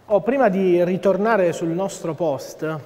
Prima di ritornare sul nostro post,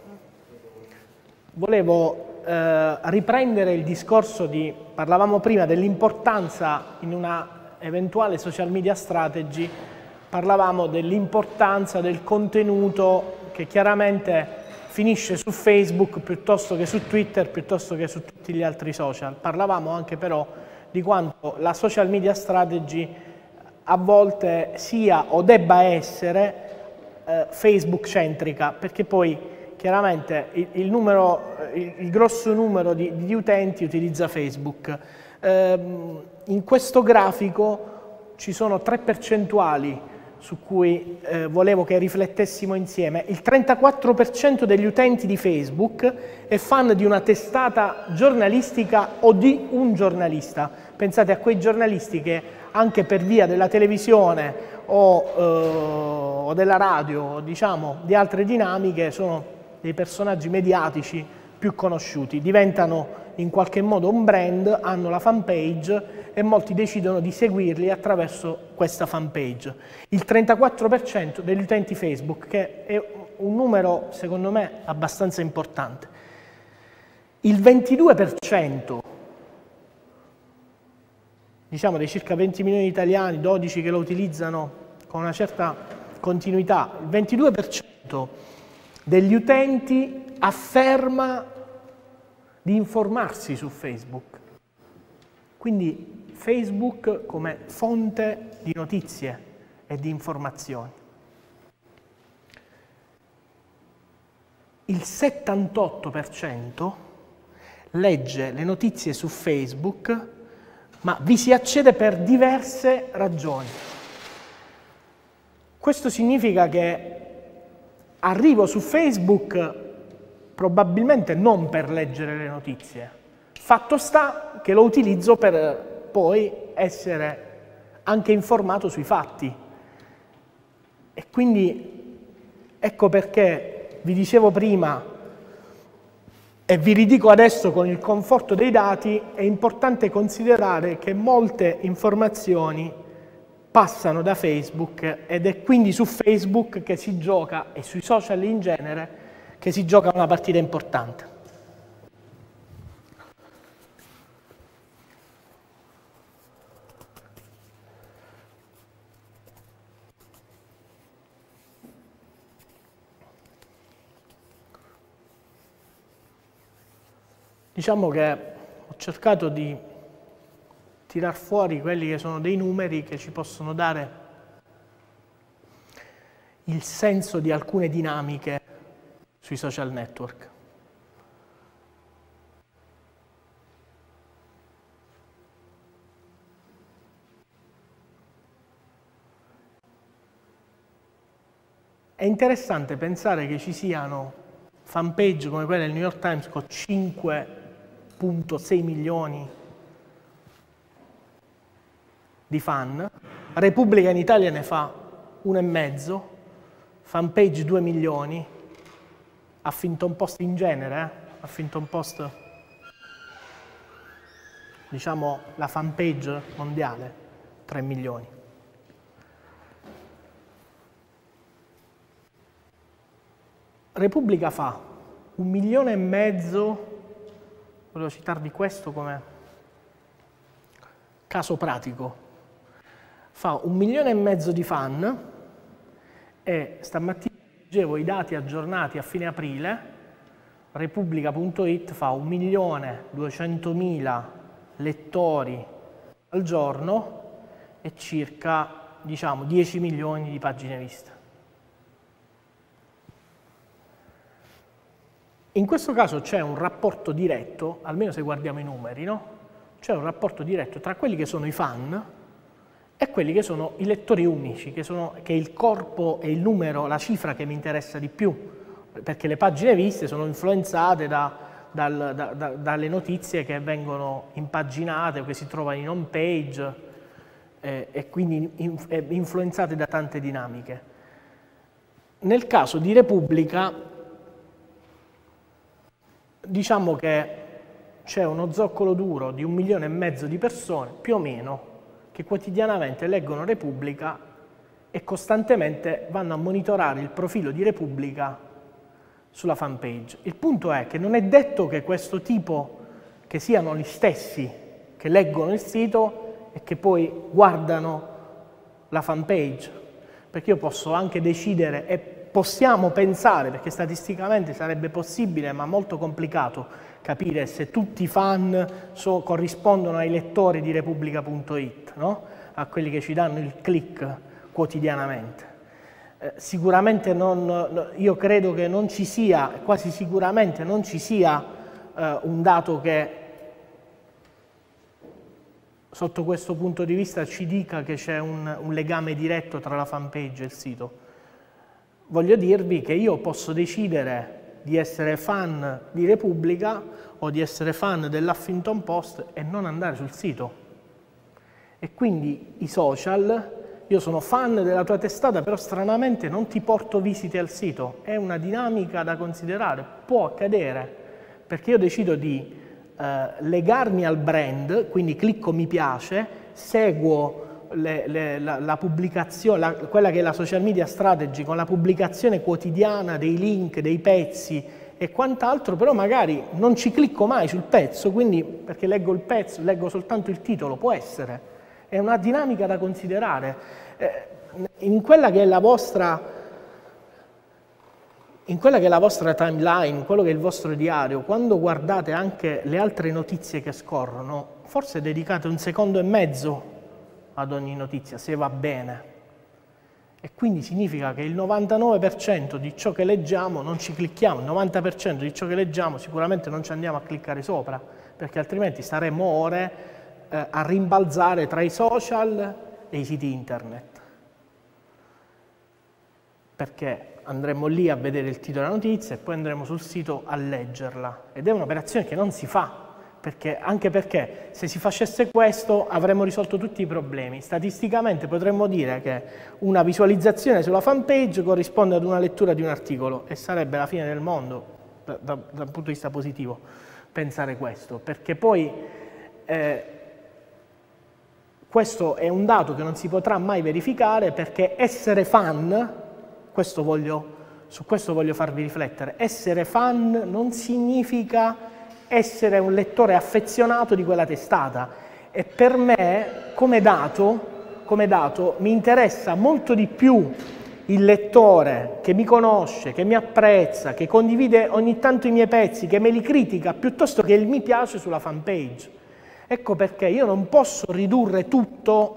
volevo riprendere il discorso parlavamo prima dell'importanza in una eventuale social media strategy, parlavamo dell'importanza del contenuto che chiaramente finisce su Facebook piuttosto che su Twitter, piuttosto che su tutti gli altri social. Parlavamo anche però di quanto la social media strategy a volte sia o debba essere Facebook centrica, perché poi chiaramente il grosso numero di utenti utilizza Facebook. In questo grafico ci sono 3 percentuali su cui volevo che riflettessimo insieme. Il 34% degli utenti di Facebook è fan di una testata giornalistica o di un giornalista. Pensate a quei giornalisti che anche per via della televisione o della radio, diciamo, di altre dinamiche, sono dei personaggi mediatici più conosciuti, diventano in qualche modo un brand, hanno la fanpage e molti decidono di seguirli attraverso questa fanpage. Il 34% degli utenti Facebook, che è un numero secondo me abbastanza importante. Il 22%, diciamo dei circa 20 milioni di italiani, 12 che lo utilizzano con una certa continuità, il 22% degli utenti afferma di informarsi su Facebook. Quindi Facebook come fonte di notizie e di informazioni. Il 78% legge le notizie su Facebook, ma vi si accede per diverse ragioni. Questo significa che arrivo su Facebook probabilmente non per leggere le notizie. Fatto sta che lo utilizzo per poi essere anche informato sui fatti. E quindi ecco perché vi dicevo prima e vi ridico adesso con il conforto dei dati, è importante considerare che molte informazioni passano da Facebook ed è quindi su Facebook che si gioca, e sui social in genere, che si gioca una partita importante. Diciamo che ho cercato di tirar fuori quelli che sono dei numeri che ci possono dare il senso di alcune dinamiche sui social network. È interessante pensare che ci siano fanpage come quella del New York Times con 5,6 milioni di fan, Repubblica in Italia ne fa 1,5, fanpage 2 milioni, Huffington Post in genere, Huffington Post, diciamo la fanpage mondiale, 3 milioni. Repubblica fa 1,5 milioni, volevo citarvi questo come caso pratico, fa 1,5 milioni di fan e stamattina leggevo i dati aggiornati a fine aprile, Repubblica.it fa 1.200.000 lettori al giorno e circa, diciamo, 10 milioni di pagine viste. In questo caso c'è un rapporto diretto, almeno se guardiamo i numeri, no? C'è un rapporto diretto tra quelli che sono i fan e quelli che sono i lettori unici, che è il corpo e il numero, la cifra che mi interessa di più, perché le pagine viste sono influenzate dalle notizie che vengono impaginate o che si trovano in home page e quindi influenzate da tante dinamiche. Nel caso di Repubblica, diciamo che c'è uno zoccolo duro di 1,5 milioni di persone, più o meno, che quotidianamente leggono Repubblica e costantemente vanno a monitorare il profilo di Repubblica sulla fanpage. Il punto è che non è detto che questo tipo, che siano gli stessi che leggono il sito e che poi guardano la fanpage, perché io posso anche decidere e possiamo pensare, perché statisticamente sarebbe possibile ma molto complicato capire se tutti i fan corrispondono ai lettori di Repubblica.it, no? A quelli che ci danno il click quotidianamente. Sicuramente io credo che non ci sia, quasi sicuramente non ci sia un dato che sotto questo punto di vista ci dica che c'è un legame diretto tra la fanpage e il sito. Voglio dirvi che io posso decidere di essere fan di Repubblica o di essere fan dell'Huffington Post e non andare sul sito. E quindi i social, io sono fan della tua testata, però stranamente non ti porto visite al sito. È una dinamica da considerare, può accadere, perché io decido di legarmi al brand, quindi clicco mi piace, seguo la pubblicazione, quella che è la social media strategy, con la pubblicazione quotidiana dei link, dei pezzi e quant'altro, però magari non ci clicco mai sul pezzo, quindi perché leggo il pezzo, leggo soltanto il titolo, può essere. È una dinamica da considerare. In quella che è la vostra timeline, quello che è il vostro diario, quando guardate anche le altre notizie che scorrono, forse dedicate 1,5 secondi ad ogni notizia, se va bene. E quindi significa che il 99% di ciò che leggiamo non ci clicchiamo, il 90% di ciò che leggiamo sicuramente non ci andiamo a cliccare sopra, perché altrimenti staremmo ore a rimbalzare tra i social e i siti internet. Perché andremo lì a vedere il titolo della notizia e poi andremo sul sito a leggerla. Ed è un'operazione che non si fa, anche perché se si facesse questo avremmo risolto tutti i problemi. Statisticamente potremmo dire che una visualizzazione sulla fanpage corrisponde ad una lettura di un articolo e sarebbe la fine del mondo dal punto di vista positivo pensare questo, perché poi questo è un dato che non si potrà mai verificare, perché essere fan, su questo voglio farvi riflettere, essere fan non significa essere un lettore affezionato di quella testata, e per me come dato mi interessa molto di più il lettore che mi conosce, che mi apprezza, che condivide ogni tanto i miei pezzi, che me li critica, piuttosto che il mi piace sulla fanpage. Ecco perché io non posso ridurre tutto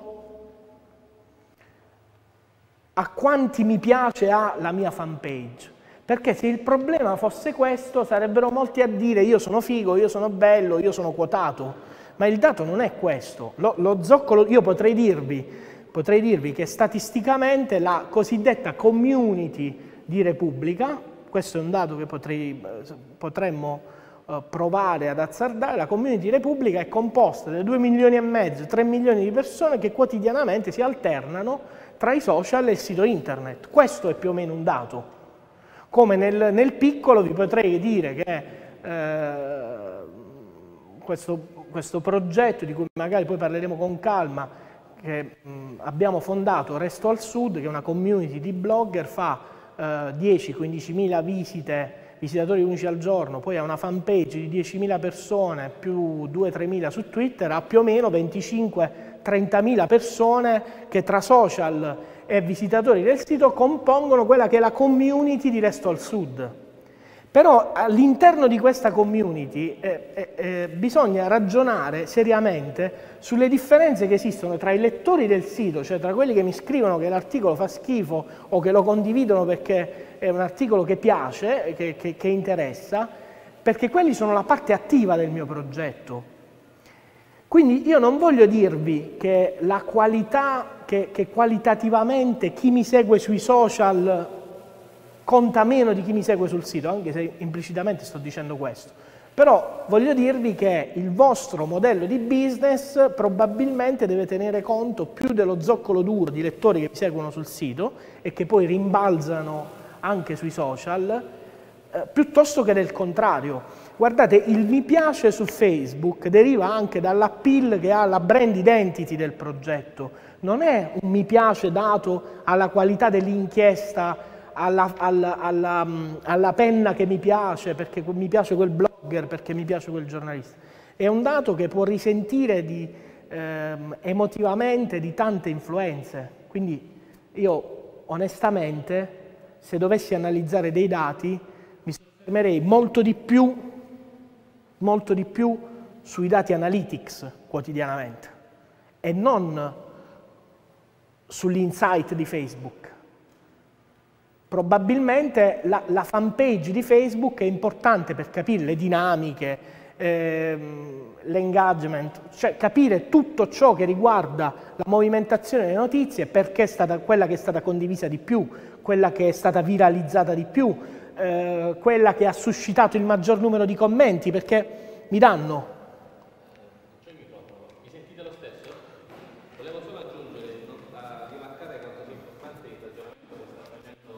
a quanti mi piace ha la mia fanpage, perché se il problema fosse questo sarebbero molti a dire io sono figo, io sono bello, io sono quotato, ma il dato non è questo. Lo zoccolo, io potrei dirvi che statisticamente la cosiddetta community di Repubblica, questo è un dato che potremmo provare ad azzardare, la community Repubblica è composta da 2,5 milioni, 3 milioni di persone che quotidianamente si alternano tra i social e il sito internet. Questo è più o meno un dato. Come nel piccolo vi potrei dire che questo progetto, di cui magari poi parleremo con calma, che abbiamo fondato, Resto al Sud, che è una community di blogger, fa 10-15 mila visitatori unici al giorno, poi ha una fanpage di 10.000 persone più 2-3 mila su Twitter, ha più o meno 25-30 mila persone che tra social e visitatori del sito compongono quella che è la community di Resto al Sud. Però all'interno di questa community bisogna ragionare seriamente sulle differenze che esistono tra i lettori del sito, cioè tra quelli che mi scrivono che l'articolo fa schifo o che lo condividono perché è un articolo che piace, che interessa, perché quelli sono la parte attiva del mio progetto. Quindi io non voglio dirvi che la qualità, che qualitativamente chi mi segue sui social conta meno di chi mi segue sul sito, anche se implicitamente sto dicendo questo. Però voglio dirvi che il vostro modello di business probabilmente deve tenere conto più dello zoccolo duro di lettori che vi seguono sul sito e che poi rimbalzano anche sui social, piuttosto che del contrario. guardate, il mi piace su Facebook deriva anche dall'appeal che ha la brand identity del progetto. Non è un mi piace dato alla qualità dell'inchiesta, alla penna che mi piace, perché mi piace quel blogger, perché mi piace quel giornalista. È un dato che può risentire emotivamente di tante influenze. Quindi io onestamente, se dovessi analizzare dei dati, mi soffermerei molto di più sui dati analytics quotidianamente e non sull'insight di Facebook. Probabilmente la fanpage di Facebook è importante per capire le dinamiche, l'engagement, cioè capire tutto ciò che riguarda la movimentazione delle notizie, perché è stata quella che è stata condivisa di più, quella che è stata viralizzata di più, quella che ha suscitato il maggior numero di commenti, perché mi danno. Mi sentite lo stesso? Volevo solo aggiungere, rimarcare quanto sia importante il ragionamento che sta facendo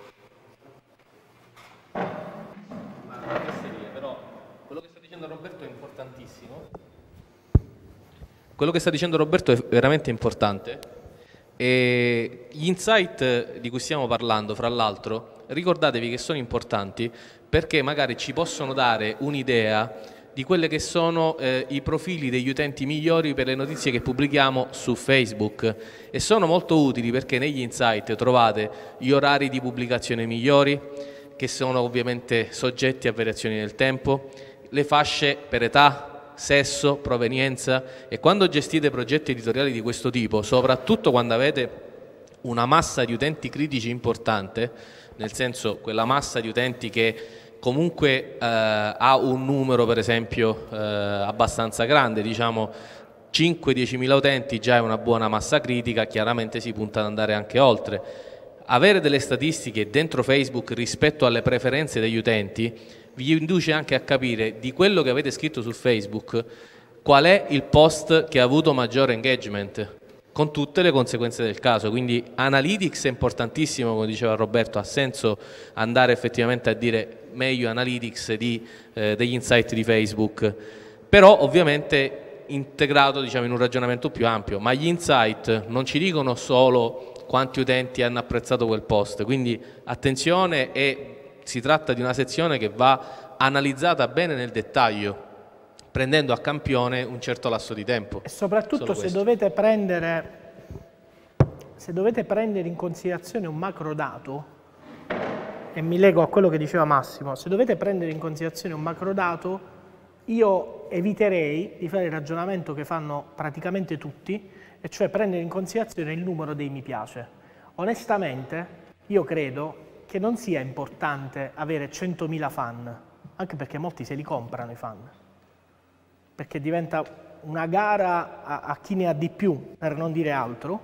una fesseria, però quello che sta dicendo Roberto è importantissimo. Quello che sta dicendo Roberto è veramente importante. E gli insight di cui stiamo parlando, fra l'altro, ricordatevi che sono importanti perché magari ci possono dare un'idea di quelli che sono i profili degli utenti migliori per le notizie che pubblichiamo su Facebook, e sono molto utili perché negli insight trovate gli orari di pubblicazione migliori, che sono ovviamente soggetti a variazioni nel tempo, le fasce per età, sesso, provenienza, e quando gestite progetti editoriali di questo tipo, soprattutto quando avete una massa di utenti critici importante, nel senso quella massa di utenti che comunque ha un numero per esempio abbastanza grande, diciamo 5-10 mila utenti già è una buona massa critica, chiaramente si punta ad andare anche oltre. Avere delle statistiche dentro Facebook rispetto alle preferenze degli utenti vi induce anche a capire di quello che avete scritto su Facebook qual è il post che ha avuto maggiore engagement, con tutte le conseguenze del caso. Quindi Analytics è importantissimo, come diceva Roberto, ha senso andare effettivamente a dire meglio Analytics degli insight di Facebook, però ovviamente integrato, diciamo, in un ragionamento più ampio. Ma gli insight non ci dicono solo quanti utenti hanno apprezzato quel post, quindi attenzione, e si tratta di una sezione che va analizzata bene nel dettaglio, prendendo a campione un certo lasso di tempo. E soprattutto se dovete prendere in considerazione un macro dato, e mi lego a quello che diceva Massimo, se dovete prendere in considerazione un macro dato, io eviterei di fare il ragionamento che fanno praticamente tutti, e cioè prendere in considerazione il numero dei mi piace. Onestamente, io credo che non sia importante avere 100.000 fan, anche perché molti se li comprano i fan, perché diventa una gara a chi ne ha di più, per non dire altro,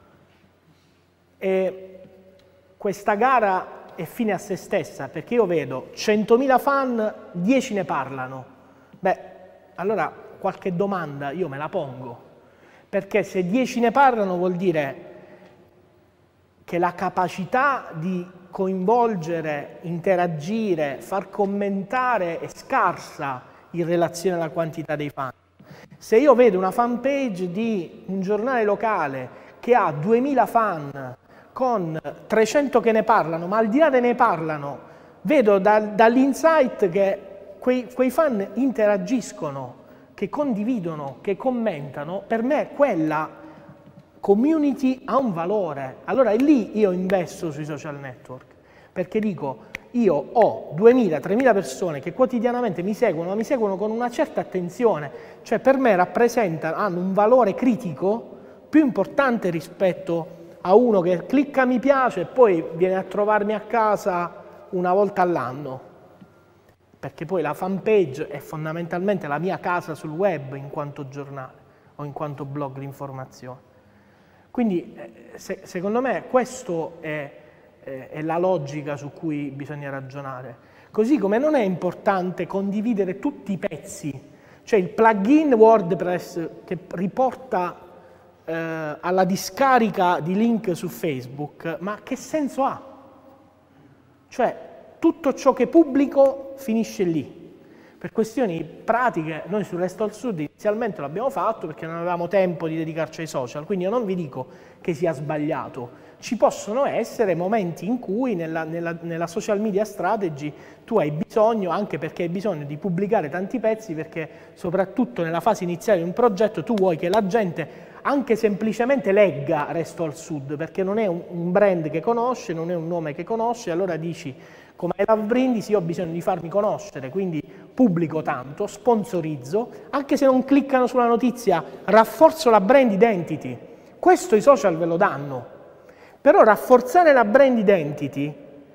e questa gara è fine a se stessa, perché io vedo 100.000 fan, 10 ne parlano. Beh, allora qualche domanda io me la pongo, perché se 10 ne parlano vuol dire che la capacità di coinvolgere, interagire, far commentare è scarsa in relazione alla quantità dei fan. Se io vedo una fanpage di un giornale locale che ha 2000 fan con 300 che ne parlano, ma al di là che ne parlano, vedo dall'insight che quei fan interagiscono, che condividono, che commentano, per me quella community ha un valore. Allora è lì io investo sui social network, perché dico, io ho 2000-3000 persone che quotidianamente mi seguono, ma mi seguono con una certa attenzione, cioè per me hanno un valore critico più importante rispetto a uno che clicca mi piace e poi viene a trovarmi a casa una volta all'anno, perché poi la fanpage è fondamentalmente la mia casa sul web in quanto giornale o in quanto blog di informazione. Quindi secondo me questa è la logica su cui bisogna ragionare. Così come non è importante condividere tutti i pezzi, cioè il plugin WordPress che riporta alla discarica di link su Facebook, ma che senso ha? Cioè tutto ciò che pubblico finisce lì. Per questioni pratiche, noi sul Resto al Sud inizialmente l'abbiamo fatto perché non avevamo tempo di dedicarci ai social, quindi io non vi dico che sia sbagliato. Ci possono essere momenti in cui nella social media strategy tu hai bisogno, anche perché hai bisogno di pubblicare tanti pezzi, perché soprattutto nella fase iniziale di un progetto tu vuoi che la gente anche semplicemente legga Resto al Sud, perché non è un brand che conosce, non è un nome che conosce, allora dici come I Love Brindisi io ho bisogno di farmi conoscere, quindi pubblico tanto, sponsorizzo, anche se non cliccano sulla notizia, rafforzo la brand identity. Questo i social ve lo danno. Però rafforzare la brand identity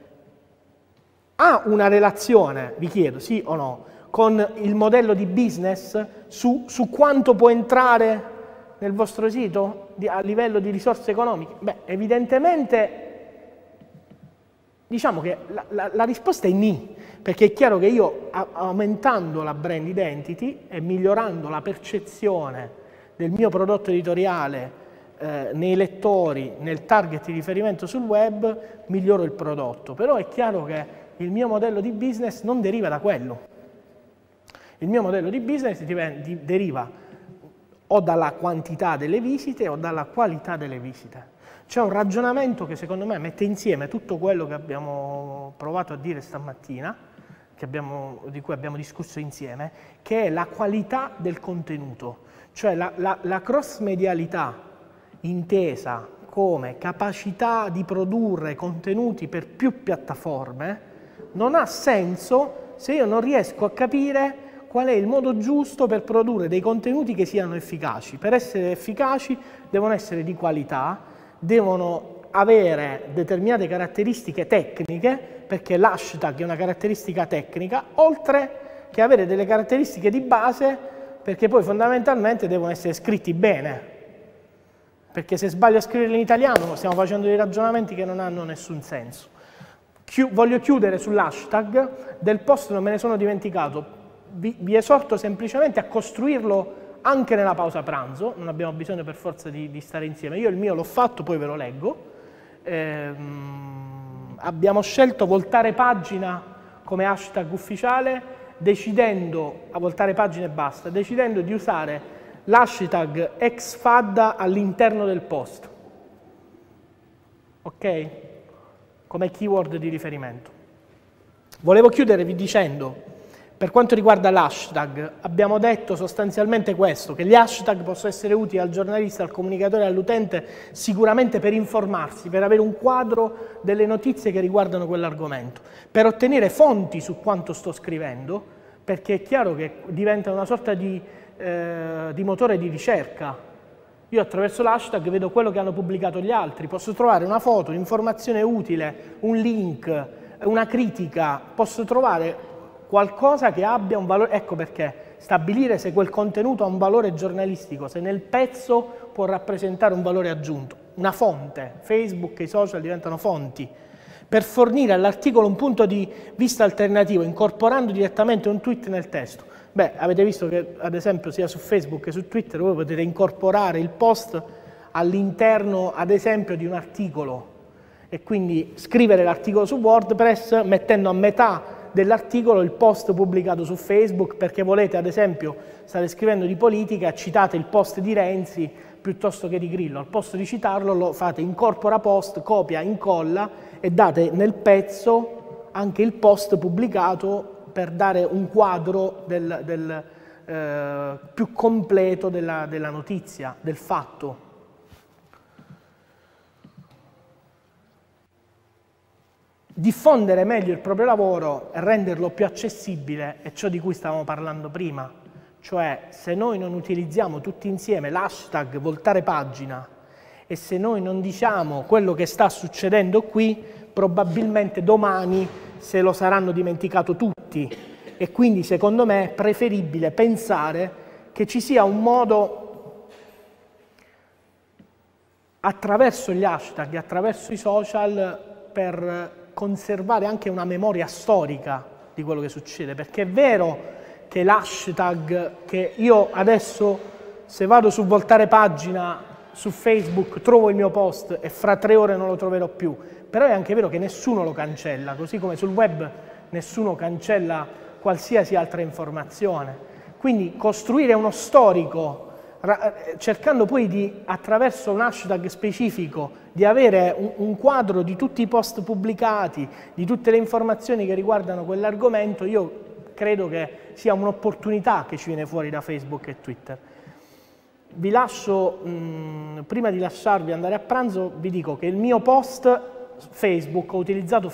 ha una relazione, vi chiedo, sì o no, con il modello di business su quanto può entrare nel vostro sito a livello di risorse economiche? Beh, evidentemente diciamo che la risposta è ni, perché è chiaro che io aumentando la brand identity e migliorando la percezione del mio prodotto editoriale nei lettori, nel target di riferimento sul web, miglioro il prodotto. Però è chiaro che il mio modello di business non deriva da quello. Il mio modello di business deriva o dalla quantità delle visite o dalla qualità delle visite. C'è un ragionamento che secondo me mette insieme tutto quello che abbiamo provato a dire stamattina, di cui abbiamo discusso insieme, che è la qualità del contenuto, cioè la cross-medialità intesa come capacità di produrre contenuti per più piattaforme non ha senso se io non riesco a capire qual è il modo giusto per produrre dei contenuti che siano efficaci. Per essere efficaci devono essere di qualità, devono avere determinate caratteristiche tecniche, perché l'hashtag è una caratteristica tecnica, oltre che avere delle caratteristiche di base, perché poi fondamentalmente devono essere scritti bene. Perché se sbaglio a scriverli in italiano stiamo facendo dei ragionamenti che non hanno nessun senso. Voglio chiudere sull'hashtag, del post non me ne sono dimenticato, vi esorto semplicemente a costruirlo anche nella pausa pranzo, non abbiamo bisogno per forza di stare insieme, io il mio l'ho fatto, poi ve lo leggo. Abbiamo scelto voltare pagina come hashtag ufficiale, decidendo, a voltare pagina e basta, decidendo di usare l'hashtag exfadda all'interno del post, ok? Come keyword di riferimento. Volevo chiudervi dicendo, per quanto riguarda l'hashtag, abbiamo detto sostanzialmente questo, che gli hashtag possono essere utili al giornalista, al comunicatore e all'utente sicuramente per informarsi, per avere un quadro delle notizie che riguardano quell'argomento, per ottenere fonti su quanto sto scrivendo, perché è chiaro che diventa una sorta di motore di ricerca. Io attraverso l'hashtag vedo quello che hanno pubblicato gli altri, posso trovare una foto, un'informazione utile, un link, una critica, posso trovare qualcosa che abbia un valore. Ecco perché stabilire se quel contenuto ha un valore giornalistico, se nel pezzo può rappresentare un valore aggiunto, una fonte. Facebook e i social diventano fonti per fornire all'articolo un punto di vista alternativo, incorporando direttamente un tweet nel testo. Beh, avete visto che ad esempio sia su Facebook che su Twitter voi potete incorporare il post all'interno ad esempio di un articolo e quindi scrivere l'articolo su WordPress mettendo a metà dell'articolo il post pubblicato su Facebook, perché volete ad esempio, state scrivendo di politica, citate il post di Renzi piuttosto che di Grillo. Al posto di citarlo lo fate incorpora post, copia, incolla e date nel pezzo anche il post pubblicato per dare un quadro più completo della notizia, del fatto. Diffondere meglio il proprio lavoro e renderlo più accessibile è ciò di cui stavamo parlando prima, cioè se noi non utilizziamo tutti insieme l'hashtag voltare pagina e se noi non diciamo quello che sta succedendo qui, probabilmente domani se lo saranno dimenticato tutti e quindi secondo me è preferibile pensare che ci sia un modo attraverso gli hashtag, attraverso i social per conservare anche una memoria storica di quello che succede, perché è vero che l'hashtag, che io adesso se vado su voltare pagina su Facebook trovo il mio post e fra 3 ore non lo troverò più, però è anche vero che nessuno lo cancella, così come sul web nessuno cancella qualsiasi altra informazione. Quindi costruire uno storico, cercando poi di, attraverso un hashtag specifico, di avere un quadro di tutti i post pubblicati, di tutte le informazioni che riguardano quell'argomento, io credo che sia un'opportunità che ci viene fuori da Facebook e Twitter. Vi lascio, prima di lasciarvi andare a pranzo, vi dico che il mio post Facebook, ho utilizzato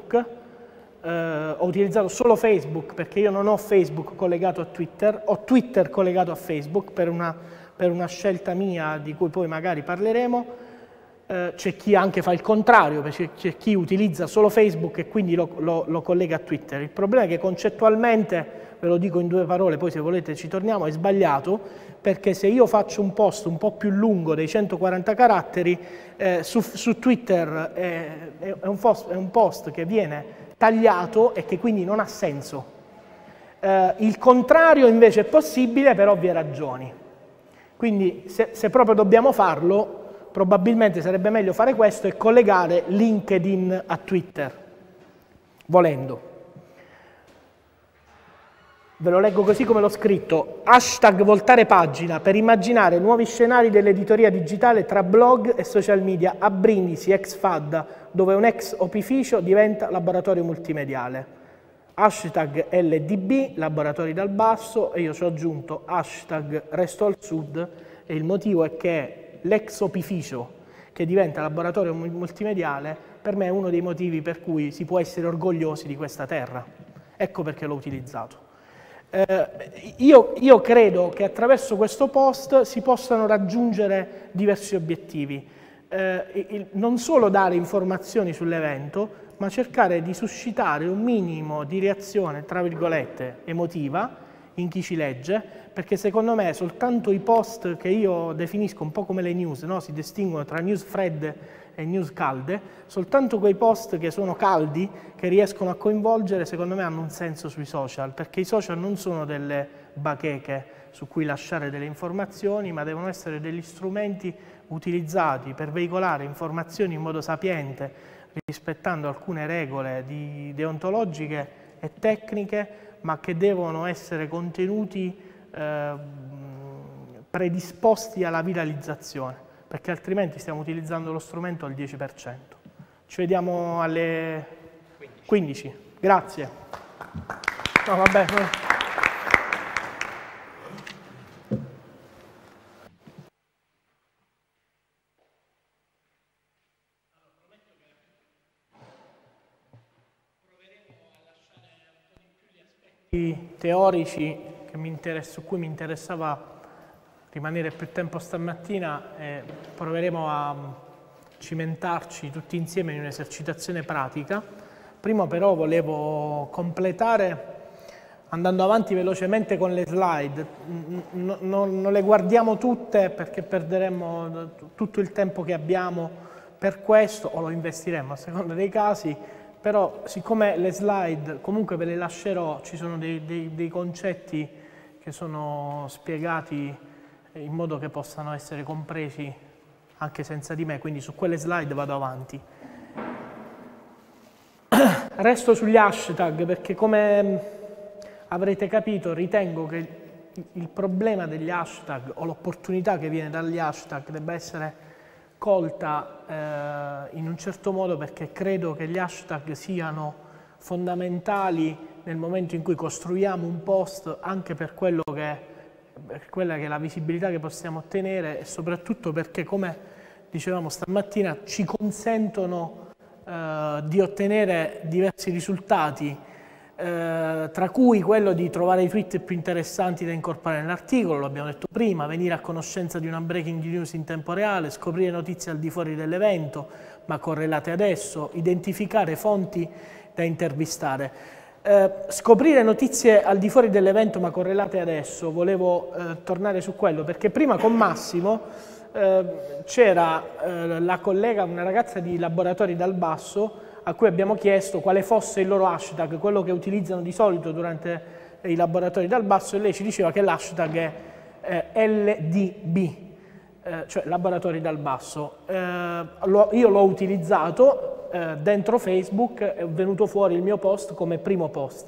solo Facebook perché io non ho Facebook collegato a Twitter, ho Twitter collegato a Facebook per una scelta mia di cui poi magari parleremo. C'è chi anche fa il contrario, perché c'è chi utilizza solo Facebook e quindi lo collega a Twitter. Il problema è che concettualmente, ve lo dico in 2 parole, poi se volete ci torniamo, è sbagliato, perché se io faccio un post un po' più lungo dei 140 caratteri, su Twitter è un post che viene tagliato e che quindi non ha senso. Il contrario invece è possibile per ovvie ragioni. Quindi se proprio dobbiamo farlo, probabilmente sarebbe meglio fare questo e collegare LinkedIn a Twitter, volendo. Ve lo leggo così come l'ho scritto: hashtag voltare pagina per immaginare nuovi scenari dell'editoria digitale tra blog e social media a Brindisi, ex Fadda, dove un ex opificio diventa laboratorio multimediale. Hashtag LDB, laboratori dal basso, e io ci ho aggiunto hashtag resto al sud, e il motivo è che l'ex opificio che diventa laboratorio multimediale per me è uno dei motivi per cui si può essere orgogliosi di questa terra. Ecco perché l'ho utilizzato. Io credo che attraverso questo post si possano raggiungere diversi obiettivi. Non solo dare informazioni sull'evento, ma cercare di suscitare un minimo di reazione, tra virgolette, emotiva in chi ci legge, perché secondo me soltanto i post che io definisco un po' come le news, no? Si distinguono tra news fredde e news calde, soltanto quei post che sono caldi, che riescono a coinvolgere, secondo me hanno un senso sui social, perché i social non sono delle bacheche su cui lasciare delle informazioni, ma devono essere degli strumenti utilizzati per veicolare informazioni in modo sapiente, rispettando alcune regole deontologiche e tecniche, ma che devono essere contenuti predisposti alla viralizzazione, perché altrimenti stiamo utilizzando lo strumento al 10%. Ci vediamo alle 15. Grazie. No, vabbè. Teorici su cui mi interessava rimanere più tempo stamattina, e proveremo a cimentarci tutti insieme in un'esercitazione pratica. Prima però volevo completare andando avanti velocemente con le slide. Non le guardiamo tutte perché perderemmo tutto il tempo che abbiamo per questo, o lo investiremo a seconda dei casi. Però siccome le slide comunque ve le lascerò, ci sono dei concetti che sono spiegati in modo che possano essere compresi anche senza di me, quindi su quelle slide vado avanti. Resto sugli hashtag perché, come avrete capito, ritengo che il problema degli hashtag o l'opportunità che viene dagli hashtag debba essere colta in un certo modo, perché credo che gli hashtag siano fondamentali nel momento in cui costruiamo un post, anche per quella che è la visibilità che possiamo ottenere, e soprattutto perché, come dicevamo stamattina, ci consentono di ottenere diversi risultati, tra cui quello di trovare i tweet più interessanti da incorporare nell'articolo, lo abbiamo detto prima, venire a conoscenza di una breaking news in tempo reale, scoprire notizie al di fuori dell'evento ma correlate ad esso, identificare fonti da intervistare. Scoprire notizie al di fuori dell'evento ma correlate ad esso, volevo tornare su quello, perché prima con Massimo c'era la collega, una ragazza di Laboratori dal Basso, a cui abbiamo chiesto quale fosse il loro hashtag, quello che utilizzano di solito durante i laboratori dal basso, e lei ci diceva che l'hashtag è LDB, cioè laboratori dal basso. Io l'ho utilizzato dentro Facebook, è venuto fuori il mio post come primo post,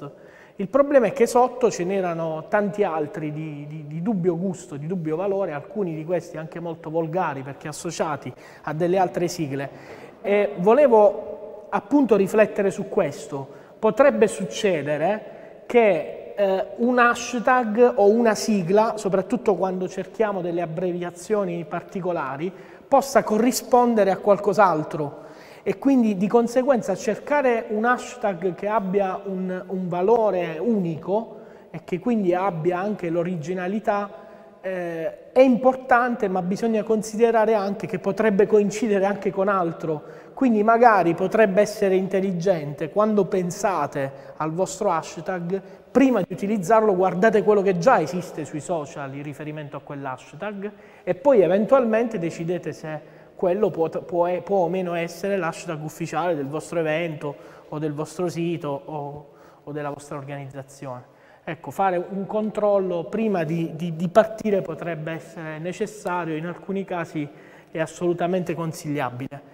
Il problema è che sotto ce n'erano tanti altri di dubbio gusto, di dubbio valore, alcuni di questi anche molto volgari perché associati a delle altre sigle. E volevo appunto riflettere su questo. Potrebbe succedere che un hashtag o una sigla, soprattutto quando cerchiamo delle abbreviazioni particolari, possa corrispondere a qualcos'altro e quindi di conseguenza cercare un hashtag che abbia un valore unico e che quindi abbia anche l'originalità è importante, ma bisogna considerare anche che potrebbe coincidere anche con altro. Quindi magari potrebbe essere intelligente, quando pensate al vostro hashtag, prima di utilizzarlo guardate quello che già esiste sui social in riferimento a quell'hashtag e poi eventualmente decidete se quello può o meno essere l'hashtag ufficiale del vostro evento o del vostro sito o della vostra organizzazione. Ecco, fare un controllo prima di partire potrebbe essere necessario, in alcuni casi è assolutamente consigliabile.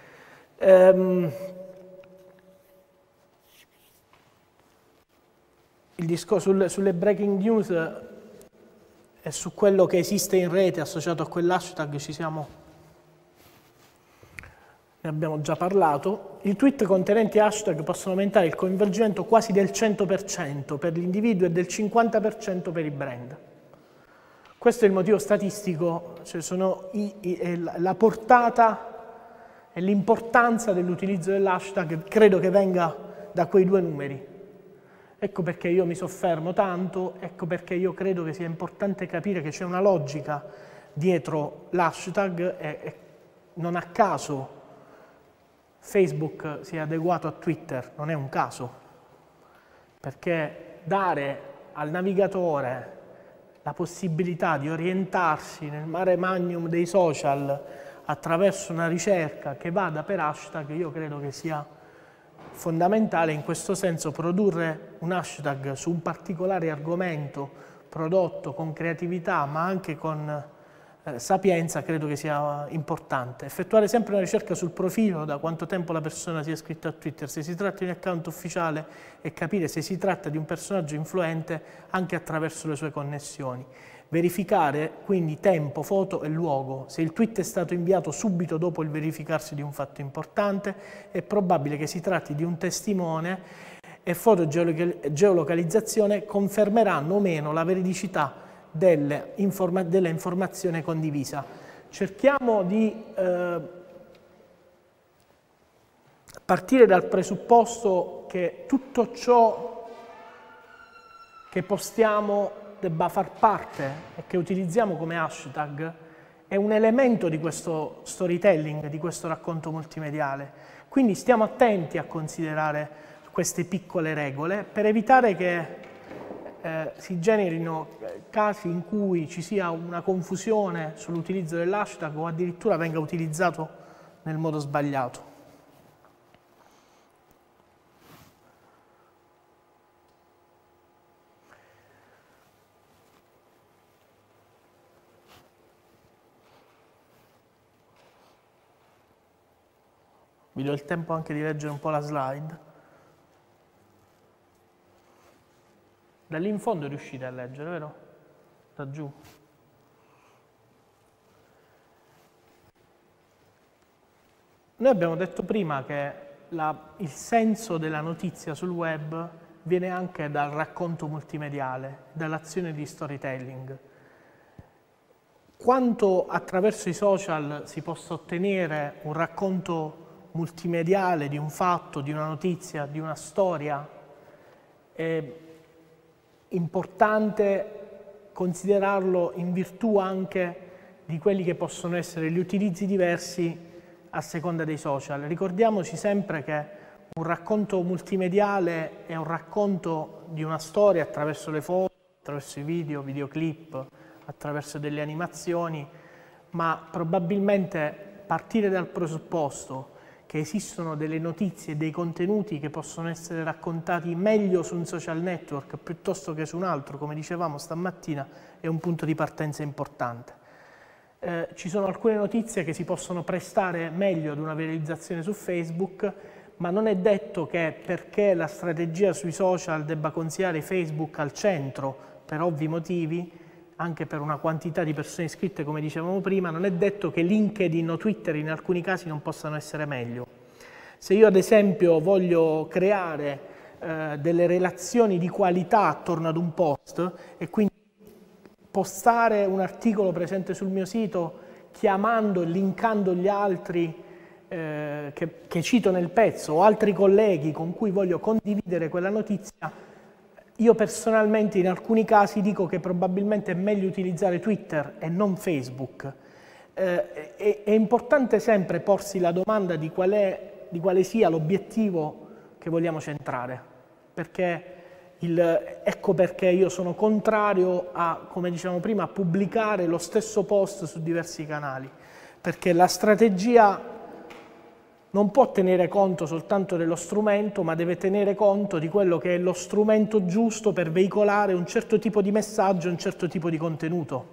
Il discorso sulle breaking news e su quello che esiste in rete associato a quell'hashtag ne abbiamo già parlato. I tweet contenenti hashtag possono aumentare il coinvolgimento quasi del 100% per l'individuo e del 50% per i brand. Questo è il motivo statistico, cioè la portata e l'importanza dell'utilizzo dell'hashtag credo che venga da quei due numeri. Ecco perché io mi soffermo tanto, ecco perché io credo che sia importante capire che c'è una logica dietro l'hashtag e non a caso Facebook si è adeguato a Twitter, non è un caso, perché dare al navigatore la possibilità di orientarsi nel mare magnum dei social attraverso una ricerca che vada per hashtag, io credo che sia fondamentale. In questo senso produrre un hashtag su un particolare argomento prodotto con creatività ma anche con sapienza credo che sia importante. Effettuare sempre una ricerca sul profilo, da quanto tempo la persona si è iscritta a Twitter, se si tratta di un account ufficiale e capire se si tratta di un personaggio influente anche attraverso le sue connessioni. Verificare quindi tempo, foto e luogo. Se il tweet è stato inviato subito dopo il verificarsi di un fatto importante, è probabile che si tratti di un testimone e foto geolocalizzazione confermeranno o meno la veridicità dell'informazione condivisa. Cerchiamo di partire dal presupposto che tutto ciò che postiamo debba far parte e che utilizziamo come hashtag è un elemento di questo storytelling, di questo racconto multimediale. Quindi stiamo attenti a considerare queste piccole regole per evitare che si generino casi in cui ci sia una confusione sull'utilizzo dell'hashtag o addirittura venga utilizzato nel modo sbagliato. Vi do il tempo anche di leggere un po' la slide. Da lì in fondo riuscite a leggere, vero? Da giù. Noi abbiamo detto prima che il senso della notizia sul web viene anche dal racconto multimediale, dall'azione di storytelling. Quanto attraverso i social si possa ottenere un racconto multimediale di un fatto, di una notizia, di una storia, è importante considerarlo in virtù anche di quelli che possono essere gli utilizzi diversi a seconda dei social. Ricordiamoci sempre che un racconto multimediale è un racconto di una storia attraverso le foto, attraverso i video, videoclip, attraverso delle animazioni, ma probabilmente partire dal presupposto che esistono delle notizie e dei contenuti che possono essere raccontati meglio su un social network piuttosto che su un altro, come dicevamo stamattina, è un punto di partenza importante. Ci sono alcune notizie che si possono prestare meglio ad una viralizzazione su Facebook, ma non è detto che perché la strategia sui social debba consigliare Facebook al centro, per ovvi motivi, anche per una quantità di persone iscritte, come dicevamo prima, non è detto che LinkedIn o Twitter in alcuni casi non possano essere meglio. Se io ad esempio voglio creare delle relazioni di qualità attorno ad un post e quindi postare un articolo presente sul mio sito chiamando e linkando gli altri che cito nel pezzo o altri colleghi con cui voglio condividere quella notizia, io personalmente in alcuni casi dico che probabilmente è meglio utilizzare Twitter e non Facebook. È importante sempre porsi la domanda di quale sia l'obiettivo che vogliamo centrare, perché ecco perché io sono contrario a, come dicevamo prima, a pubblicare lo stesso post su diversi canali, perché la strategia non può tenere conto soltanto dello strumento, ma deve tenere conto di quello che è lo strumento giusto per veicolare un certo tipo di messaggio, un certo tipo di contenuto.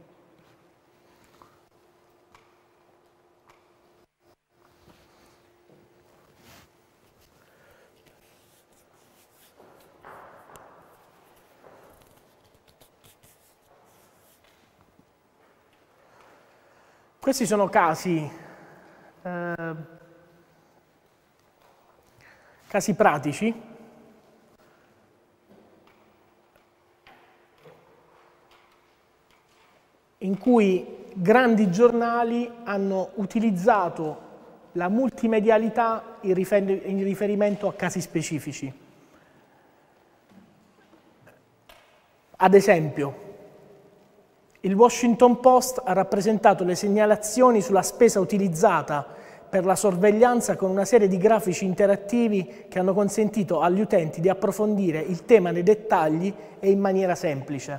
Questi sono casi pratici in cui grandi giornali hanno utilizzato la multimedialità in riferimento a casi specifici. Ad esempio, il Washington Post ha rappresentato le segnalazioni sulla spesa utilizzata per la sorveglianza con una serie di grafici interattivi che hanno consentito agli utenti di approfondire il tema nei dettagli e in maniera semplice.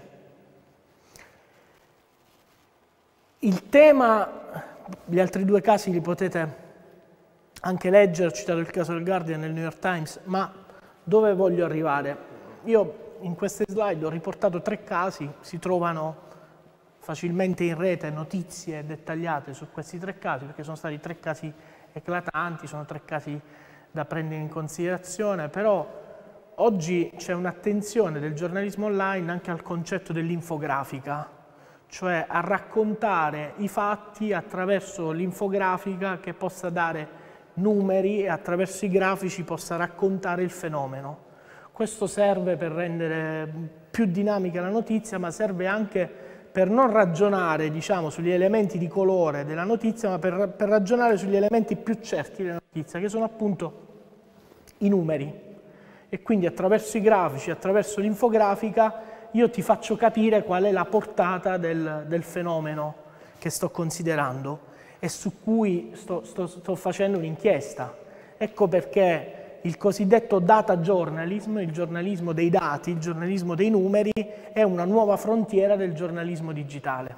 Il tema, gli altri due casi li potete anche leggere, ho citato il caso del Guardian e del New York Times, ma dove voglio arrivare? Io in queste slide ho riportato 3 casi, si trovano facilmente in rete notizie dettagliate su questi 3 casi, perché sono stati 3 casi eclatanti, sono 3 casi da prendere in considerazione, però oggi c'è un'attenzione del giornalismo online anche al concetto dell'infografica, cioè a raccontare i fatti attraverso l'infografica che possa dare numeri e attraverso i grafici possa raccontare il fenomeno. Questo serve per rendere più dinamica la notizia, ma serve anche per non ragionare, diciamo, sugli elementi di colore della notizia, ma per ragionare sugli elementi più certi della notizia, che sono appunto i numeri. E quindi attraverso i grafici, attraverso l'infografica, io ti faccio capire qual è la portata del fenomeno che sto considerando e su cui sto facendo un'inchiesta. Ecco perché il cosiddetto data journalism, il giornalismo dei dati, il giornalismo dei numeri, è una nuova frontiera del giornalismo digitale.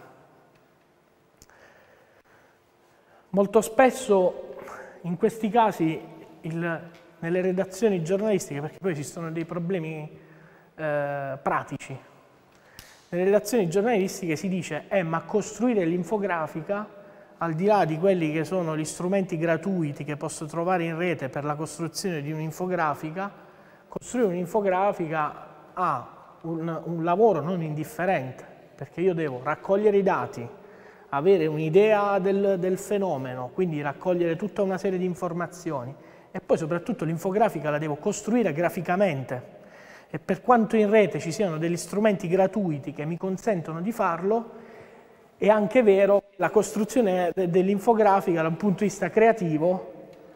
Molto spesso in questi casi, nelle redazioni giornalistiche, perché poi esistono dei problemi pratici, nelle redazioni giornalistiche si dice ma costruire l'infografica, al di là di quelli che sono gli strumenti gratuiti che posso trovare in rete per la costruzione di un'infografica, costruire un'infografica ha un lavoro non indifferente, perché io devo raccogliere i dati, avere un'idea del fenomeno, quindi raccogliere tutta una serie di informazioni e poi soprattutto l'infografica la devo costruire graficamente. E per quanto in rete ci siano degli strumenti gratuiti che mi consentono di farlo, è anche vero che la costruzione dell'infografica da un punto di vista creativo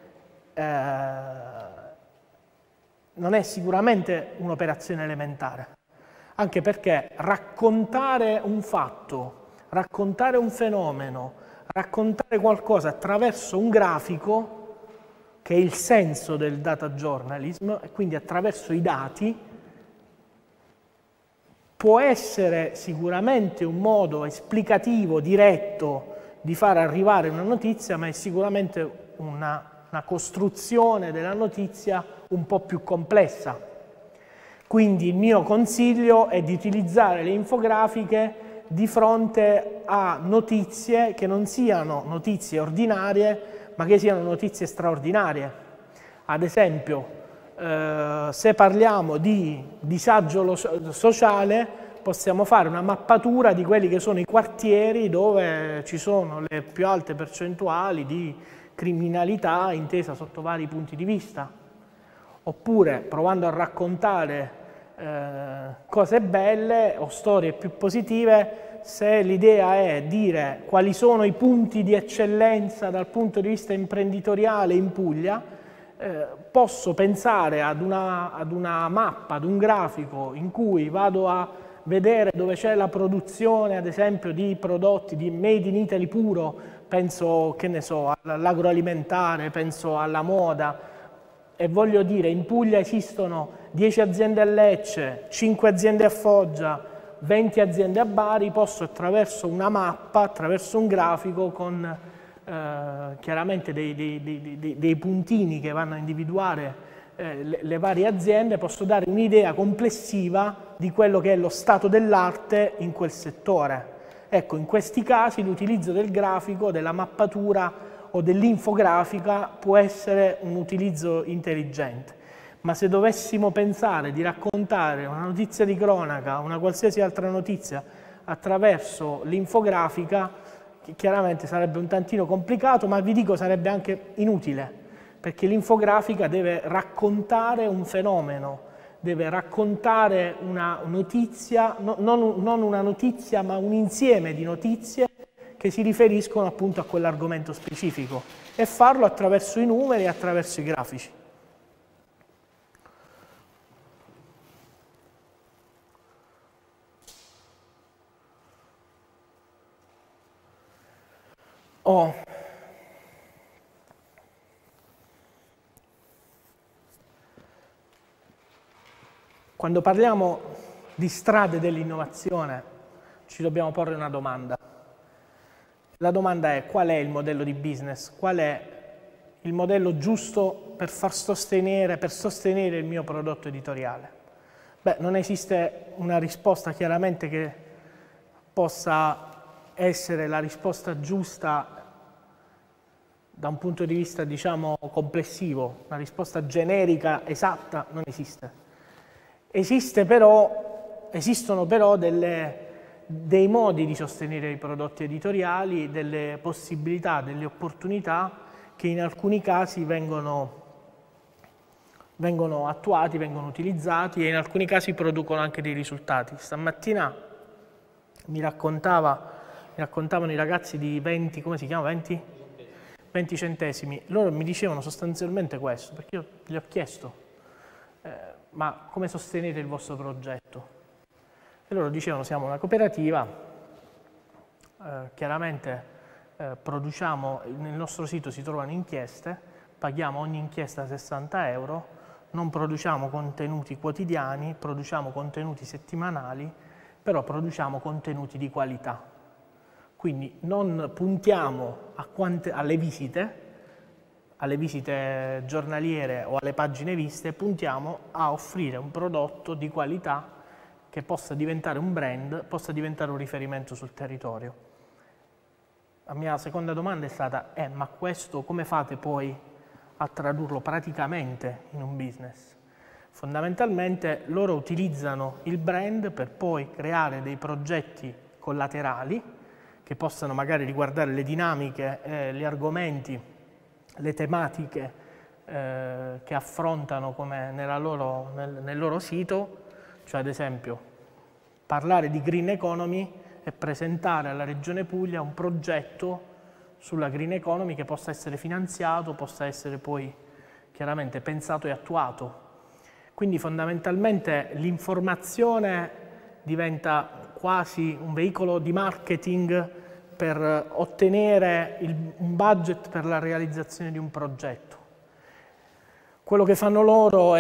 non è sicuramente un'operazione elementare, anche perché raccontare un fatto, raccontare un fenomeno, raccontare qualcosa attraverso un grafico, che è il senso del data journalism, e quindi attraverso i dati, può essere sicuramente un modo esplicativo, diretto, di far arrivare una notizia, ma è sicuramente una costruzione della notizia un po' più complessa. Quindi il mio consiglio è di utilizzare le infografiche di fronte a notizie che non siano notizie ordinarie, ma che siano notizie straordinarie. Ad esempio, se parliamo di disagio sociale, possiamo fare una mappatura di quelli che sono i quartieri dove ci sono le più alte percentuali di criminalità intesa sotto vari punti di vista. Oppure provando a raccontare cose belle o storie più positive, se l'idea è dire quali sono i punti di eccellenza dal punto di vista imprenditoriale in Puglia, posso pensare ad una mappa, ad un grafico in cui vado a vedere dove c'è la produzione, ad esempio, di prodotti di Made in Italy puro, penso, che ne so, all'agroalimentare, penso alla moda, e voglio dire, in Puglia esistono 10 aziende a Lecce, 5 aziende a Foggia, 20 aziende a Bari, posso attraverso una mappa, attraverso un grafico con chiaramente dei puntini che vanno a individuare le varie aziende, posso dare un'idea complessiva di quello che è lo stato dell'arte in quel settore. Ecco, in questi casi l'utilizzo del grafico, della mappatura o dell'infografica può essere un utilizzo intelligente. Ma se dovessimo pensare di raccontare una notizia di cronaca, una qualsiasi altra notizia attraverso l'infografica, chiaramente sarebbe un tantino complicato, ma vi dico sarebbe anche inutile, perché l'infografica deve raccontare un fenomeno, deve raccontare una notizia, non una notizia, ma un insieme di notizie che si riferiscono appunto a quell'argomento specifico, e farlo attraverso i numeri e attraverso i grafici. Quando parliamo di strade dell'innovazione ci dobbiamo porre una domanda. La domanda è: qual è il modello di business? Qual è il modello giusto per sostenere il mio prodotto editoriale? Beh, non esiste una risposta chiaramente che possa essere la risposta giusta da un punto di vista, diciamo, complessivo. Una risposta generica, esatta, non esiste. Esistono però dei modi di sostenere i prodotti editoriali, delle possibilità, delle opportunità che in alcuni casi vengono attuati, vengono utilizzati, e in alcuni casi producono anche dei risultati. Stamattina mi raccontavano i ragazzi di 20, come si chiama? 20 centesimi. Loro mi dicevano sostanzialmente questo, perché io gli ho chiesto ma come sostenete il vostro progetto? E loro dicevano: siamo una cooperativa, chiaramente produciamo, nel nostro sito si trovano inchieste, paghiamo ogni inchiesta 60 euro, non produciamo contenuti quotidiani, produciamo contenuti settimanali, però produciamo contenuti di qualità. Quindi non puntiamo alle visite giornaliere o alle pagine viste, puntiamo a offrire un prodotto di qualità che possa diventare un brand, possa diventare un riferimento sul territorio. La mia seconda domanda è stata: ma questo come fate poi a tradurlo praticamente in un business? Fondamentalmente loro utilizzano il brand per poi creare dei progetti collaterali che possano magari riguardare le dinamiche, gli argomenti, le tematiche che affrontano come nel loro sito, cioè ad esempio parlare di green economy e presentare alla Regione Puglia un progetto sulla green economy che possa essere finanziato, possa essere poi chiaramente pensato e attuato. Quindi fondamentalmente l'informazione diventa quasi un veicolo di marketing per ottenere un budget per la realizzazione di un progetto. Quello che fanno loro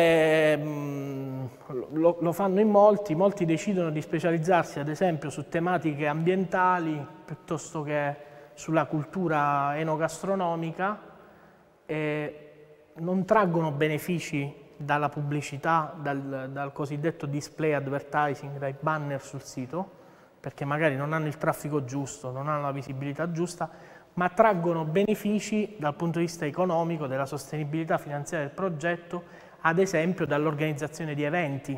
lo fanno in molti decidono di specializzarsi ad esempio su tematiche ambientali piuttosto che sulla cultura enogastronomica, e non traggono benefici dalla pubblicità, dal cosiddetto display advertising, dai banner sul sito, perché magari non hanno il traffico giusto, non hanno la visibilità giusta, ma traggono benefici dal punto di vista economico, della sostenibilità finanziaria del progetto, ad esempio dall'organizzazione di eventi.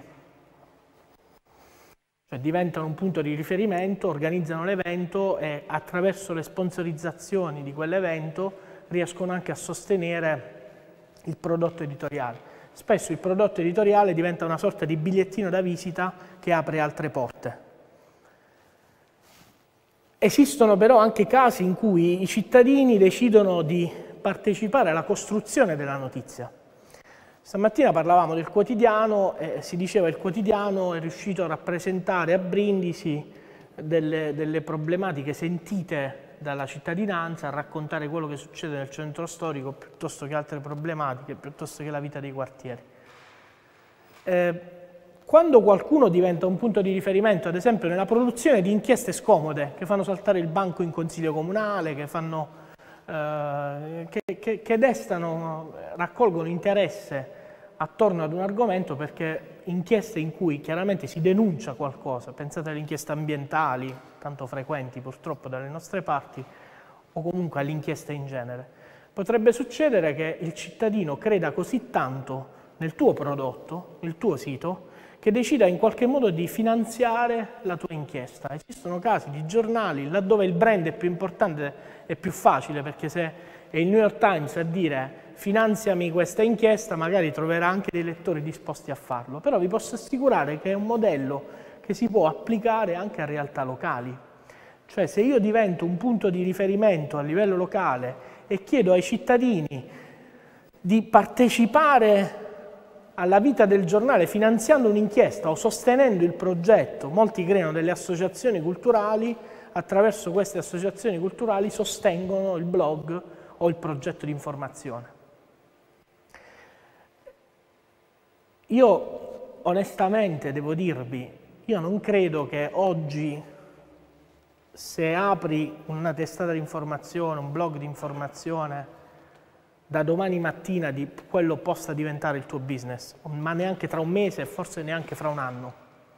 Cioè diventano un punto di riferimento, organizzano l'evento e attraverso le sponsorizzazioni di quell'evento riescono anche a sostenere il prodotto editoriale. Spesso il prodotto editoriale diventa una sorta di bigliettino da visita che apre altre porte. Esistono però anche casi in cui i cittadini decidono di partecipare alla costruzione della notizia. Stamattina parlavamo del quotidiano e si diceva che il quotidiano è riuscito a rappresentare a Brindisi delle problematiche sentite dalla cittadinanza, a raccontare quello che succede nel centro storico piuttosto che altre problematiche, piuttosto che la vita dei quartieri. Quando qualcuno diventa un punto di riferimento, ad esempio nella produzione di inchieste scomode, che fanno saltare il banco in consiglio comunale, che destano, raccolgono interesse attorno ad un argomento, perché inchieste in cui chiaramente si denuncia qualcosa, pensate alle inchieste ambientali, tanto frequenti purtroppo dalle nostre parti, o comunque alle inchieste in genere, potrebbe succedere che il cittadino creda così tanto nel tuo prodotto, nel tuo sito, che decida in qualche modo di finanziare la tua inchiesta. Esistono casi di giornali laddove il brand è più importante e più facile, perché se è il New York Times a dire finanziami questa inchiesta, magari troverà anche dei lettori disposti a farlo, però vi posso assicurare che è un modello che si può applicare anche a realtà locali. Cioè se io divento un punto di riferimento a livello locale e chiedo ai cittadini di partecipare alla vita del giornale finanziando un'inchiesta o sostenendo il progetto, molti creano delle associazioni culturali, attraverso queste associazioni culturali sostengono il blog o il progetto di informazione. Io onestamente devo dirvi, io non credo che oggi, se apri una testata di informazione, un blog di informazione, da domani mattina quello possa diventare il tuo business, ma neanche tra un mese e forse neanche fra un anno.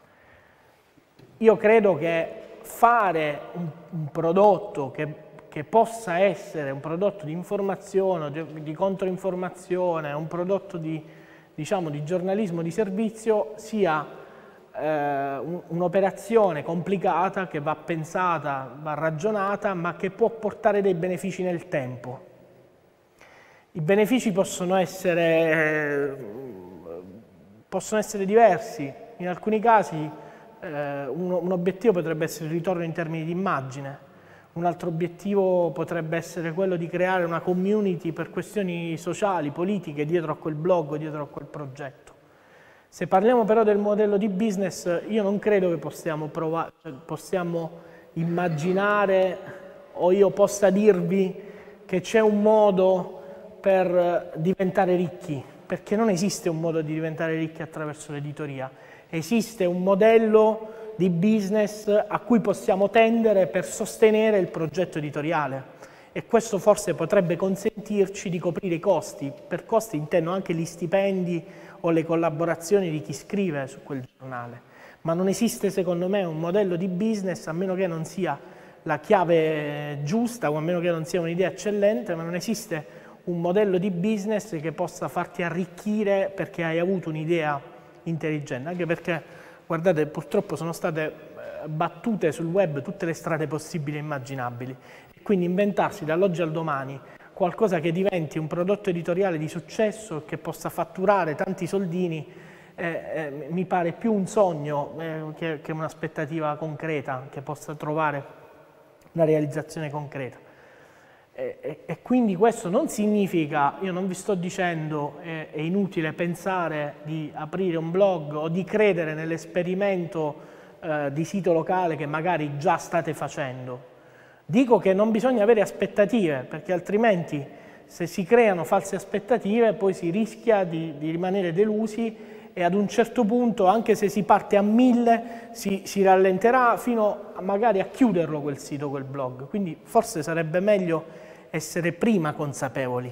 Io credo che fare un prodotto che possa essere un prodotto di informazione, di controinformazione, un prodotto di giornalismo di servizio sia un'operazione complicata che va pensata, va ragionata, ma che può portare dei benefici nel tempo. I benefici possono essere diversi. In alcuni casi un obiettivo potrebbe essere il ritorno in termini di immagine, un altro obiettivo potrebbe essere quello di creare una community per questioni sociali, politiche, dietro a quel blog, dietro a quel progetto. Se parliamo però del modello di business, io non credo che possiamo immaginare o io possa dirvi che c'è un modo per diventare ricchi, perché non esiste un modo di diventare ricchi attraverso l'editoria, esiste un modello di business a cui possiamo tendere per sostenere il progetto editoriale e questo forse potrebbe consentirci di coprire i costi. Per costi intendo anche gli stipendi o le collaborazioni di chi scrive su quel giornale, ma non esiste secondo me un modello di business, a meno che non sia la chiave giusta o a meno che non sia un'idea eccellente, ma non esiste un modello di business che possa farti arricchire perché hai avuto un'idea intelligente, anche perché, guardate, purtroppo sono state battute sul web tutte le strade possibili e immaginabili, e quindi inventarsi dall'oggi al domani qualcosa che diventi un prodotto editoriale di successo, che possa fatturare tanti soldini, mi pare più un sogno che un'aspettativa concreta, che possa trovare una realizzazione concreta. E quindi questo non significa, io non vi sto dicendo è inutile pensare di aprire un blog o di credere nell'esperimento di sito locale che magari già state facendo. Dico che non bisogna avere aspettative, perché altrimenti se si creano false aspettative poi si rischia di rimanere delusi e ad un certo punto, anche se si parte a 1000, si rallenterà fino magari a chiuderlo quel sito, quel blog. Quindi forse sarebbe meglio essere prima consapevoli.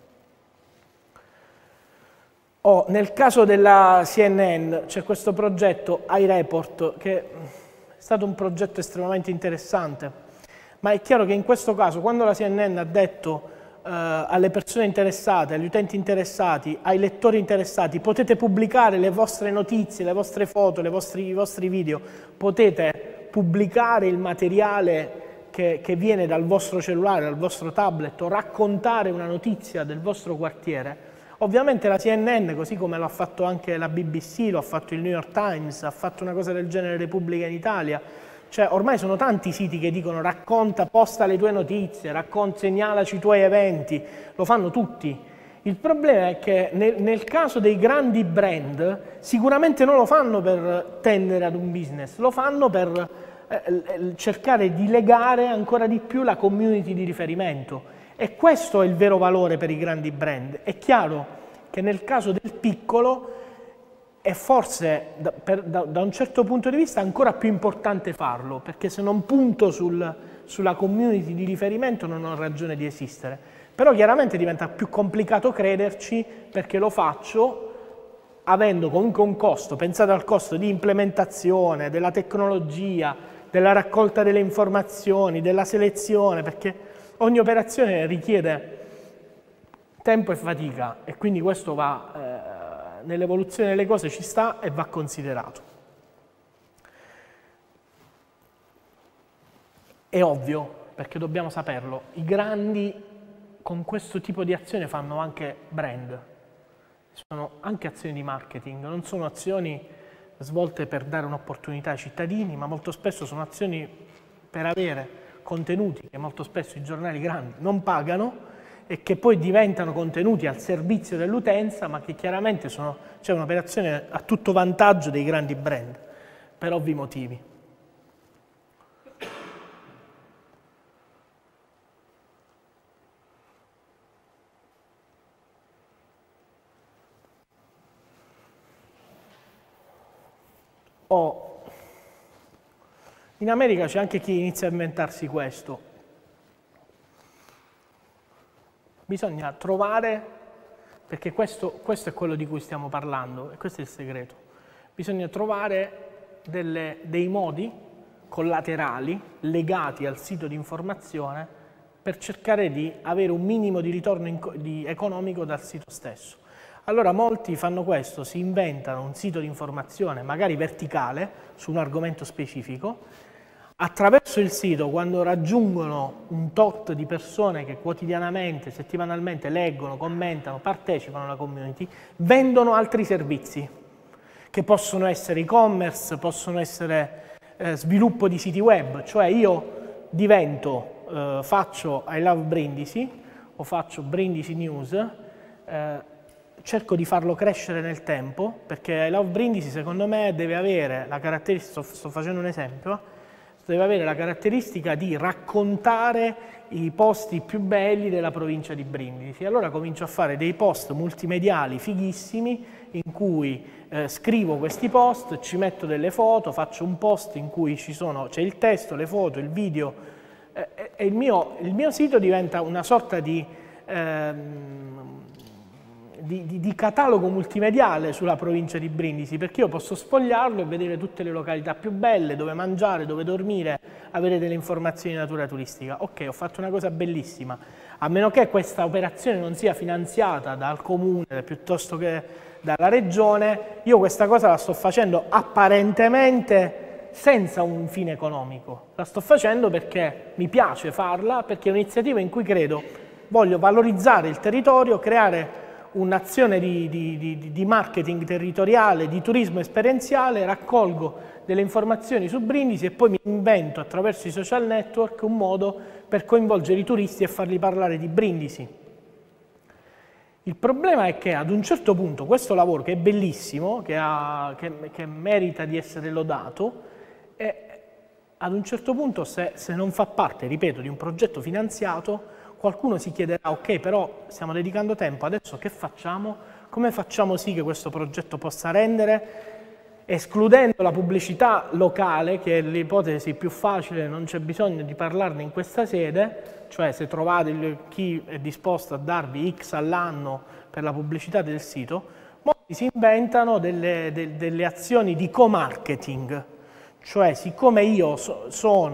Nel caso della CNN c'è questo progetto iReport che è stato un progetto estremamente interessante, ma è chiaro che in questo caso, quando la CNN ha detto alle persone interessate, agli utenti interessati, ai lettori interessati, potete pubblicare le vostre notizie, le vostre foto, i vostri video, potete pubblicare il materiale che viene dal vostro cellulare, dal vostro tablet, o raccontare una notizia del vostro quartiere. Ovviamente la CNN, così come l'ha fatto anche la BBC, lo ha fatto il New York Times, ha fatto una cosa del genere Repubblica in Italia. Cioè, ormai sono tanti i siti che dicono racconta, posta le tue notizie, segnalaci i tuoi eventi, lo fanno tutti. Il problema è che nel caso dei grandi brand sicuramente non lo fanno per tendere ad un business, lo fanno per cercare di legare ancora di più la community di riferimento. E questo è il vero valore per i grandi brand. È chiaro che nel caso del piccolo è forse da un certo punto di vista ancora più importante farlo, perché se non punto sulla community di riferimento non ho ragione di esistere. Però chiaramente diventa più complicato crederci, perché lo faccio avendo comunque un costo. Pensate al costo di implementazione, della tecnologia, della raccolta delle informazioni, della selezione, perché ogni operazione richiede tempo e fatica, e quindi questo va nell'evoluzione delle cose, ci sta e va considerato. È ovvio, perché dobbiamo saperlo, i grandi con questo tipo di azione fanno anche brand, sono anche azioni di marketing, non sono azioni svolte per dare un'opportunità ai cittadini, ma molto spesso sono azioni per avere contenuti che molto spesso i giornali grandi non pagano, e che poi diventano contenuti al servizio dell'utenza, ma che chiaramente c'è un'operazione a tutto vantaggio dei grandi brand, per ovvi motivi. In America c'è anche chi inizia a inventarsi questo. Bisogna trovare, perché questo è quello di cui stiamo parlando, e questo è il segreto, bisogna trovare dei modi collaterali legati al sito di informazione per cercare di avere un minimo di ritorno economico dal sito stesso. Allora molti fanno questo, si inventano un sito di informazione, magari verticale, su un argomento specifico. Attraverso il sito, quando raggiungono un tot di persone che quotidianamente, settimanalmente leggono, commentano, partecipano alla community, vendono altri servizi, che possono essere e-commerce, possono essere sviluppo di siti web. Cioè io faccio I Love Brindisi o faccio Brindisi News, cerco di farlo crescere nel tempo, perché I Love Brindisi secondo me deve avere la caratteristica, sto facendo un esempio, deve avere la caratteristica di raccontare i posti più belli della provincia di Brindisi. Allora comincio a fare dei post multimediali fighissimi in cui scrivo questi post, ci metto delle foto, faccio un post in cui c'è il testo, le foto, il video, e il mio sito diventa una sorta di catalogo multimediale sulla provincia di Brindisi, perché io posso sfogliarlo e vedere tutte le località più belle, dove mangiare, dove dormire, avere delle informazioni di natura turistica. Ok, ho fatto una cosa bellissima, a meno che questa operazione non sia finanziata dal comune piuttosto che dalla regione, io questa cosa la sto facendo apparentemente senza un fine economico, la sto facendo perché mi piace farla, perché è un'iniziativa in cui credo, voglio valorizzare il territorio, creare un'azione di marketing territoriale, di turismo esperienziale, raccolgo delle informazioni su Brindisi e poi mi invento attraverso i social network un modo per coinvolgere i turisti e farli parlare di Brindisi. Il problema è che ad un certo punto questo lavoro, che è bellissimo, che merita di essere lodato, ad un certo punto se non fa parte, ripeto, di un progetto finanziato, qualcuno si chiederà, ok, però stiamo dedicando tempo, adesso che facciamo? Come facciamo sì che questo progetto possa rendere? Escludendo la pubblicità locale, che è l'ipotesi più facile, non c'è bisogno di parlarne in questa sede, cioè se trovate chi è disposto a darvi X all'anno per la pubblicità del sito, molti si inventano delle azioni di co-marketing, cioè siccome io sono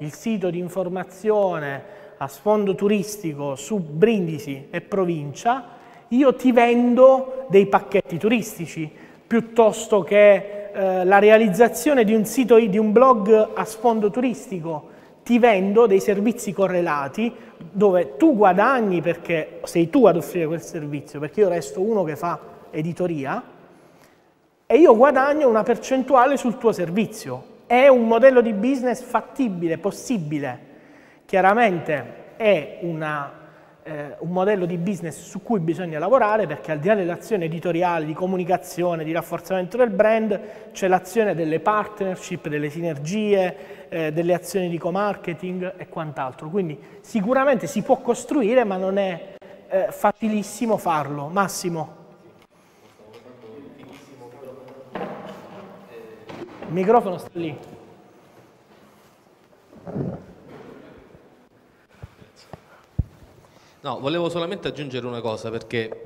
il sito di informazione a sfondo turistico su Brindisi e provincia, io ti vendo dei pacchetti turistici, piuttosto che la realizzazione di un sito, di un blog a sfondo turistico. Ti vendo dei servizi correlati dove tu guadagni perché sei tu ad offrire quel servizio, perché io resto uno che fa editoria e io guadagno una percentuale sul tuo servizio. È un modello di business fattibile, possibile. Chiaramente è un modello di business su cui bisogna lavorare, perché al di là delle azioni editoriali, di comunicazione, di rafforzamento del brand, c'è l'azione delle partnership, delle sinergie, delle azioni di co-marketing e quant'altro. Quindi sicuramente si può costruire, ma non è facilissimo farlo. Massimo. Il microfono sta lì. No, volevo solamente aggiungere una cosa, perché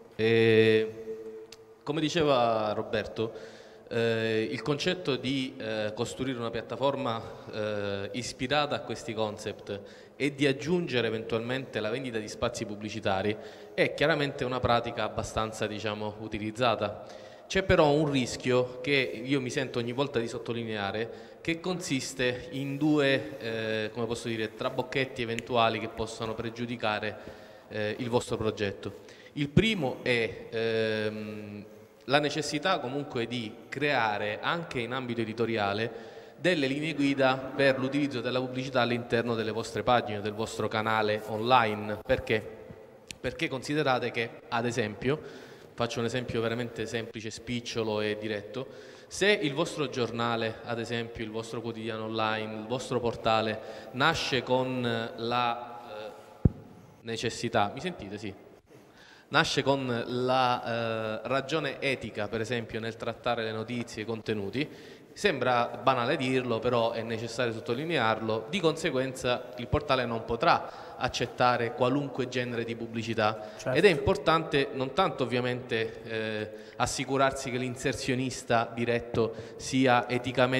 come diceva Roberto, il concetto di costruire una piattaforma ispirata a questi concept e di aggiungere eventualmente la vendita di spazi pubblicitari è chiaramente una pratica abbastanza, diciamo, utilizzata. C'è però un rischio che io mi sento ogni volta di sottolineare, che consiste in due, come posso dire, trabocchetti eventuali che possono pregiudicare il vostro progetto. Il primo è la necessità comunque di creare anche in ambito editoriale delle linee guida per l'utilizzo della pubblicità all'interno delle vostre pagine, del vostro canale online. Perché? Perché considerate che, ad esempio, faccio un esempio veramente semplice, spicciolo e diretto. Se il vostro giornale, ad esempio il vostro quotidiano online, il vostro portale, nasce con la necessità, mi sentite? Sì. Nasce con la ragione etica, per esempio, nel trattare le notizie e i contenuti, sembra banale dirlo, però è necessario sottolinearlo, di conseguenza il portale non potrà accettare qualunque genere di pubblicità. Certo. Ed è importante non tanto ovviamente assicurarsi che l'inserzionista diretto sia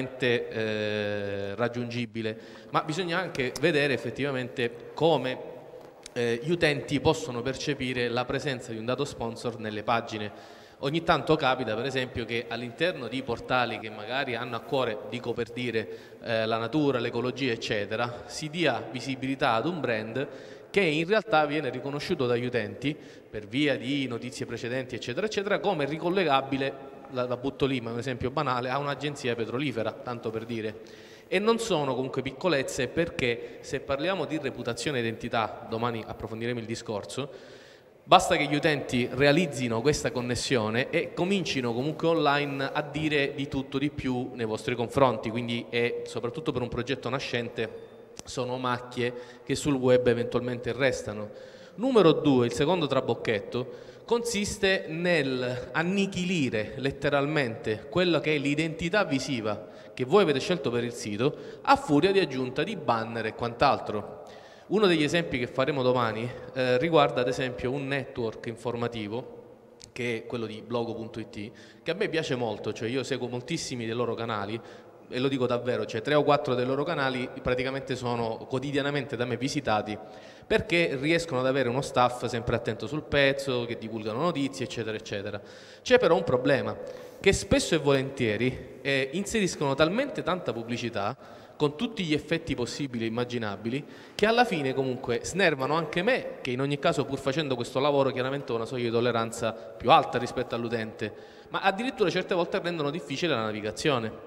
eticamente raggiungibile, ma bisogna anche vedere effettivamente come gli utenti possono percepire la presenza di un dato sponsor nelle pagine. Ogni tanto capita, per esempio, che all'interno di portali che magari hanno a cuore, dico per dire, la natura, l'ecologia, eccetera, si dia visibilità ad un brand che in realtà viene riconosciuto dagli utenti per via di notizie precedenti, eccetera, eccetera, come ricollegabile, la butto lì, ma è un esempio banale, a un'agenzia petrolifera, tanto per dire. E non sono comunque piccolezze, perché se parliamo di reputazione e identità, domani approfondiremo il discorso, basta che gli utenti realizzino questa connessione e comincino comunque online a dire di tutto di più nei vostri confronti, quindi soprattutto per un progetto nascente sono macchie che sul web eventualmente restano. Numero 2, il secondo trabocchetto, consiste nel annichilire letteralmente quella che è l'identità visiva che voi avete scelto per il sito a furia di aggiunta di banner e quant'altro. Uno degli esempi che faremo domani riguarda ad esempio un network informativo che è quello di blogo.it, che a me piace molto, cioè io seguo moltissimi dei loro canali e lo dico davvero, cioè 3 o 4 dei loro canali praticamente sono quotidianamente da me visitati, perché riescono ad avere uno staff sempre attento sul pezzo, che divulgano notizie, eccetera, eccetera. C'è però un problema, che spesso e volentieri inseriscono talmente tanta pubblicità con tutti gli effetti possibili e immaginabili, che alla fine comunque snervano anche me, che in ogni caso pur facendo questo lavoro chiaramente ho una soglia di tolleranza più alta rispetto all'utente, ma addirittura certe volte rendono difficile la navigazione.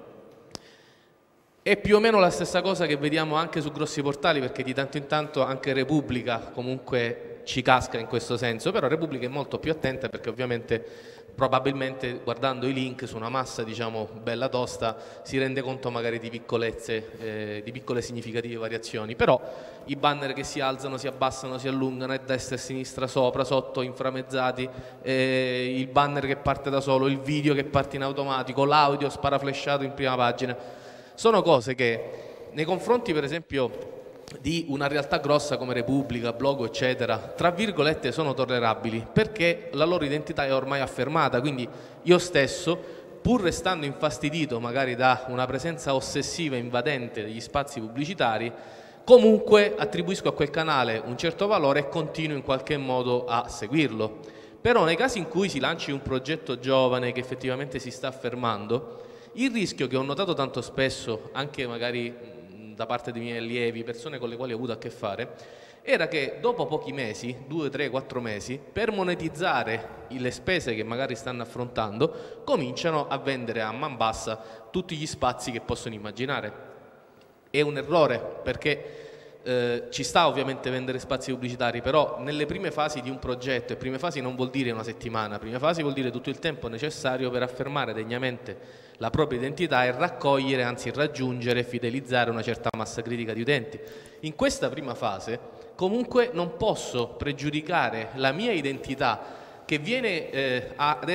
È più o meno la stessa cosa che vediamo anche su grossi portali, perché di tanto in tanto anche Repubblica comunque ci casca in questo senso, però Repubblica è molto più attenta, perché ovviamente probabilmente guardando i link su una massa, diciamo, bella tosta, si rende conto magari di piccolezze, di piccole significative variazioni, però i banner che si alzano, si abbassano, si allungano, a destra e a sinistra, sopra, sotto, inframezzati, il banner che parte da solo, il video che parte in automatico, l'audio sparaflesciato in prima pagina, sono cose che nei confronti per esempio di una realtà grossa come Repubblica, Blogo, eccetera, tra virgolette sono tollerabili, perché la loro identità è ormai affermata, quindi io stesso pur restando infastidito magari da una presenza ossessiva e invadente degli spazi pubblicitari, comunque attribuisco a quel canale un certo valore e continuo in qualche modo a seguirlo. Però nei casi in cui si lanci un progetto giovane che effettivamente si sta affermando, il rischio che ho notato tanto spesso, anche magari da parte dei miei allievi, persone con le quali ho avuto a che fare, era che dopo pochi mesi, 2, 3, 4 mesi, per monetizzare le spese che magari stanno affrontando, cominciano a vendere a man bassa tutti gli spazi che possono immaginare. È un errore, perché ci sta ovviamente vendere spazi pubblicitari, però nelle prime fasi di un progetto, e prime fasi non vuol dire una settimana, prime fasi vuol dire tutto il tempo necessario per affermare degnamente la propria identità e raccogliere, anzi raggiungere e fidelizzare una certa massa critica di utenti. In questa prima fase comunque non posso pregiudicare la mia identità che viene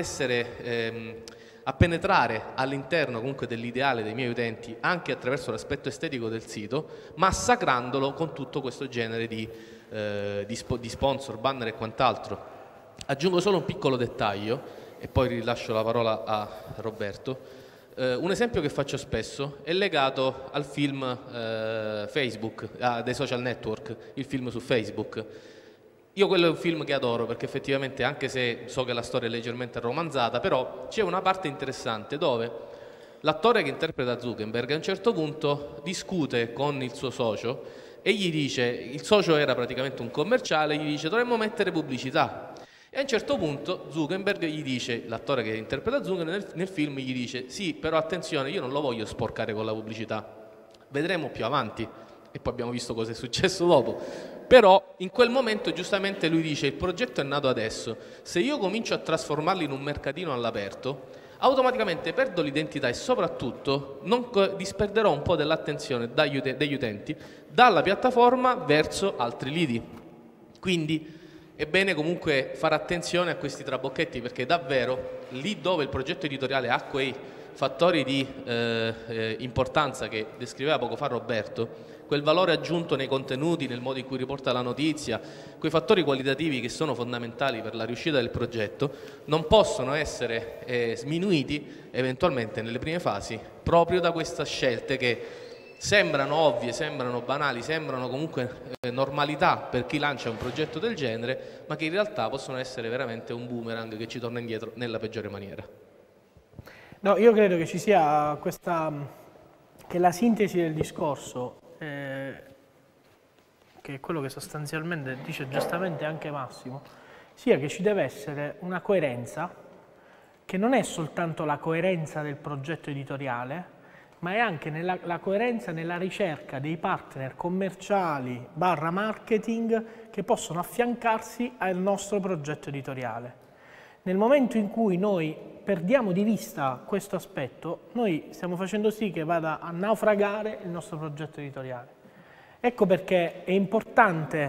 a penetrare all'interno comunque dell'ideale dei miei utenti anche attraverso l'aspetto estetico del sito, massacrandolo con tutto questo genere di sponsor, banner e quant'altro. Aggiungo solo un piccolo dettaglio e poi rilascio la parola a Roberto. Un esempio che faccio spesso è legato al film Facebook, dei social network, il film su Facebook. Io quello è un film che adoro perché effettivamente, anche se so che la storia è leggermente romanzata, però c'è una parte interessante dove l'attore che interpreta Zuckerberg a un certo punto discute con il suo socio e gli dice, il socio era praticamente un commerciale, gli dice dovremmo mettere pubblicità. E a un certo punto Zuckerberg gli dice, l'attore che interpreta Zuckerberg nel film gli dice sì, però attenzione, io non lo voglio sporcare con la pubblicità, vedremo più avanti. E poi abbiamo visto cosa è successo dopo. Però in quel momento giustamente lui dice il progetto è nato adesso, se io comincio a trasformarlo in un mercatino all'aperto, automaticamente perdo l'identità e soprattutto disperderò un po' dell'attenzione degli utenti dalla piattaforma verso altri lidi. Quindi è bene comunque fare attenzione a questi trabocchetti, perché davvero lì dove il progetto editoriale ha quei fattori di importanza che descriveva poco fa Roberto, quel valore aggiunto nei contenuti, nel modo in cui riporta la notizia, quei fattori qualitativi che sono fondamentali per la riuscita del progetto, non possono essere sminuiti eventualmente nelle prime fasi proprio da queste scelte che sembrano ovvie, sembrano banali, sembrano comunque normalità per chi lancia un progetto del genere, ma che in realtà possono essere veramente un boomerang che ci torna indietro nella peggiore maniera. No, io credo che ci sia che la sintesi del discorso, che è quello che sostanzialmente dice giustamente anche Massimo, sia che ci deve essere una coerenza, che non è soltanto la coerenza del progetto editoriale, ma è anche la coerenza nella ricerca dei partner commerciali / marketing che possono affiancarsi al nostro progetto editoriale. Nel momento in cui noi perdiamo di vista questo aspetto, noi stiamo facendo sì che vada a naufragare il nostro progetto editoriale. Ecco perché è importante,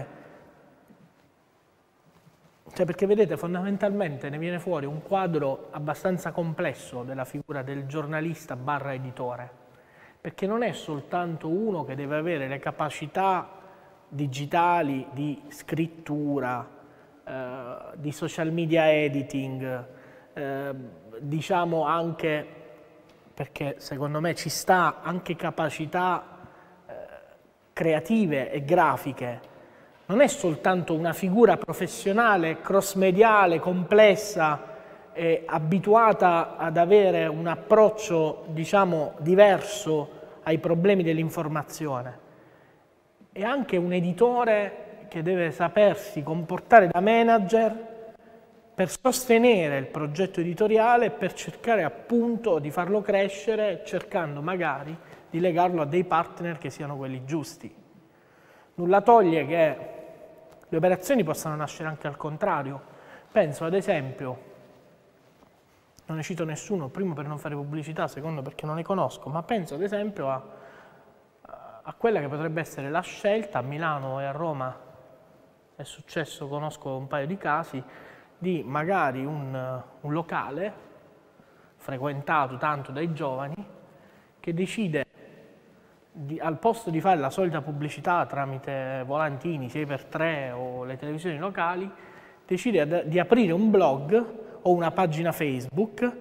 perché vedete, fondamentalmente ne viene fuori un quadro abbastanza complesso della figura del giornalista / editore, perché non è soltanto uno che deve avere le capacità digitali di scrittura, di social media editing, diciamo anche, perché secondo me ci sta, anche capacità creative e grafiche. Non è soltanto una figura professionale, cross-mediale, complessa e abituata ad avere un approccio, diciamo, diverso ai problemi dell'informazione. È anche un editore che deve sapersi comportare da manager per sostenere il progetto editoriale e per cercare appunto di farlo crescere, cercando magari di legarlo a dei partner che siano quelli giusti. Nulla toglie che le operazioni possano nascere anche al contrario. Penso ad esempio, non ne cito nessuno, primo per non fare pubblicità, secondo perché non ne conosco, ma penso ad esempio a quella che potrebbe essere la scelta, a Milano e a Roma è successo, conosco un paio di casi, di magari un locale frequentato tanto dai giovani che decide, al posto di fare la solita pubblicità tramite volantini 6x3 o le televisioni locali, decide di aprire un blog o una pagina Facebook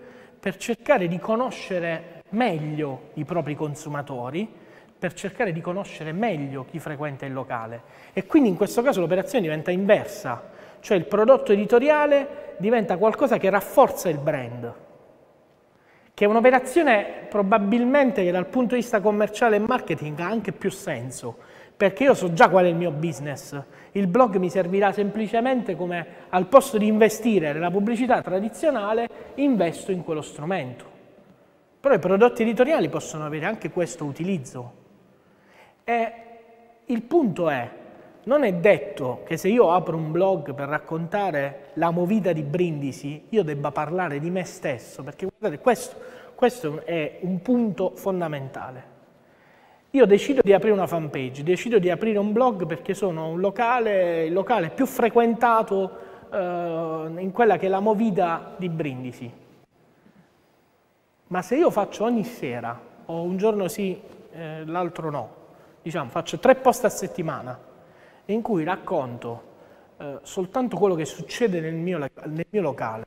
per cercare di conoscere meglio i propri consumatori, per cercare di conoscere meglio chi frequenta il locale. E quindi in questo caso l'operazione diventa inversa, cioè il prodotto editoriale diventa qualcosa che rafforza il brand, che è un'operazione probabilmente che dal punto di vista commerciale e marketing ha anche più senso, perché io so già qual è il mio business. Il blog mi servirà semplicemente come, al posto di investire nella pubblicità tradizionale, investo in quello strumento. Però i prodotti editoriali possono avere anche questo utilizzo. E il punto è, non è detto che se io apro un blog per raccontare la movida di Brindisi, io debba parlare di me stesso, perché guardate, questo è un punto fondamentale. Io decido di aprire una fanpage, decido di aprire un blog perché sono il locale più frequentato in quella che è la movida di Brindisi. Ma se io faccio ogni sera, o un giorno sì, l'altro no, diciamo, faccio 3 post a settimana, in cui racconto soltanto quello che succede nel mio locale,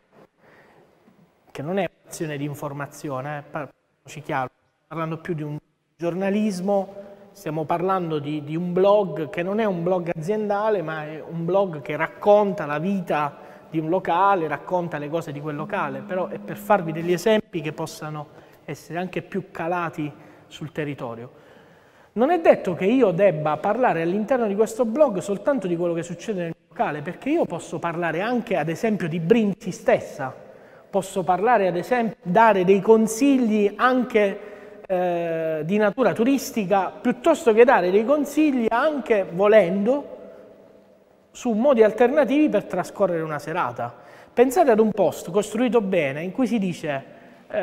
che non è un'azione di informazione, parliamoci chiaro, parlando più di un giornalismo, stiamo parlando di un blog che non è un blog aziendale, ma è un blog che racconta la vita di un locale, racconta le cose di quel locale, però è per farvi degli esempi che possano essere anche più calati sul territorio. Non è detto che io debba parlare all'interno di questo blog soltanto di quello che succede nel locale, perché io posso parlare anche, ad esempio, di Brindisi stessa, posso parlare, ad esempio, dare dei consigli anche di natura turistica, piuttosto che dare dei consigli anche, volendo, su modi alternativi per trascorrere una serata. Pensate ad un post costruito bene in cui si dice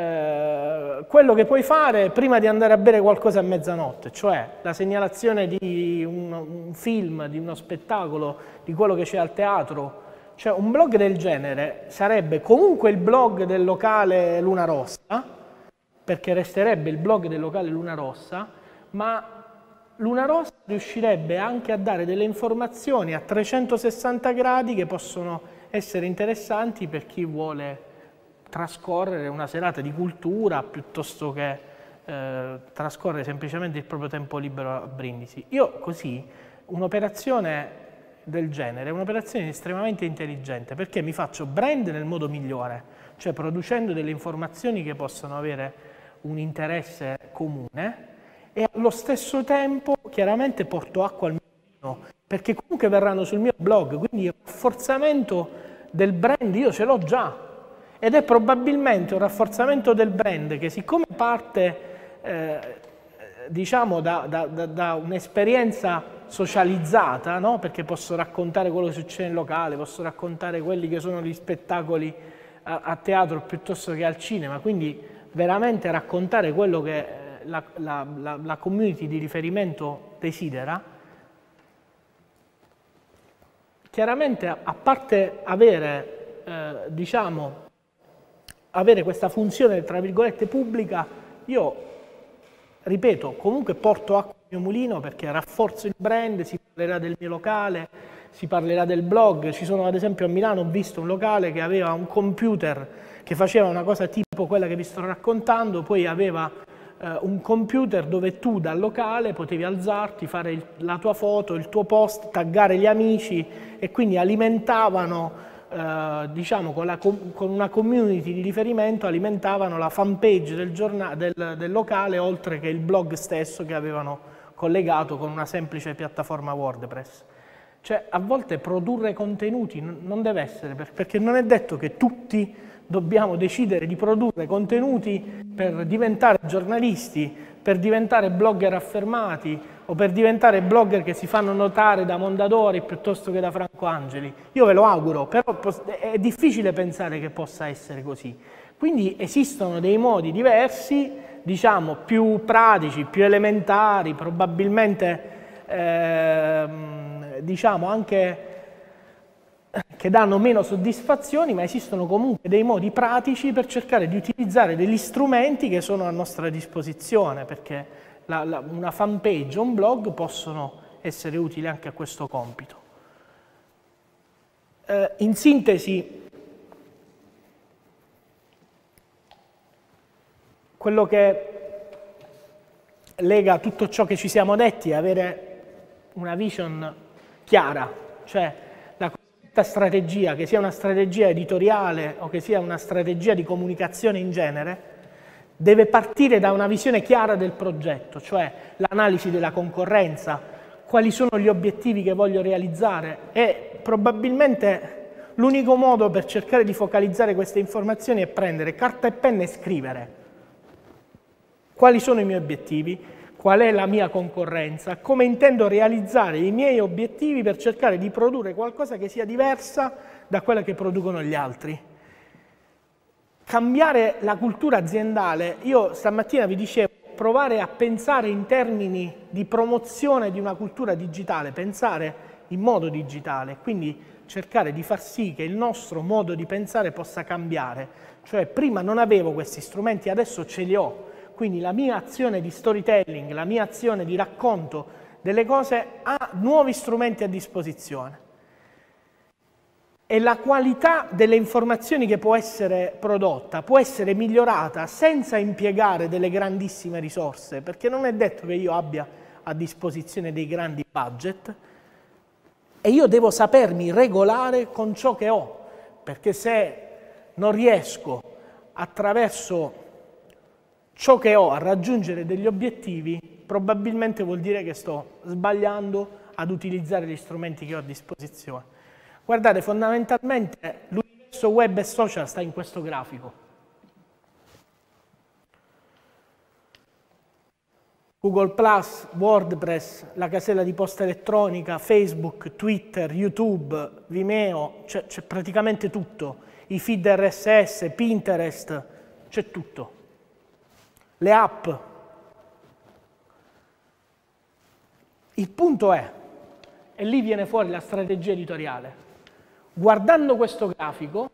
quello che puoi fare prima di andare a bere qualcosa a mezzanotte, cioè la segnalazione di un film, di uno spettacolo, di quello che c'è al teatro. Cioè un blog del genere sarebbe comunque il blog del locale Luna Rossa, perché resterebbe il blog del locale Luna Rossa, ma Luna Rossa riuscirebbe anche a dare delle informazioni a 360 gradi che possono essere interessanti per chi vuole trascorrere una serata di cultura piuttosto che trascorrere semplicemente il proprio tempo libero a Brindisi. Io così, un'operazione del genere è un'operazione estremamente intelligente, perché mi faccio brand nel modo migliore, cioè producendo delle informazioni che possono avere un interesse comune, e allo stesso tempo chiaramente porto acqua al mio mulino, perché comunque verranno sul mio blog, quindi il rafforzamento del brand io ce l'ho già, ed è probabilmente un rafforzamento del brand che, siccome parte diciamo da un'esperienza socializzata, no? Perché posso raccontare quello che succede nel locale, posso raccontare quelli che sono gli spettacoli a teatro piuttosto che al cinema, quindi veramente raccontare quello che la community di riferimento desidera. Chiaramente, a parte avere, avere questa funzione, tra virgolette, pubblica, io, ripeto, comunque porto acqua al mio mulino, perché rafforzo il brand, si parlerà del mio locale, si parlerà del blog. Ci sono, ad esempio, a Milano ho visto un locale che aveva un computer che faceva una cosa tipo quella che vi sto raccontando, poi aveva un computer dove tu dal locale potevi alzarti, fare la tua foto, il tuo post, taggare gli amici, e quindi alimentavano, diciamo, con una community di riferimento, alimentavano la fanpage del locale, oltre che il blog stesso che avevano collegato con una semplice piattaforma WordPress. Cioè, a volte produrre contenuti non deve essere, perché non è detto che tutti dobbiamo decidere di produrre contenuti per diventare giornalisti, per diventare blogger affermati o per diventare blogger che si fanno notare da Mondadori piuttosto che da Franco Angeli. Io ve lo auguro, però è difficile pensare che possa essere così. Quindi esistono dei modi diversi, diciamo più pratici, più elementari, probabilmente diciamo anche che danno meno soddisfazioni, ma esistono comunque dei modi pratici per cercare di utilizzare degli strumenti che sono a nostra disposizione, perché una fanpage o un blog possono essere utili anche a questo compito. In sintesi, quello che lega tutto ciò che ci siamo detti è avere una vision chiara, cioè la cosiddetta strategia, che sia una strategia editoriale o che sia una strategia di comunicazione in genere, deve partire da una visione chiara del progetto, cioè l'analisi della concorrenza, quali sono gli obiettivi che voglio realizzare e probabilmente l'unico modo per cercare di focalizzare queste informazioni è prendere carta e penna e scrivere quali sono i miei obiettivi, qual è la mia concorrenza, come intendo realizzare i miei obiettivi per cercare di produrre qualcosa che sia diversa da quella che producono gli altri. Cambiare la cultura aziendale, io stamattina vi dicevo, provare a pensare in termini di promozione di una cultura digitale, pensare in modo digitale, quindi cercare di far sì che il nostro modo di pensare possa cambiare. Cioè prima non avevo questi strumenti, adesso ce li ho. Quindi la mia azione di storytelling, la mia azione di racconto delle cose ha nuovi strumenti a disposizione. E la qualità delle informazioni che può essere prodotta può essere migliorata senza impiegare delle grandissime risorse, perché non è detto che io abbia a disposizione dei grandi budget e io devo sapermi regolare con ciò che ho, perché se non riesco attraverso ciò che ho a raggiungere degli obiettivi, probabilmente vuol dire che sto sbagliando ad utilizzare gli strumenti che ho a disposizione. Guardate, fondamentalmente l'universo web e social sta in questo grafico. Google+, WordPress, la casella di posta elettronica, Facebook, Twitter, YouTube, Vimeo, c'è praticamente tutto. I feed RSS, Pinterest, c'è tutto. Le app. Il punto è, e lì viene fuori la strategia editoriale, guardando questo grafico,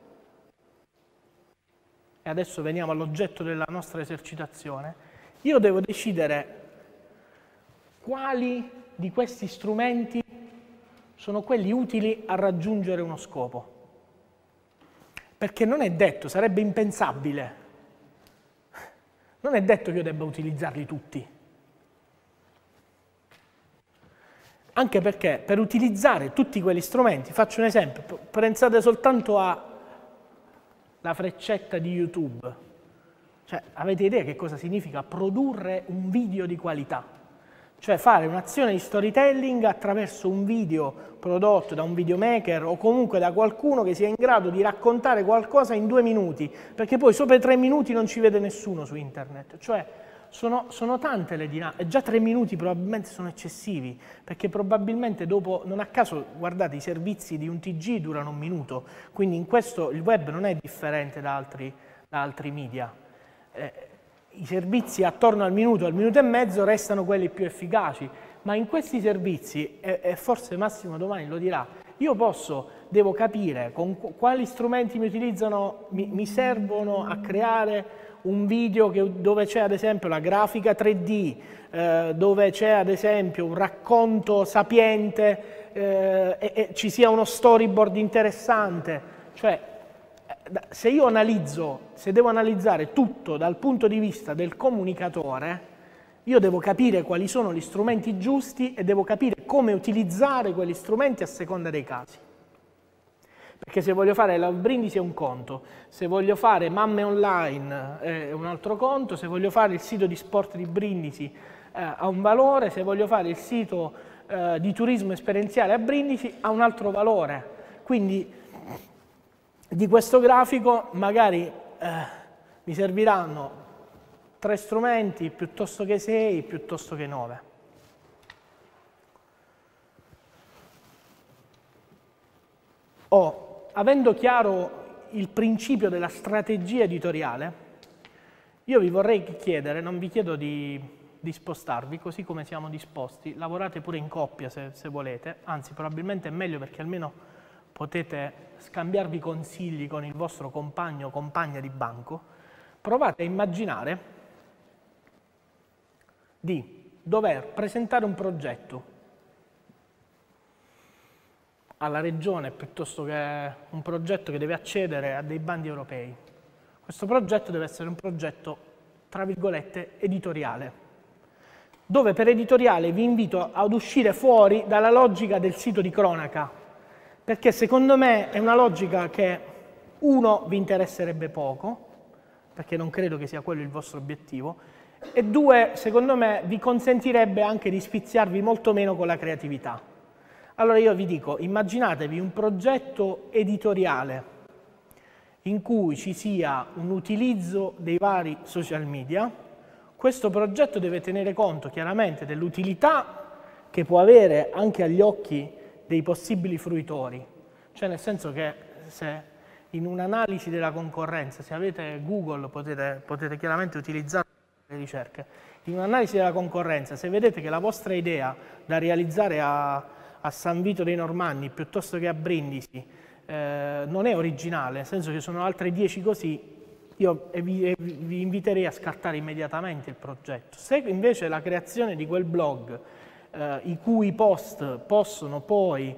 e adesso veniamo all'oggetto della nostra esercitazione, io devo decidere quali di questi strumenti sono quelli utili a raggiungere uno scopo. Perché non è detto, sarebbe impensabile, non è detto che io debba utilizzarli tutti. Anche perché per utilizzare tutti quegli strumenti, faccio un esempio, pensate soltanto alla freccetta di YouTube. Cioè, avete idea che cosa significa produrre un video di qualità? Cioè fare un'azione di storytelling attraverso un video prodotto da un videomaker o comunque da qualcuno che sia in grado di raccontare qualcosa in 2 minuti, perché poi sopra i 3 minuti non ci vede nessuno su internet. Cioè sono tante le dinamiche, e già 3 minuti probabilmente sono eccessivi, perché probabilmente dopo, non a caso, guardate, i servizi di un TG durano 1 minuto, quindi in questo il web non è differente da altri media. I servizi attorno al minuto e mezzo restano quelli più efficaci, ma in questi servizi, e forse Massimo domani lo dirà, io devo capire con quali strumenti mi servono a creare un video dove c'è ad esempio la grafica 3D, dove c'è ad esempio un racconto sapiente e ci sia uno storyboard interessante, cioè se devo analizzare tutto dal punto di vista del comunicatore, io devo capire quali sono gli strumenti giusti e devo capire come utilizzare quegli strumenti a seconda dei casi. Perché se voglio fare la Brindisi è un conto, se voglio fare Mamme Online è un altro conto, se voglio fare il sito di sport di Brindisi ha un valore, se voglio fare il sito di turismo esperienziale a Brindisi ha un altro valore. Quindi di questo grafico magari mi serviranno 3 strumenti piuttosto che 6, piuttosto che 9. Avendo chiaro il principio della strategia editoriale, io vi vorrei chiedere, non vi chiedo di spostarvi, così come siamo disposti, lavorate pure in coppia se volete, anzi probabilmente è meglio perché almeno potete scambiarvi consigli con il vostro compagno o compagna di banco. Provate a immaginare di dover presentare un progetto alla regione piuttosto che un progetto che deve accedere a dei bandi europei. Questo progetto deve essere un progetto tra virgolette, editoriale, dove per editoriale vi invito ad uscire fuori dalla logica del sito di cronaca, perché secondo me è una logica che, uno, vi interesserebbe poco, perché non credo che sia quello il vostro obiettivo, e due, secondo me, vi consentirebbe anche di sfiziarvi molto meno con la creatività. Allora io vi dico, immaginatevi un progetto editoriale in cui ci sia un utilizzo dei vari social media. Questo progetto deve tenere conto chiaramente dell'utilità che può avere anche agli occhi dei possibili fruitori, cioè nel senso che se in un'analisi della concorrenza, se avete Google potete chiaramente utilizzare le ricerche, in un'analisi della concorrenza, se vedete che la vostra idea da realizzare a San Vito dei Normanni piuttosto che a Brindisi non è originale, nel senso che sono altre 10 così, io vi inviterei a scartare immediatamente il progetto. Se invece la creazione di quel blog, i cui post possono poi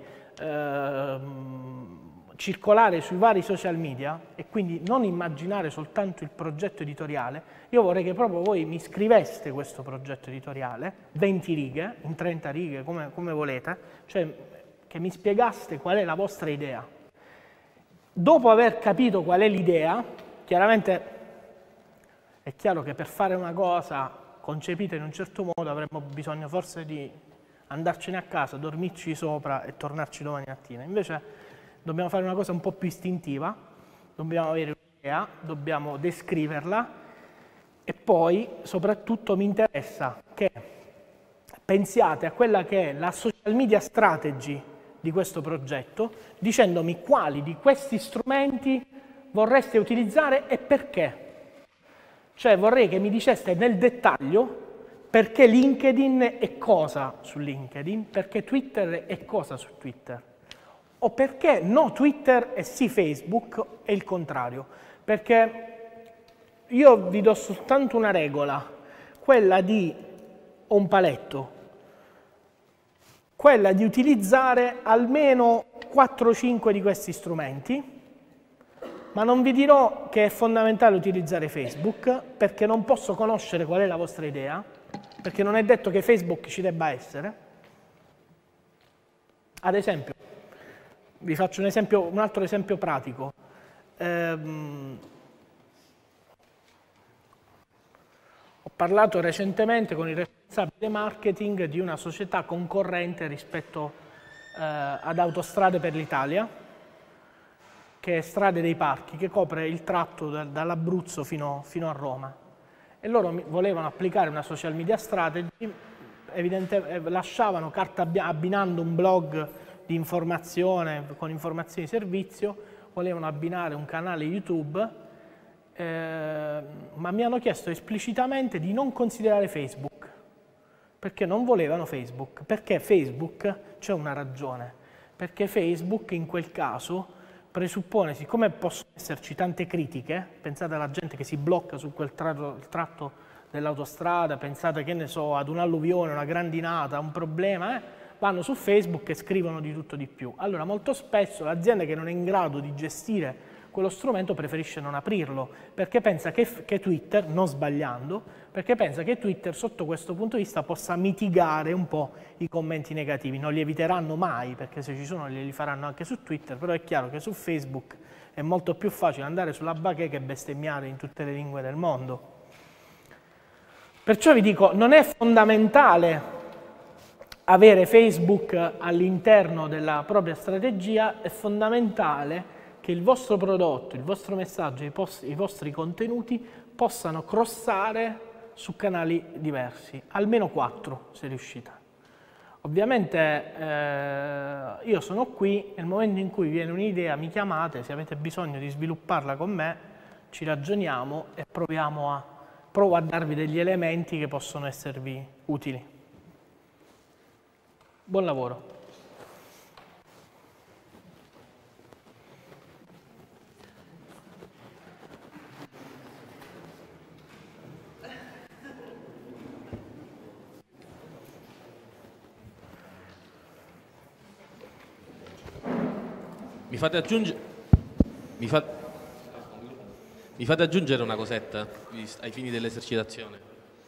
circolare sui vari social media, e quindi non immaginare soltanto il progetto editoriale, io vorrei che proprio voi mi scriveste questo progetto editoriale, 20 righe, in 30 righe, come volete, cioè che mi spiegaste qual è la vostra idea. Dopo aver capito qual è l'idea, chiaramente è chiaro che per fare una cosa concepita in un certo modo avremmo bisogno forse di andarcene a casa, dormirci sopra e tornarci domani mattina. Invece dobbiamo fare una cosa un po' più istintiva, dobbiamo avere un'idea, dobbiamo descriverla e poi soprattutto mi interessa che pensiate a quella che è la social media strategy di questo progetto, dicendomi quali di questi strumenti vorreste utilizzare e perché. Cioè vorrei che mi diceste nel dettaglio perché LinkedIn è cosa su LinkedIn, perché Twitter è cosa su Twitter, o perché no Twitter e sì Facebook e il contrario. Perché io vi do soltanto una regola, quella di, o un paletto, quella di utilizzare almeno 4-5 di questi strumenti, ma non vi dirò che è fondamentale utilizzare Facebook, perché non posso conoscere qual è la vostra idea, perché non è detto che Facebook ci debba essere. Ad esempio, vi faccio un altro esempio pratico. Ho parlato recentemente con il responsabile marketing di una società concorrente rispetto ad Autostrade per l'Italia, che è Strade dei Parchi, che copre il tratto dall'Abruzzo fino a Roma. E loro volevano applicare una social media strategy, lasciavano carta abbinando un blog di informazione con informazioni di servizio, volevano abbinare un canale YouTube, ma mi hanno chiesto esplicitamente di non considerare Facebook, perché non volevano Facebook. Perché Facebook, c'è una ragione, perché Facebook in quel caso presuppone, siccome possono esserci tante critiche, pensate alla gente che si blocca su quel tratto dell'autostrada, pensate che ne so, ad un'alluvione, una grandinata, un problema, vanno su Facebook e scrivono di tutto di più. Allora molto spesso l'azienda che non è in grado di gestire quello strumento preferisce non aprirlo, perché pensa che Twitter, non sbagliando, perché pensa che Twitter sotto questo punto di vista possa mitigare un po' i commenti negativi. Non li eviteranno mai, perché se ci sono li faranno anche su Twitter, però è chiaro che su Facebook è molto più facile andare sulla bacheca che bestemmiare in tutte le lingue del mondo. Perciò vi dico, non è fondamentale avere Facebook all'interno della propria strategia, è fondamentale che il vostro prodotto, il vostro messaggio, i vostri contenuti possano crossare su canali diversi, almeno 4 se riuscite. Ovviamente io sono qui, nel momento in cui viene un'idea mi chiamate, se avete bisogno di svilupparla con me, ci ragioniamo e provo a darvi degli elementi che possono esservi utili. Buon lavoro. Mi fate aggiungere... Mi fate aggiungere una cosetta ai fini dell'esercitazione?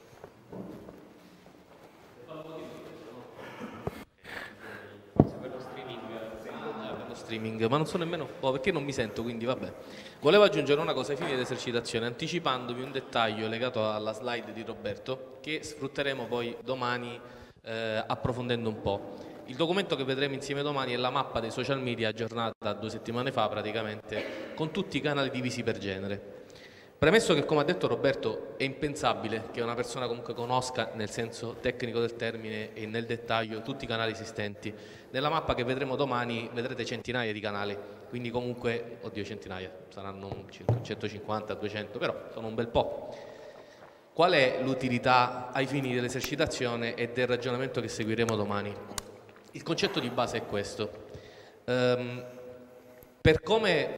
Per lo streaming, ma non so nemmeno perché non mi sento, quindi vabbè. Volevo aggiungere una cosa ai fini dell'esercitazione, anticipandovi un dettaglio legato alla slide di Roberto, che sfrutteremo poi domani approfondendo un po'. Il documento che vedremo insieme domani è la mappa dei social media aggiornata 2 settimane fa praticamente, con tutti i canali divisi per genere. Premesso che, come ha detto Roberto, è impensabile che una persona comunque conosca nel senso tecnico del termine e nel dettaglio tutti i canali esistenti, nella mappa che vedremo domani vedrete centinaia di canali, quindi comunque, oddio centinaia, saranno circa 150, 200, però sono un bel po'. Qual è l'utilità ai fini dell'esercitazione e del ragionamento che seguiremo domani? Il concetto di base è questo. Per come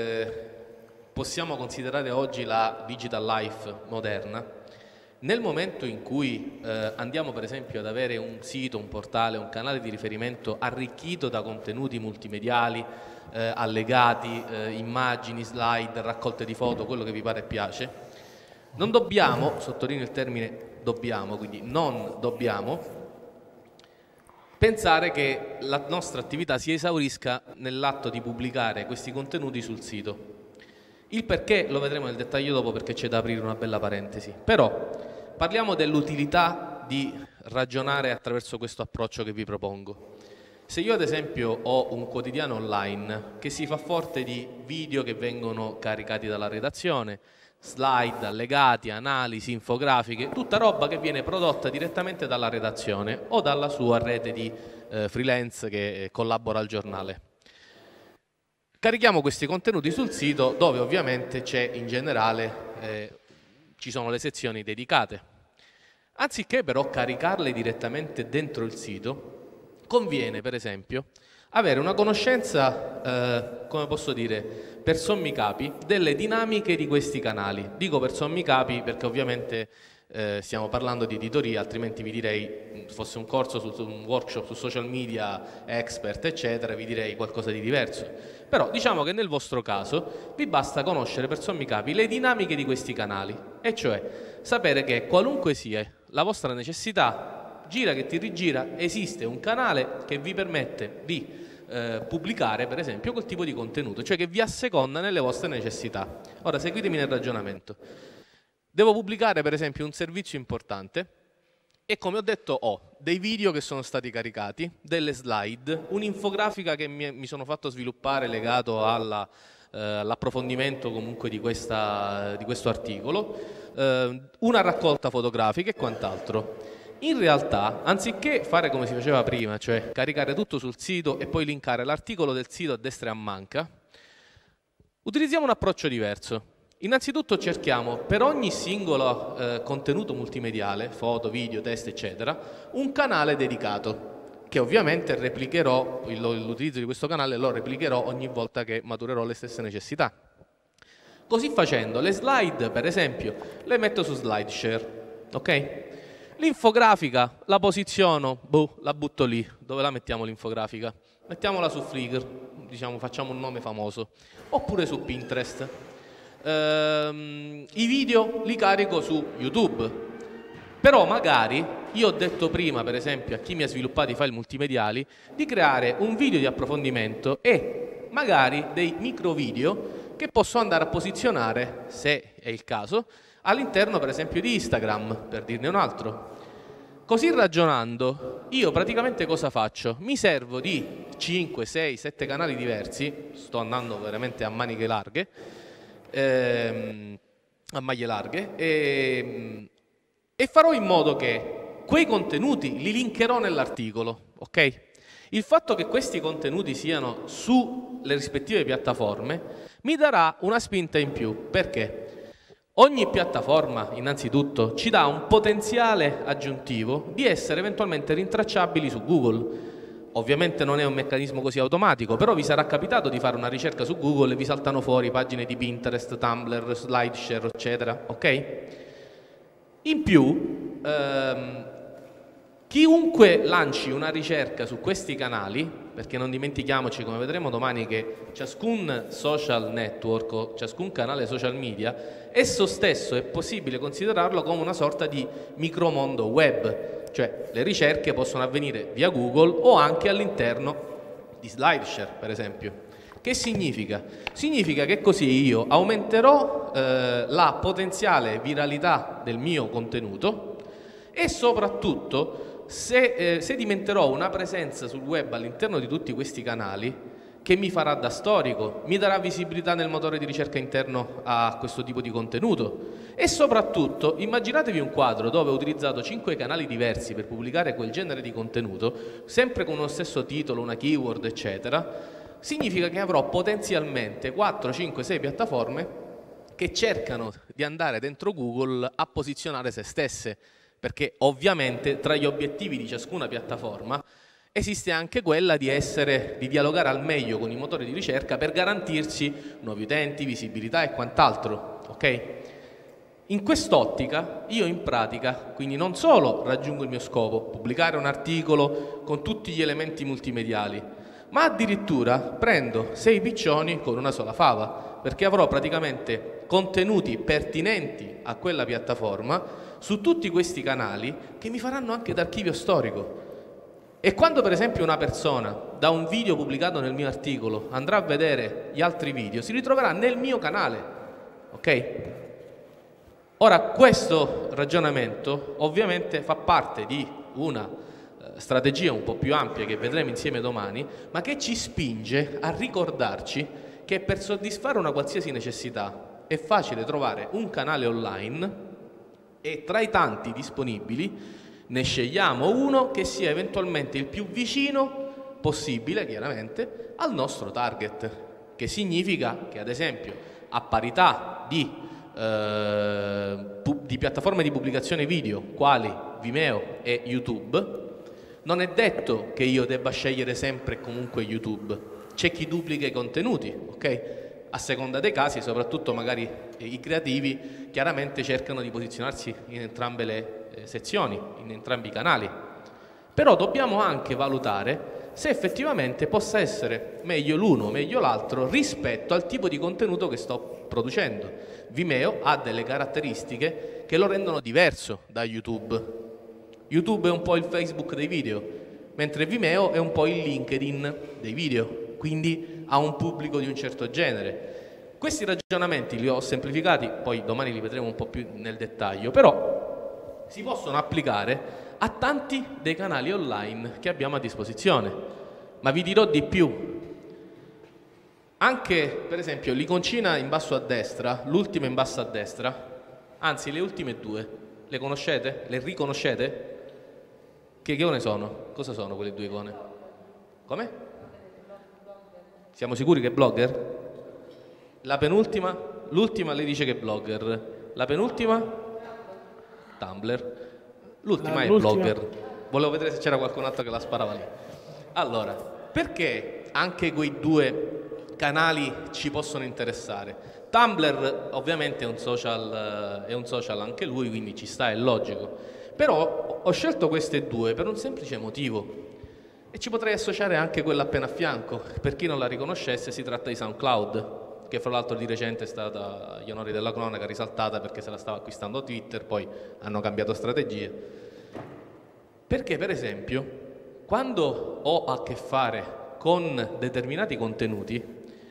possiamo considerare oggi la digital life moderna, nel momento in cui andiamo per esempio ad avere un sito, un portale, un canale di riferimento arricchito da contenuti multimediali, allegati, immagini, slide, raccolte di foto, quello che vi pare e piace, non dobbiamo, sottolineo il termine dobbiamo, quindi non dobbiamo pensare che la nostra attività si esaurisca nell'atto di pubblicare questi contenuti sul sito. Il perché lo vedremo nel dettaglio dopo, perché c'è da aprire una bella parentesi. Però parliamo dell'utilità di ragionare attraverso questo approccio che vi propongo. Se io ad esempio ho un quotidiano online che si fa forte di video che vengono caricati dalla redazione, slide, allegati, analisi, infografiche, tutta roba che viene prodotta direttamente dalla redazione o dalla sua rete di freelance che collabora al giornale. Carichiamo questi contenuti sul sito, dove ovviamente c'è in generale, ci sono le sezioni dedicate. Anziché però caricarle direttamente dentro il sito, conviene per esempio avere una conoscenza, come posso dire, per sommi capi, delle dinamiche di questi canali. Dico per sommi capi perché ovviamente stiamo parlando di editoria, altrimenti vi direi, fosse un corso, un workshop su social media, expert, eccetera, vi direi qualcosa di diverso. Però diciamo che nel vostro caso vi basta conoscere per sommi capi le dinamiche di questi canali, e cioè sapere che qualunque sia la vostra necessità, gira che ti rigira, esiste un canale che vi permette di pubblicare per esempio quel tipo di contenuto, cioè che vi asseconda nelle vostre necessità. Ora seguitemi nel ragionamento. Devo pubblicare per esempio un servizio importante e, come ho detto, ho dei video che sono stati caricati, delle slide, un'infografica che mi sono fatto sviluppare legato all'approfondimento comunque di questo articolo, una raccolta fotografica e quant'altro. In realtà, anziché fare come si faceva prima, cioè caricare tutto sul sito e poi linkare l'articolo del sito a destra e a manca, utilizziamo un approccio diverso. Innanzitutto cerchiamo per ogni singolo contenuto multimediale, foto, video, testo, eccetera, un canale dedicato, che ovviamente replicherò, l'utilizzo di questo canale lo replicherò ogni volta che maturerò le stesse necessità. Così facendo, le slide, per esempio, le metto su SlideShare, ok? L'infografica la posiziono, la butto lì. Dove la mettiamo l'infografica? Mettiamola su Flickr, diciamo, facciamo un nome famoso, oppure su Pinterest. I video li carico su YouTube, però magari io ho detto prima, per esempio, a chi mi ha sviluppato i file multimediali, di creare un video di approfondimento e magari dei micro video che posso andare a posizionare, se è il caso, all'interno per esempio di Instagram, per dirne un altro. Così ragionando, io praticamente cosa faccio? Mi servo di 5, 6, 7 canali diversi, sto andando veramente a maniche larghe, a maglie larghe, e farò in modo che quei contenuti li linkerò nell'articolo, ok? Il fatto che questi contenuti siano sulle rispettive piattaforme mi darà una spinta in più. Perché? Ogni piattaforma, innanzitutto, ci dà un potenziale aggiuntivo di essere eventualmente rintracciabili su Google. Ovviamente non è un meccanismo così automatico, però vi sarà capitato di fare una ricerca su Google e vi saltano fuori pagine di Pinterest, Tumblr, SlideShare, eccetera, ok? In più, chiunque lanci una ricerca su questi canali perché non dimentichiamoci, come vedremo domani, che ciascun social network o ciascun canale social media, esso stesso è possibile considerarlo come una sorta di micromondo web, cioè le ricerche possono avvenire via Google o anche all'interno di SlideShare, per esempio. Che significa? Significa che così io aumenterò la potenziale viralità del mio contenuto e soprattutto se diventerò una presenza sul web all'interno di tutti questi canali, che mi farà da storico, mi darà visibilità nel motore di ricerca interno a questo tipo di contenuto e soprattutto immaginatevi un quadro dove ho utilizzato 5 canali diversi per pubblicare quel genere di contenuto, sempre con uno stesso titolo, una keyword, eccetera. Significa che avrò potenzialmente 4, 5, 6 piattaforme che cercano di andare dentro Google a posizionare se stesse, perché ovviamente tra gli obiettivi di ciascuna piattaforma esiste anche quella di dialogare al meglio con i motori di ricerca per garantirsi nuovi utenti, visibilità e quant'altro, ok? In quest'ottica io in pratica quindi non solo raggiungo il mio scopo, pubblicare un articolo con tutti gli elementi multimediali, ma addirittura prendo 6 piccioni con una sola fava, perché avrò praticamente contenuti pertinenti a quella piattaforma su tutti questi canali che mi faranno anche d'archivio storico. E quando per esempio una persona da un video pubblicato nel mio articolo andrà a vedere gli altri video, si ritroverà nel mio canale, ok? Ora, questo ragionamento ovviamente fa parte di una strategia un po' più ampia che vedremo insieme domani, ma che ci spinge a ricordarci che per soddisfare una qualsiasi necessità è facile trovare un canale online e tra i tanti disponibili ne scegliamo uno che sia eventualmente il più vicino possibile, chiaramente, al nostro target, che significa che ad esempio a parità di piattaforme di pubblicazione video quali Vimeo e YouTube, non è detto che io debba scegliere sempre e comunque YouTube. C'è chi duplica i contenuti, ok? A seconda dei casi, soprattutto magari i creativi, chiaramente cercano di posizionarsi in entrambe le sezioni, in entrambi i canali. Però dobbiamo anche valutare se effettivamente possa essere meglio l'uno o meglio l'altro rispetto al tipo di contenuto che sto producendo. Vimeo ha delle caratteristiche che lo rendono diverso da YouTube. YouTube è un po' il Facebook dei video, mentre Vimeo è un po' il LinkedIn dei video, quindi ha un pubblico di un certo genere. Questi ragionamenti li ho semplificati, poi domani li vedremo un po' più nel dettaglio, però si possono applicare a tanti dei canali online che abbiamo a disposizione. Ma vi dirò di più. Anche, per esempio, l'iconcina in basso a destra, l'ultima in basso a destra, anzi le ultime due, le conoscete? Le riconoscete? Che icone sono? Cosa sono quelle due icone? Come? Siamo sicuri che è blogger? La penultima? L'ultima lei dice che è blogger. La penultima? Tumblr. L'ultima è blogger. Volevo vedere se c'era qualcun altro che la sparava lì. Allora, perché anche quei due canali ci possono interessare? Tumblr ovviamente è un social anche lui, quindi ci sta, è logico. Però ho scelto queste due per un semplice motivo e ci potrei associare anche quella appena a fianco. Per chi non la riconoscesse, si tratta di SoundCloud, che fra l'altro di recente è stata agli onori della cronaca risaltata perché se la stava acquistando Twitter, poi hanno cambiato strategie. Perché per esempio quando ho a che fare con determinati contenuti,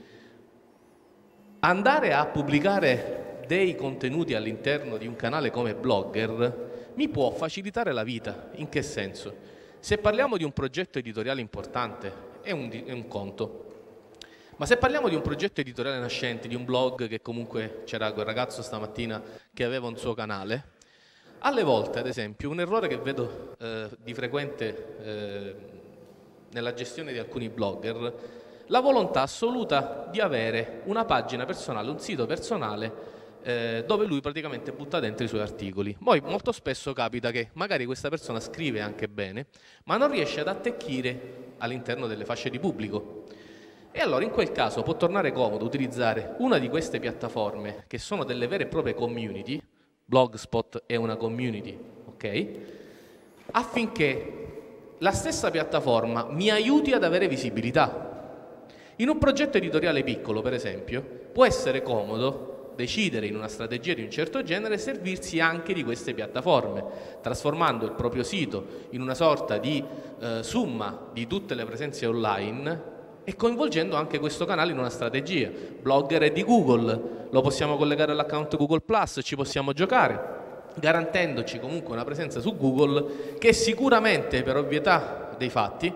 andare a pubblicare dei contenuti all'interno di un canale come Blogger mi può facilitare la vita. In che senso? Se parliamo di un progetto editoriale importante è un conto, ma se parliamo di un progetto editoriale nascente, di un blog, che comunque c'era quel ragazzo stamattina che aveva un suo canale, alle volte ad esempio un errore che vedo di frequente nella gestione di alcuni blogger, la volontà assoluta di avere una pagina personale, un sito personale dove lui praticamente butta dentro i suoi articoli. Poi molto spesso capita che magari questa persona scrive anche bene, ma non riesce ad attecchire all'interno delle fasce di pubblico. E allora in quel caso può tornare comodo utilizzare una di queste piattaforme che sono delle vere e proprie community. Blogspot è una community, ok? Affinché la stessa piattaforma mi aiuti ad avere visibilità. In un progetto editoriale piccolo, per esempio, può essere comodo decidere in una strategia di un certo genere servirsi anche di queste piattaforme, trasformando il proprio sito in una sorta di summa di tutte le presenze online e coinvolgendo anche questo canale in una strategia. Blogger è di Google, lo possiamo collegare all'account Google+, ci possiamo giocare, garantendoci comunque una presenza su Google che sicuramente, per ovvietà dei fatti,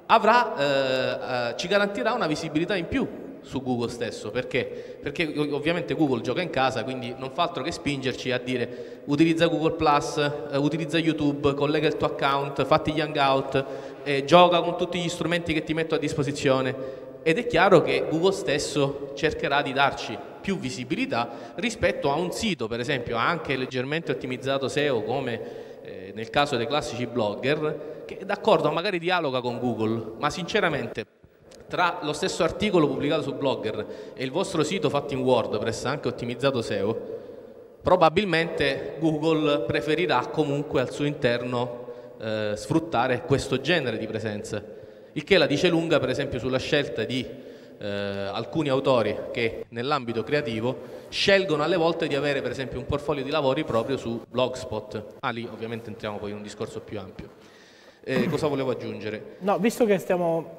ci garantirà una visibilità in più su Google stesso. Perché? Perché ovviamente Google gioca in casa, quindi non fa altro che spingerci a dire utilizza Google+, utilizza YouTube, collega il tuo account, fatti gli hangout, gioca con tutti gli strumenti che ti metto a disposizione. Ed è chiaro che Google stesso cercherà di darci più visibilità rispetto a un sito, per esempio, anche leggermente ottimizzato SEO, come nel caso dei classici blogger, che d'accordo magari dialoga con Google, ma sinceramente tra lo stesso articolo pubblicato su Blogger e il vostro sito fatto in WordPress, anche ottimizzato SEO, probabilmente Google preferirà comunque al suo interno sfruttare questo genere di presenze. Il che la dice lunga, per esempio, sulla scelta di alcuni autori che nell'ambito creativo scelgono alle volte di avere, per esempio, un portfolio di lavori proprio su Blogspot. Lì ovviamente entriamo poi in un discorso più ampio. Cosa volevo aggiungere? No, visto che stiamo...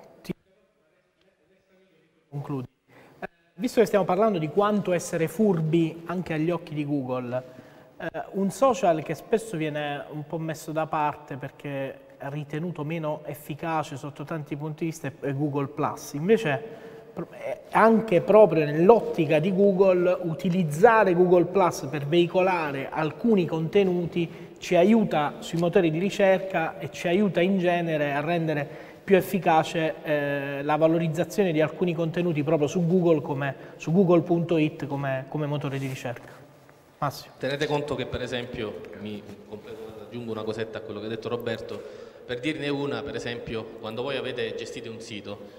Concludi. Visto che stiamo parlando di quanto essere furbi anche agli occhi di Google, un social che spesso viene un po' messo da parte perché ritenuto meno efficace sotto tanti punti di vista è Google+. Invece anche proprio nell'ottica di Google, utilizzare Google+ per veicolare alcuni contenuti ci aiuta sui motori di ricerca e ci aiuta in genere a rendere più efficace la valorizzazione di alcuni contenuti proprio su Google, come su google.it come motore di ricerca. Massimo. Tenete conto che, per esempio, aggiungo una cosetta a quello che ha detto Roberto, per dirne una, per esempio, quando voi gestite un sito,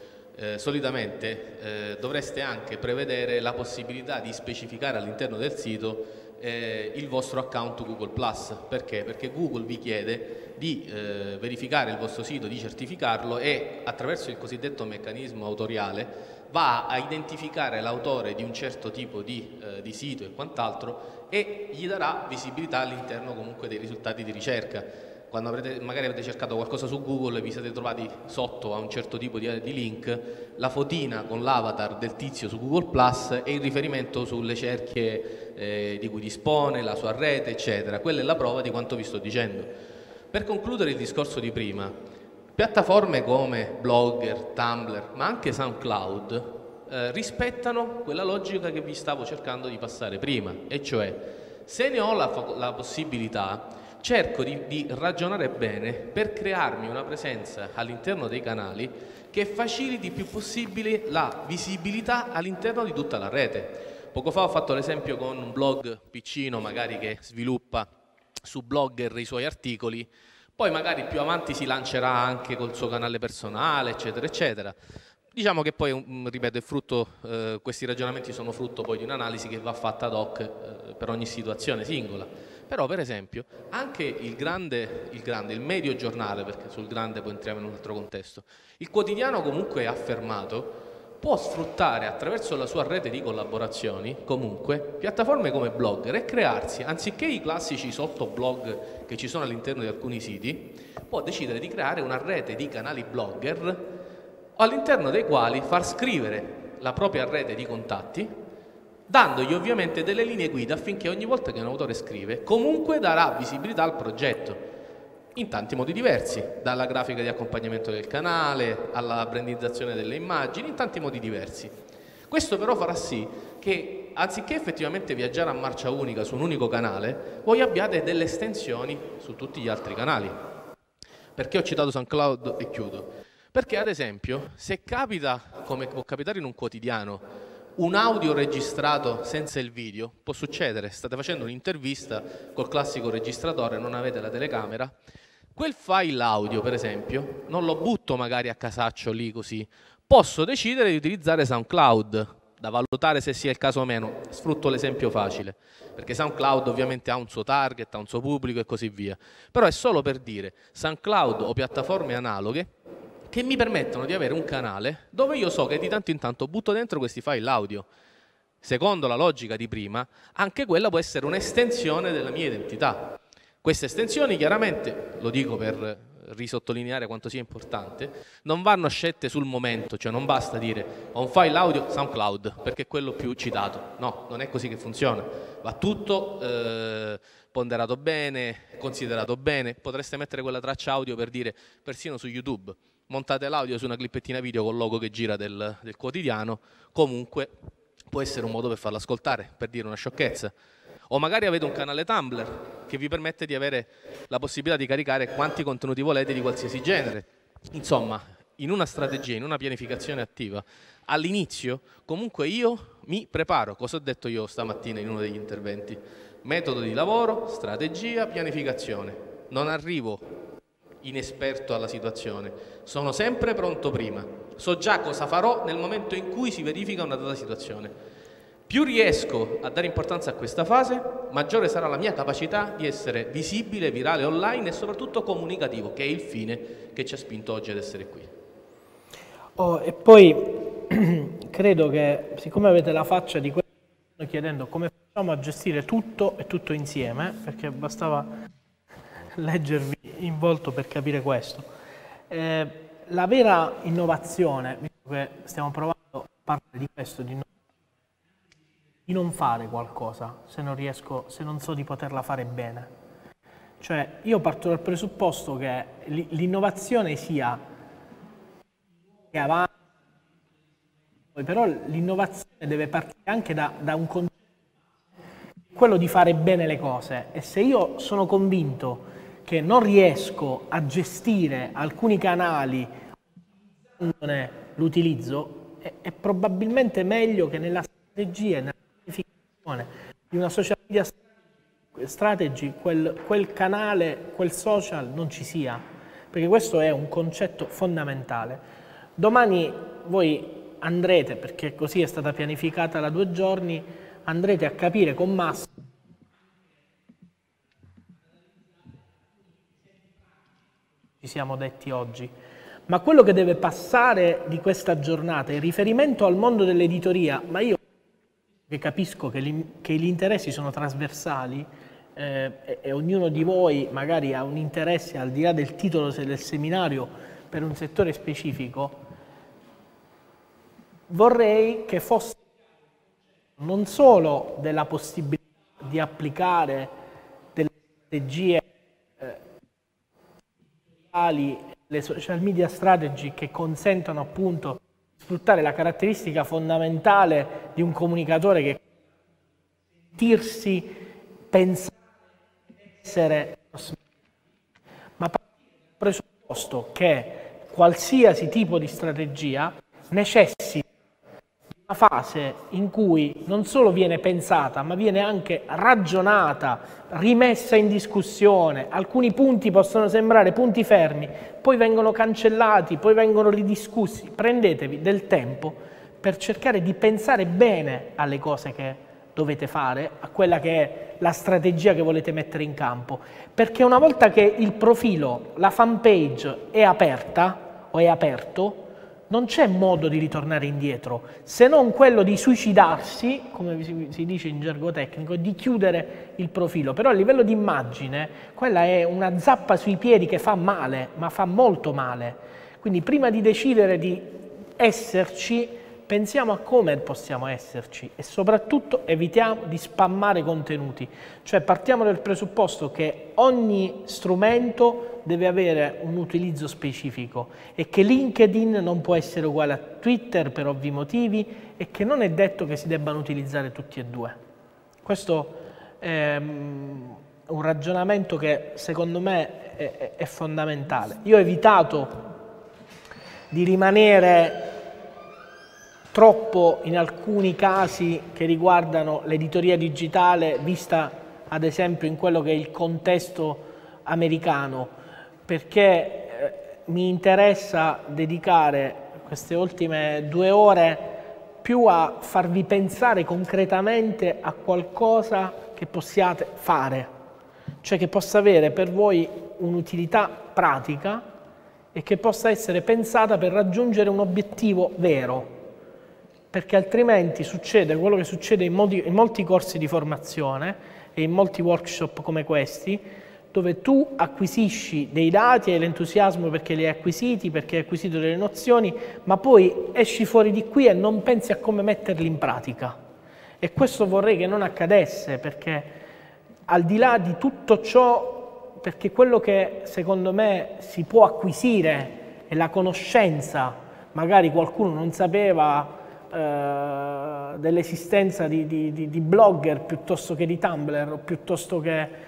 solitamente dovreste anche prevedere la possibilità di specificare all'interno del sito il vostro account Google+. Perché? Perché Google vi chiede di verificare il vostro sito, di certificarlo e attraverso il cosiddetto meccanismo autoriale va a identificare l'autore di un certo tipo di sito e quant'altro e gli darà visibilità all'interno comunque dei risultati di ricerca. Quando magari avete cercato qualcosa su Google e vi siete trovati sotto a un certo tipo di link, la fotina con l'avatar del tizio su Google Plus è il riferimento sulle cerchie di cui dispone, la sua rete, eccetera. Quella è la prova di quanto vi sto dicendo. Per concludere il discorso di prima, piattaforme come Blogger, Tumblr, ma anche SoundCloud rispettano quella logica che vi stavo cercando di passare prima, e cioè se ne ho la possibilità cerco di ragionare bene per crearmi una presenza all'interno dei canali che faciliti il più possibile la visibilità all'interno di tutta la rete. Poco fa ho fatto l'esempio con un blog piccino magari che sviluppa su Blogger i suoi articoli, poi magari più avanti si lancerà anche col suo canale personale, eccetera, eccetera. Diciamo che poi, ripeto, questi ragionamenti sono frutto poi di un'analisi che va fatta ad hoc per ogni situazione singola. Però, per esempio, anche il medio giornale, perché sul grande poi entriamo in un altro contesto, il quotidiano comunque affermato, può sfruttare attraverso la sua rete di collaborazioni, comunque, piattaforme come Blogger e crearsi, anziché i classici sottoblog che ci sono all'interno di alcuni siti, può decidere di creare una rete di canali Blogger all'interno dei quali far scrivere la propria rete di contatti, dandogli ovviamente delle linee guida affinché ogni volta che un autore scrive comunque darà visibilità al progetto in tanti modi diversi, dalla grafica di accompagnamento del canale alla brandizzazione delle immagini, in tanti modi diversi. Questo però farà sì che anziché effettivamente viaggiare a marcia unica su un unico canale, voi abbiate delle estensioni su tutti gli altri canali. Perché ho citato SoundCloud e chiudo? Perché ad esempio se capita, come può capitare in un quotidiano, un audio registrato senza il video, può succedere, state facendo un'intervista col classico registratore, non avete la telecamera, quel file audio per esempio non lo butto magari a casaccio lì così, posso decidere di utilizzare SoundCloud da valutare se sia il caso o meno. Sfrutto l'esempio facile, perché SoundCloud ovviamente ha un suo target, ha un suo pubblico e così via. Però è solo per dire SoundCloud o piattaforme analoghe che mi permettono di avere un canale dove io so che di tanto in tanto butto dentro questi file audio. Secondo la logica di prima, anche quella può essere un'estensione della mia identità. Queste estensioni chiaramente, lo dico per risottolineare quanto sia importante, non vanno scelte sul momento, cioè non basta dire ho un file audio SoundCloud perché è quello più citato. No, non è così che funziona. Va tutto ponderato bene, considerato bene. Potreste mettere quella traccia audio per dire persino su YouTube. Montate l'audio su una clippettina video col logo che gira del quotidiano, comunque può essere un modo per farlo ascoltare, per dire una sciocchezza. O magari avete un canale Tumblr che vi permette di avere la possibilità di caricare quanti contenuti volete di qualsiasi genere. Insomma, in una strategia, in una pianificazione attiva, all'inizio comunque io mi preparo. Cosa ho detto io stamattina in uno degli interventi? Metodo di lavoro, strategia, pianificazione. Non arrivo inesperto alla situazione, sono sempre pronto prima. So già cosa farò nel momento in cui si verifica una data situazione. Più riesco a dare importanza a questa fase, maggiore sarà la mia capacità di essere visibile, virale online e soprattutto comunicativo, che è il fine che ci ha spinto oggi ad essere qui. E poi credo che, siccome avete la faccia di quello che stanno chiedendo come facciamo a gestire tutto e tutto insieme, perché bastava leggervi in volto per capire questo, la vera innovazione, visto che stiamo provando a parlare di questo, di non fare qualcosa se non riesco, se non so di poterla fare bene. Cioè io parto dal presupposto che l'innovazione sia che avanti, però l'innovazione deve partire anche da un concetto, quello di fare bene le cose. E se io sono convinto che non riesco a gestire alcuni canali l'utilizzo, è probabilmente meglio che nella strategia, nella pianificazione di una social media strategy, quel canale, quel social non ci sia, perché questo è un concetto fondamentale. Domani voi andrete, perché così è stata pianificata da 2 giorni, andrete a capire con Massimo ci siamo detti oggi. Ma quello che deve passare di questa giornata in riferimento al mondo dell'editoria, ma io che capisco che gli interessi sono trasversali e ognuno di voi magari ha un interesse al di là del titolo del seminario per un settore specifico, vorrei che fosse non solo della possibilità di applicare delle strategie le social media strategy che consentono appunto di sfruttare la caratteristica fondamentale di un comunicatore che è sentirsi, pensare, essere, ma presupposto che qualsiasi tipo di strategia necessita una fase in cui non solo viene pensata, ma viene anche ragionata, rimessa in discussione. Alcuni punti possono sembrare punti fermi, poi vengono cancellati, poi vengono ridiscussi. Prendetevi del tempo per cercare di pensare bene alle cose che dovete fare, a quella che è la strategia che volete mettere in campo. Perché una volta che il profilo, la fan page è aperta o è aperto, non c'è modo di ritornare indietro, se non quello di suicidarsi, come si dice in gergo tecnico, di chiudere il profilo. Però a livello di immagine, quella è una zappa sui piedi che fa male, ma fa molto male. Quindi prima di decidere di esserci, pensiamo a come possiamo esserci e soprattutto evitiamo di spammare contenuti. Cioè partiamo dal presupposto che ogni strumento deve avere un utilizzo specifico e che LinkedIn non può essere uguale a Twitter per ovvi motivi e che non è detto che si debbano utilizzare tutti e due. Questo è un ragionamento che secondo me è fondamentale. Io ho evitato di rimanere troppo in alcuni casi che riguardano l'editoria digitale vista ad esempio in quello che è il contesto americano, perché mi interessa dedicare queste ultime 2 ore più a farvi pensare concretamente a qualcosa che possiate fare, cioè che possa avere per voi un'utilità pratica e che possa essere pensata per raggiungere un obiettivo vero, perché altrimenti succede quello che succede in molti corsi di formazione e in molti workshop come questi, dove tu acquisisci dei dati, hai l'entusiasmo perché li hai acquisiti, perché hai acquisito delle nozioni, ma poi esci fuori di qui e non pensi a come metterli in pratica. E questo vorrei che non accadesse, perché al di là di tutto ciò, perché quello che secondo me si può acquisire è la conoscenza, magari qualcuno non sapeva dell'esistenza di blogger piuttosto che di Tumblr o piuttosto che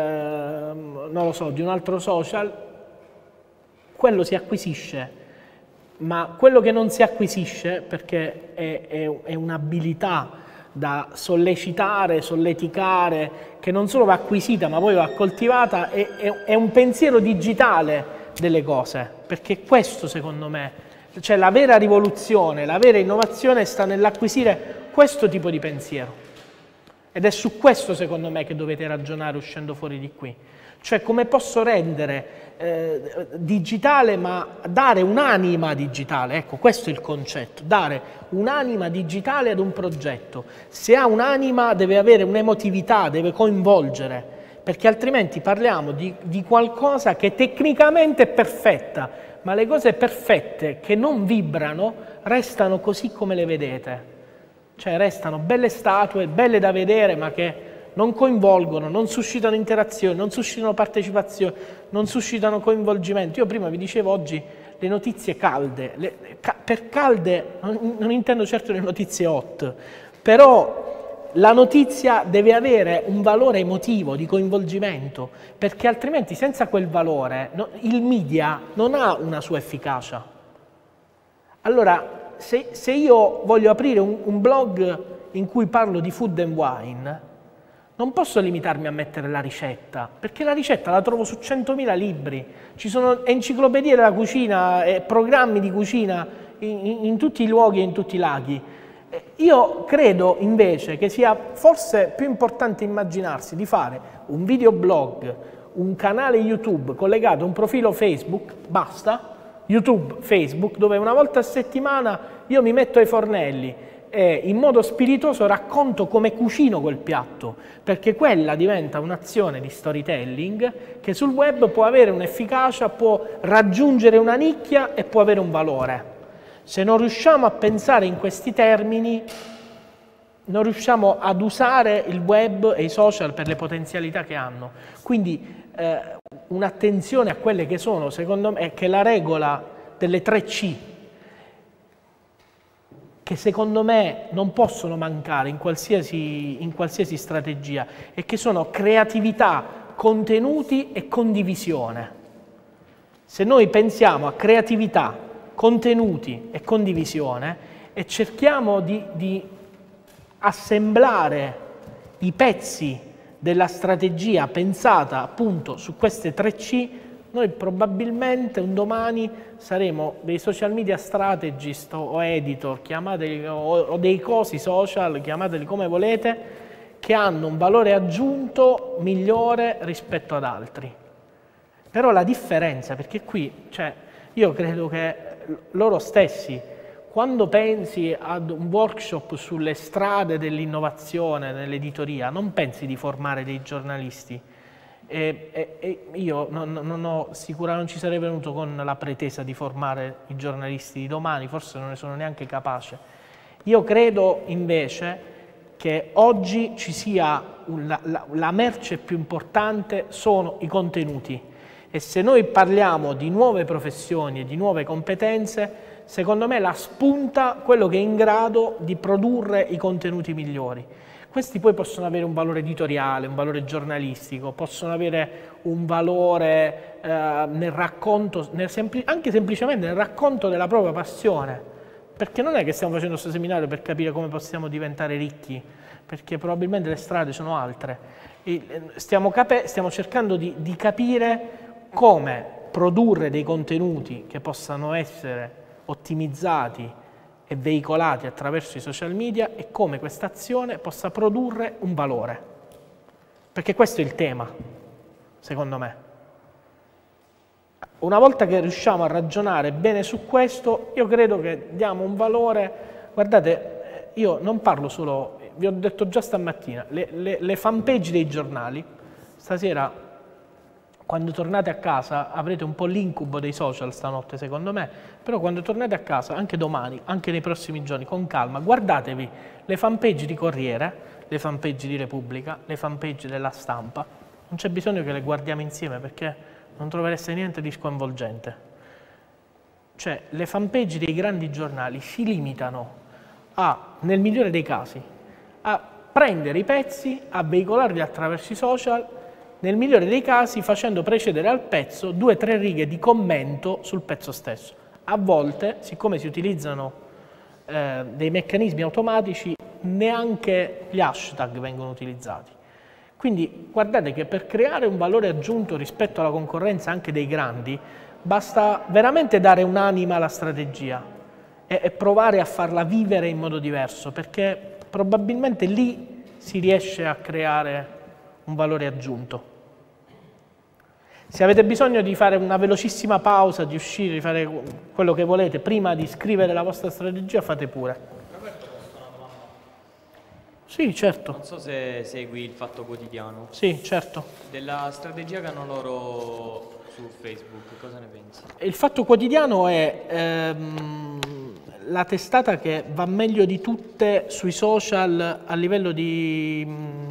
non lo so, di un altro social, quello si acquisisce, ma quello che non si acquisisce, perché è un'abilità da sollecitare, solleticare, che non solo va acquisita ma poi va coltivata, è un pensiero digitale delle cose, perché questo secondo me, cioè la vera rivoluzione, la vera innovazione sta nell'acquisire questo tipo di pensiero. Ed è su questo, secondo me, che dovete ragionare uscendo fuori di qui. Cioè, come posso rendere digitale, ma dare un'anima digitale. Ecco, questo è il concetto, dare un'anima digitale ad un progetto. Se ha un'anima deve avere un'emotività, deve coinvolgere, perché altrimenti parliamo di qualcosa che tecnicamente è perfetta, ma le cose perfette che non vibrano restano così come le vedete. Cioè restano belle statue, belle da vedere, ma che non coinvolgono, non suscitano interazione, non suscitano partecipazione, non suscitano coinvolgimento. Io prima vi dicevo oggi le notizie calde, per calde non intendo certo le notizie hot, però la notizia deve avere un valore emotivo, di coinvolgimento, perché altrimenti senza quel valore il media non ha una sua efficacia. Allora, se io voglio aprire un blog in cui parlo di food and wine, non posso limitarmi a mettere la ricetta, perché la ricetta la trovo su 100.000 libri, ci sono enciclopedie della cucina e programmi di cucina in tutti i luoghi e in tutti i laghi. Io credo invece che sia forse più importante immaginarsi di fare un videoblog, un canale YouTube collegato a un profilo Facebook, basta, YouTube, Facebook, dove una volta a settimana io mi metto ai fornelli e in modo spiritoso racconto come cucino quel piatto, perché quella diventa un'azione di storytelling che sul web può avere un'efficacia, può raggiungere una nicchia e può avere un valore. Se non riusciamo a pensare in questi termini, non riusciamo ad usare il web e i social per le potenzialità che hanno. Quindi un'attenzione a quelle che sono, secondo me, che è la regola delle 3C, che secondo me non possono mancare in qualsiasi strategia, e che sono creatività, contenuti e condivisione. Se noi pensiamo a creatività, contenuti e condivisione e cerchiamo di assemblare i pezzi della strategia pensata appunto su queste 3C, noi probabilmente un domani saremo dei social media strategist o editor, chiamateli, o dei cosi social, chiamateli come volete, che hanno un valore aggiunto migliore rispetto ad altri. Però la differenza, perché qui, cioè, io credo che loro stessi, quando pensi ad un workshop sulle strade dell'innovazione nell'editoria, non pensi di formare dei giornalisti. Io sicuramente non ci sarei venuto con la pretesa di formare i giornalisti di domani, forse non ne sono neanche capace. Io credo invece che oggi ci sia la merce più importante sono i contenuti, e se noi parliamo di nuove professioni e di nuove competenze, secondo me la spunta quello che è in grado di produrre i contenuti migliori. Questi poi possono avere un valore editoriale, un valore giornalistico, possono avere un valore nel racconto, anche semplicemente nel racconto della propria passione, perché non è che stiamo facendo questo seminario per capire come possiamo diventare ricchi, perché probabilmente le strade sono altre. Stiamo cercando di capire come produrre dei contenuti che possano essere ottimizzati e veicolati attraverso i social media e come questa azione possa produrre un valore. Perché questo è il tema, secondo me. Una volta che riusciamo a ragionare bene su questo, io credo che diamo un valore. Guardate, io non parlo solo, vi ho detto già stamattina, le fanpage dei giornali, stasera quando tornate a casa avrete un po' l'incubo dei social stanotte secondo me, però quando tornate a casa, anche domani, anche nei prossimi giorni, con calma, guardatevi le fanpage di Corriere, le fanpage di Repubblica, le fanpage della Stampa. Non c'è bisogno che le guardiamo insieme perché non trovereste niente di sconvolgente. Cioè, le fanpage dei grandi giornali si limitano a, nel migliore dei casi, a prendere i pezzi, a veicolarli attraverso i social, nel migliore dei casi facendo precedere al pezzo 2 o 3 righe di commento sul pezzo stesso. A volte, siccome si utilizzano dei meccanismi automatici, neanche gli hashtag vengono utilizzati. Quindi guardate che per creare un valore aggiunto rispetto alla concorrenza anche dei grandi, basta veramente dare un'anima alla strategia e provare a farla vivere in modo diverso, perché probabilmente lì si riesce a creare un valore aggiunto. Se avete bisogno di fare una velocissima pausa, di uscire, di fare quello che volete, prima di scrivere la vostra strategia, fate pure. Roberto, posso una domanda? Sì, certo. Non so se segui il Fatto Quotidiano. Sì, certo. Della strategia che hanno loro su Facebook, cosa ne pensi? Il Fatto Quotidiano è la testata che va meglio di tutte sui social a livello di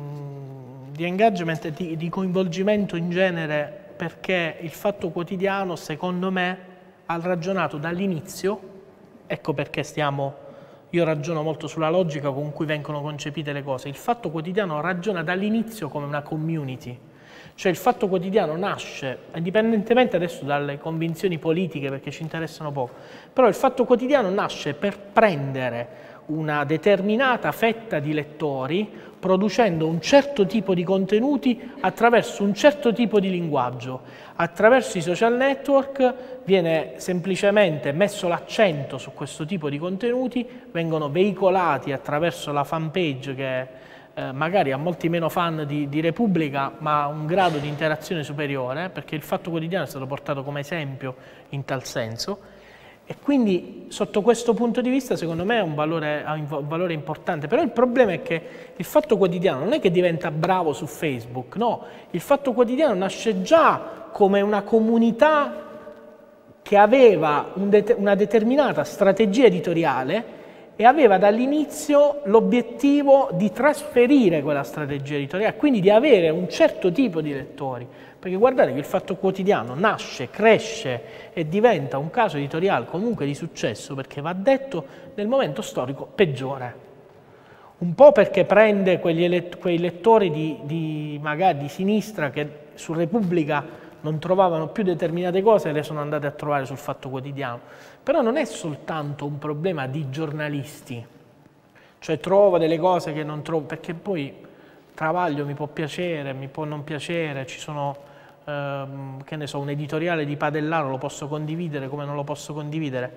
engagement e di coinvolgimento in genere, perché il Fatto Quotidiano, secondo me, ha ragionato dall'inizio, ecco perché io ragiono molto sulla logica con cui vengono concepite le cose. Il Fatto Quotidiano ragiona dall'inizio come una community, cioè il Fatto Quotidiano nasce, indipendentemente adesso dalle convinzioni politiche, perché ci interessano poco, però il Fatto Quotidiano nasce per prendere una determinata fetta di lettori, producendo un certo tipo di contenuti attraverso un certo tipo di linguaggio. Attraverso i social network viene semplicemente messo l'accento su questo tipo di contenuti, vengono veicolati attraverso la fanpage che magari ha molti meno fan di Repubblica, ma ha un grado di interazione superiore, perché il Fatto Quotidiano è stato portato come esempio in tal senso. E quindi sotto questo punto di vista secondo me ha un valore importante, però il problema è che il Fatto Quotidiano non è che diventa bravo su Facebook, no, il Fatto Quotidiano nasce già come una comunità che aveva una determinata strategia editoriale e aveva dall'inizio l'obiettivo di trasferire quella strategia editoriale, quindi di avere un certo tipo di lettori. Perché guardate che il Fatto Quotidiano nasce, cresce e diventa un caso editoriale comunque di successo, perché va detto nel momento storico peggiore. Un po' perché prende quei lettori magari di sinistra che su Repubblica non trovavano più determinate cose e le sono andate a trovare sul Fatto Quotidiano. Però non è soltanto un problema di giornalisti, cioè trovo delle cose che non trovo, perché poi Travaglio mi può piacere, mi può non piacere, ci sono, che ne so, un editoriale di Padellaro lo posso condividere come non lo posso condividere,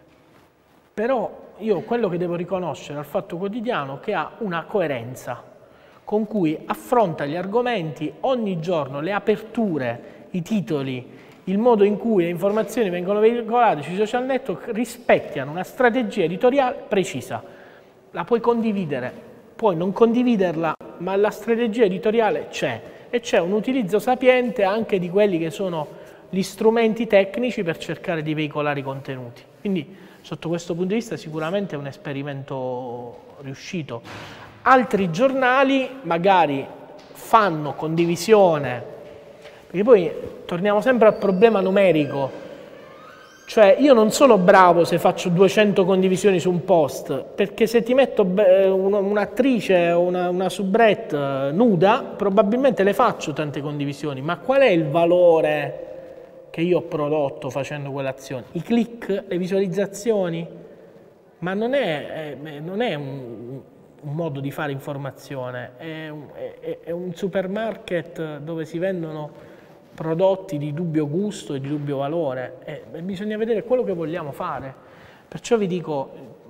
però io quello che devo riconoscere al Fatto Quotidiano è che ha una coerenza con cui affronta gli argomenti ogni giorno, le aperture, i titoli, il modo in cui le informazioni vengono veicolate sui social network rispecchiano una strategia editoriale precisa. La puoi condividere, puoi non condividerla, ma la strategia editoriale c'è e c'è un utilizzo sapiente anche di quelli che sono gli strumenti tecnici per cercare di veicolare i contenuti. Quindi sotto questo punto di vista sicuramente è un esperimento riuscito. Altri giornali magari fanno condivisione, perché poi torniamo sempre al problema numerico, cioè io non sono bravo se faccio 200 condivisioni su un post, perché se ti metto un'attrice o una soubrette nuda, probabilmente le faccio tante condivisioni, ma qual è il valore che io ho prodotto facendo quell'azione? I click, le visualizzazioni? Ma non è un modo di fare informazione, è un supermarket dove si vendono prodotti di dubbio gusto e di dubbio valore e bisogna vedere quello che vogliamo fare. Perciò vi dico,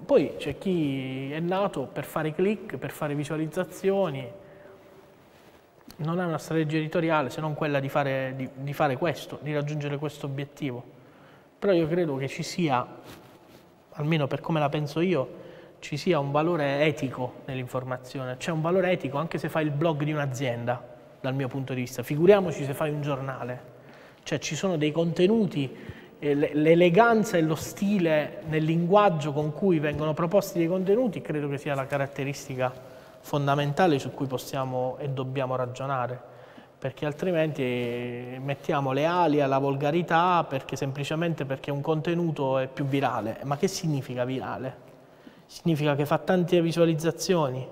Poi c'è chi è nato per fare click, per fare visualizzazioni, non ha una strategia editoriale se non quella di fare questo, di raggiungere questo obiettivo. Però io credo che ci sia, almeno per come la penso io, ci sia un valore etico nell'informazione. C'è un valore etico anche se fai il blog di un'azienda, dal mio punto di vista. Figuriamoci se fai un giornale. Cioè ci sono dei contenuti, l'eleganza e lo stile nel linguaggio con cui vengono proposti dei contenuti, credo che sia la caratteristica fondamentale su cui possiamo e dobbiamo ragionare, perché altrimenti mettiamo le ali alla volgarità semplicemente perché un contenuto è più virale. Ma che significa virale? Significa che fa tante visualizzazioni,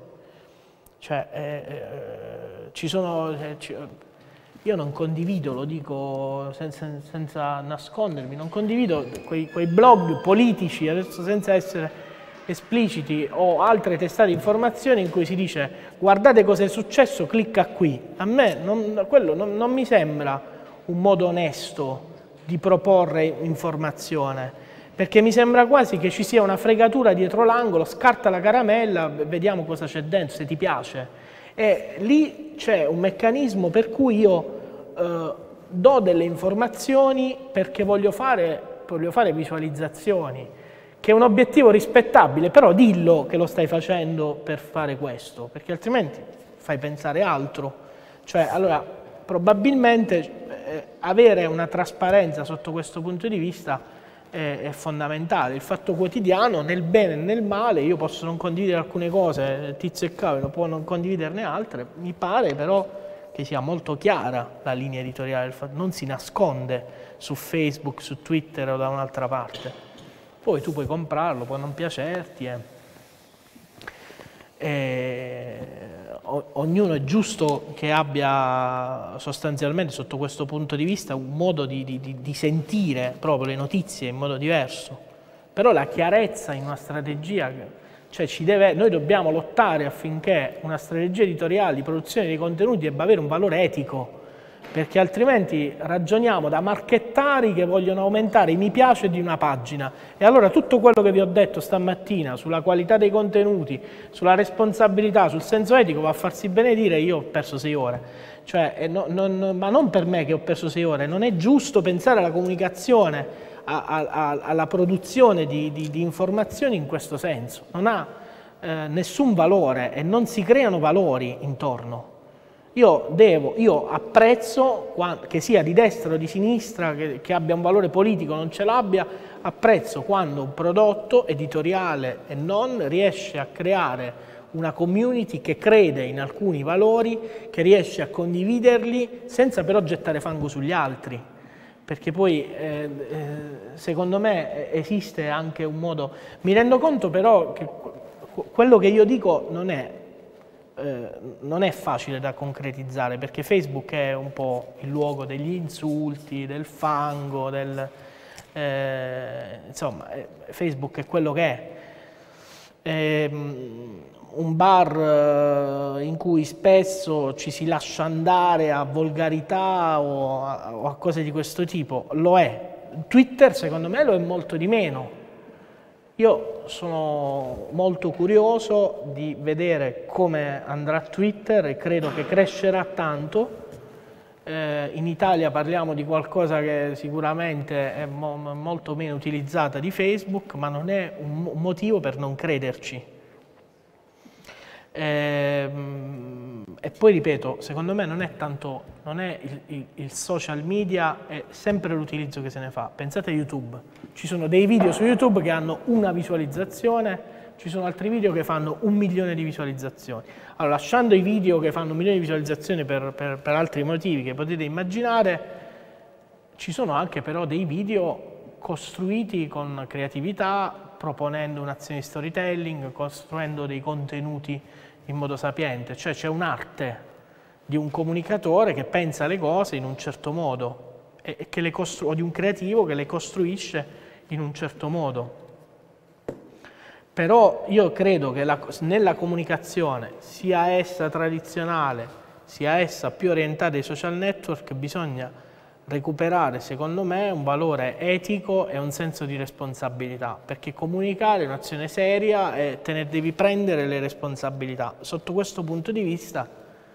cioè io non condivido, lo dico senza nascondermi, non condivido quei blog politici, adesso senza essere espliciti, o altre testate di informazioni in cui si dice guardate cosa è successo, clicca qui. A me quello non mi sembra un modo onesto di proporre informazione, perché mi sembra quasi che ci sia una fregatura dietro l'angolo, scarta la caramella, vediamo cosa c'è dentro, se ti piace. E lì c'è un meccanismo per cui io do delle informazioni perché voglio fare visualizzazioni, che è un obiettivo rispettabile, però dillo che lo stai facendo per fare questo, perché altrimenti fai pensare altro. Cioè, allora, probabilmente avere una trasparenza sotto questo punto di vista è fondamentale. Il Fatto Quotidiano, nel bene e nel male, io posso non condividere alcune cose, Tizio e Caio può non condividerne altre, mi pare però che sia molto chiara la linea editoriale del Fatto, non si nasconde su Facebook, su Twitter o da un'altra parte. Poi tu puoi comprarlo, può non piacerti. Ognuno è giusto che abbia sostanzialmente sotto questo punto di vista un modo di sentire proprio le notizie in modo diverso, però la chiarezza in una strategia, cioè noi dobbiamo lottare affinché una strategia editoriale di produzione dei contenuti debba avere un valore etico, perché altrimenti ragioniamo da marchettari che vogliono aumentare i mi piace di una pagina, e allora tutto quello che vi ho detto stamattina sulla qualità dei contenuti, sulla responsabilità, sul senso etico va a farsi benedire. Io ho perso 6 ore, cioè, ma non per me che ho perso 6 ore, non è giusto pensare alla comunicazione, alla produzione di informazioni in questo senso, non ha nessun valore e non si creano valori intorno. Io apprezzo, che sia di destra o di sinistra, che abbia un valore politico o non ce l'abbia, apprezzo quando un prodotto editoriale e non riesce a creare una community che crede in alcuni valori, che riesce a condividerli senza però gettare fango sugli altri. Perché poi secondo me esiste anche un modo. Mi rendo conto però che quello che io dico non è facile da concretizzare, perché Facebook è un po' il luogo degli insulti, del fango, insomma, Facebook è quello che è. Un bar in cui spesso ci si lascia andare a volgarità o a cose di questo tipo, lo è. Twitter secondo me lo è molto di meno. Io sono molto curioso di vedere come andrà Twitter e credo che crescerà tanto. In Italia parliamo di qualcosa che sicuramente è molto meno utilizzata di Facebook, ma non è un motivo per non crederci. E poi ripeto, secondo me non è il social media, è sempre l'utilizzo che se ne fa. Pensate a YouTube, ci sono dei video su YouTube che hanno una visualizzazione, ci sono altri video che fanno 1 milione di visualizzazioni. Allora, lasciando i video che fanno 1 milione di visualizzazioni per altri motivi che potete immaginare, ci sono anche però dei video costruiti con creatività, proponendo un'azione di storytelling, costruendo dei contenuti in modo sapiente, cioè c'è un'arte di un comunicatore che pensa le cose in un certo modo o di un creativo che le costruisce in un certo modo. Però io credo che nella comunicazione, sia essa tradizionale, sia essa più orientata ai social network, bisogna recuperare, secondo me, un valore etico e un senso di responsabilità, perché comunicare è un'azione seria e te ne devi prendere le responsabilità. Sotto questo punto di vista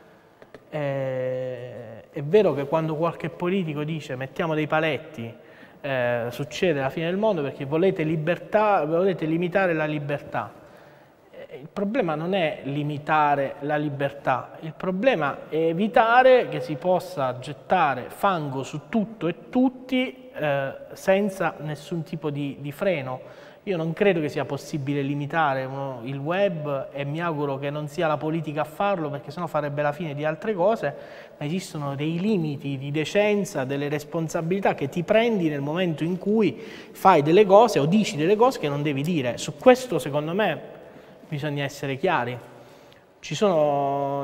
è vero che quando qualche politico dice mettiamo dei paletti, succede la fine del mondo perché volete libertà, volete limitare la libertà. Il problema non è limitare la libertà, il problema è evitare che si possa gettare fango su tutto e tutti senza nessun tipo di freno. Io non credo che sia possibile limitare il web e mi auguro che non sia la politica a farlo, perché sennò farebbe la fine di altre cose, ma esistono dei limiti di decenza, delle responsabilità che ti prendi nel momento in cui fai delle cose o dici delle cose che non devi dire. Su questo, secondo me, bisogna essere chiari. Ci sono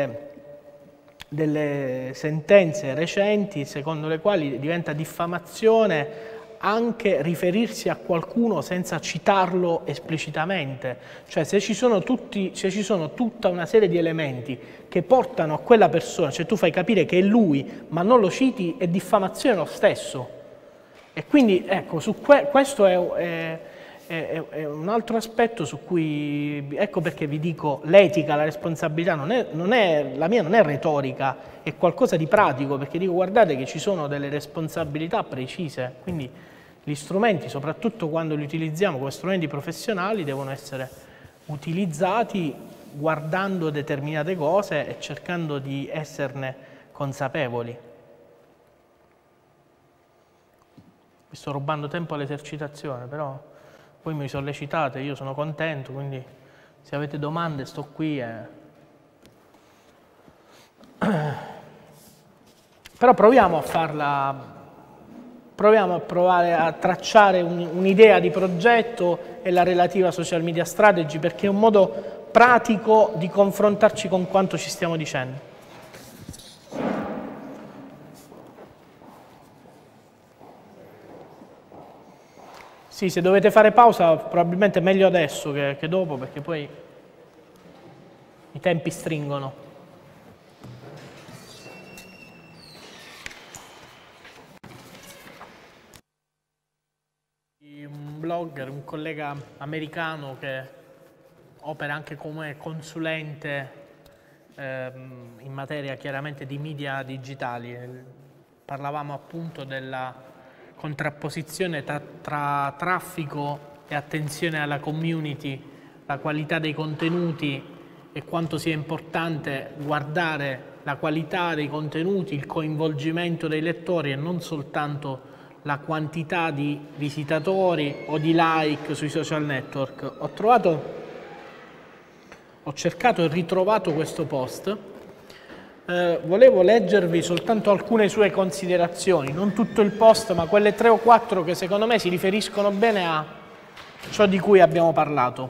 delle sentenze recenti secondo le quali diventa diffamazione anche riferirsi a qualcuno senza citarlo esplicitamente. Cioè se ci sono tutta una serie di elementi che portano a quella persona, cioè tu fai capire che è lui ma non lo citi, è diffamazione lo stesso. E quindi ecco, questo è un altro aspetto su cui, ecco perché vi dico, l'etica, la responsabilità la mia non è retorica, è qualcosa di pratico, perché dico guardate che ci sono delle responsabilità precise, quindi gli strumenti, soprattutto quando li utilizziamo come strumenti professionali, devono essere utilizzati guardando determinate cose e cercando di esserne consapevoli. Mi sto rubando tempo all'esercitazione, però voi mi sollecitate, io sono contento, quindi se avete domande sto qui. Però proviamo a farla, proviamo a provare a tracciare un'idea di progetto e la relativa social media strategy, perché è un modo pratico di confrontarci con quanto ci stiamo dicendo. Sì, se dovete fare pausa probabilmente è meglio adesso che dopo, perché poi i tempi stringono. Un blogger, un collega americano che opera anche come consulente in materia chiaramente di media digitali. Parlavamo appunto della contrapposizione tra traffico e attenzione alla community, la qualità dei contenuti e quanto sia importante guardare la qualità dei contenuti, il coinvolgimento dei lettori e non soltanto la quantità di visitatori o di like sui social network. Ho cercato e ritrovato questo post. Volevo leggervi soltanto alcune sue considerazioni, non tutto il post, ma quelle 3 o 4 che secondo me si riferiscono bene a ciò di cui abbiamo parlato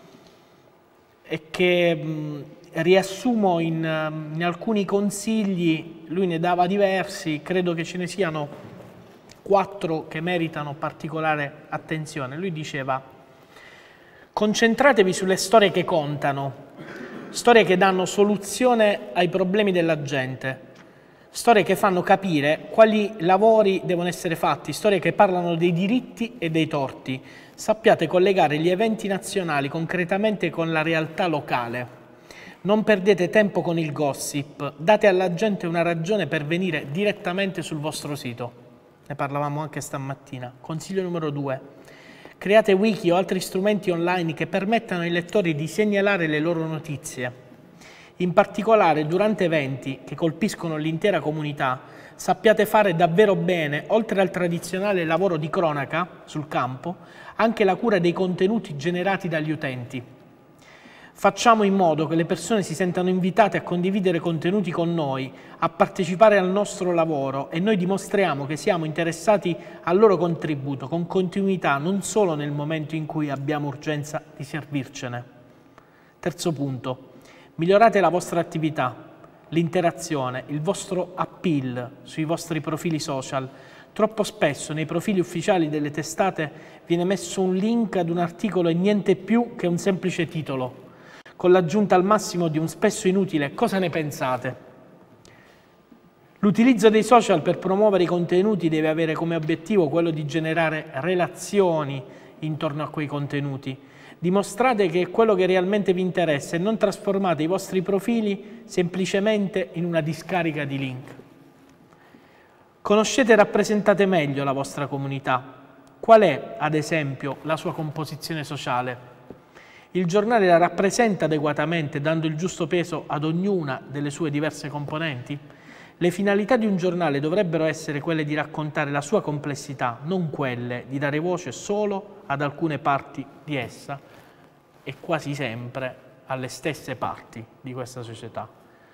e che riassumo in alcuni consigli. Lui ne dava diversi, credo che ce ne siano 4 che meritano particolare attenzione. Lui diceva: concentratevi sulle storie che contano, storie che danno soluzione ai problemi della gente, storie che fanno capire quali lavori devono essere fatti, storie che parlano dei diritti e dei torti. Sappiate collegare gli eventi nazionali concretamente con la realtà locale. Non perdete tempo con il gossip, date alla gente una ragione per venire direttamente sul vostro sito. Ne parlavamo anche stamattina. Consiglio numero 2. Create wiki o altri strumenti online che permettano ai lettori di segnalare le loro notizie. In particolare, durante eventi che colpiscono l'intera comunità, sappiate fare davvero bene, oltre al tradizionale lavoro di cronaca sul campo, anche la cura dei contenuti generati dagli utenti. Facciamo in modo che le persone si sentano invitate a condividere contenuti con noi, a partecipare al nostro lavoro, e noi dimostriamo che siamo interessati al loro contributo con continuità, non solo nel momento in cui abbiamo urgenza di servircene. Terzo punto, migliorate la vostra attività, l'interazione, il vostro appeal sui vostri profili social. Troppo spesso nei profili ufficiali delle testate viene messo un link ad un articolo e niente più che un semplice titolo, con l'aggiunta al massimo di un spesso inutile "cosa ne pensate?". L'utilizzo dei social per promuovere i contenuti deve avere come obiettivo quello di generare relazioni intorno a quei contenuti. Dimostrate che è quello che realmente vi interessa e non trasformate i vostri profili semplicemente in una discarica di link. Conoscete e rappresentate meglio la vostra comunità. Qual è, ad esempio, la sua composizione sociale? Il giornale la rappresenta adeguatamente, dando il giusto peso ad ognuna delle sue diverse componenti? Le finalità di un giornale dovrebbero essere quelle di raccontare la sua complessità, non quelle di dare voce solo ad alcune parti di essa e quasi sempre alle stesse parti di questa società.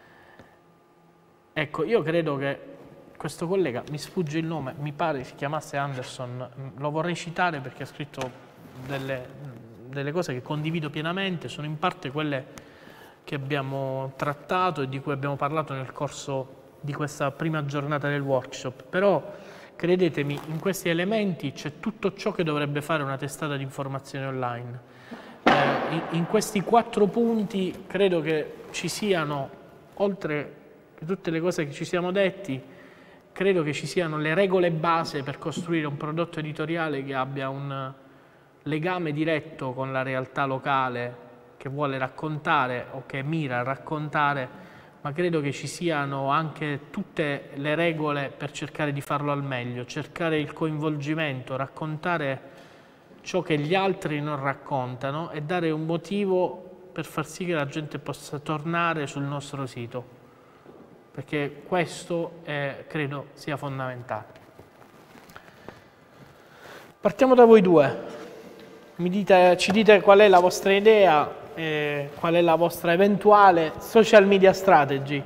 Ecco, io credo che questo collega, mi sfugge il nome, mi pare si chiamasse Anderson, lo vorrei citare perché ha scritto delle cose che condivido pienamente, sono in parte quelle che abbiamo trattato e di cui abbiamo parlato nel corso di questa prima giornata del workshop, però credetemi, in questi elementi c'è tutto ciò che dovrebbe fare una testata di informazione online. In questi 4 punti credo che ci siano, oltre a tutte le cose che ci siamo detti, credo che ci siano le regole base per costruire un prodotto editoriale che abbia un legame diretto con la realtà locale che vuole raccontare o che mira a raccontare, ma credo che ci siano anche tutte le regole per cercare di farlo al meglio, cercare il coinvolgimento, raccontare ciò che gli altri non raccontano e dare un motivo per far sì che la gente possa tornare sul nostro sito, perché questo credo sia fondamentale. Partiamo da voi due, ci dite qual è la vostra idea, qual è la vostra eventuale social media strategy.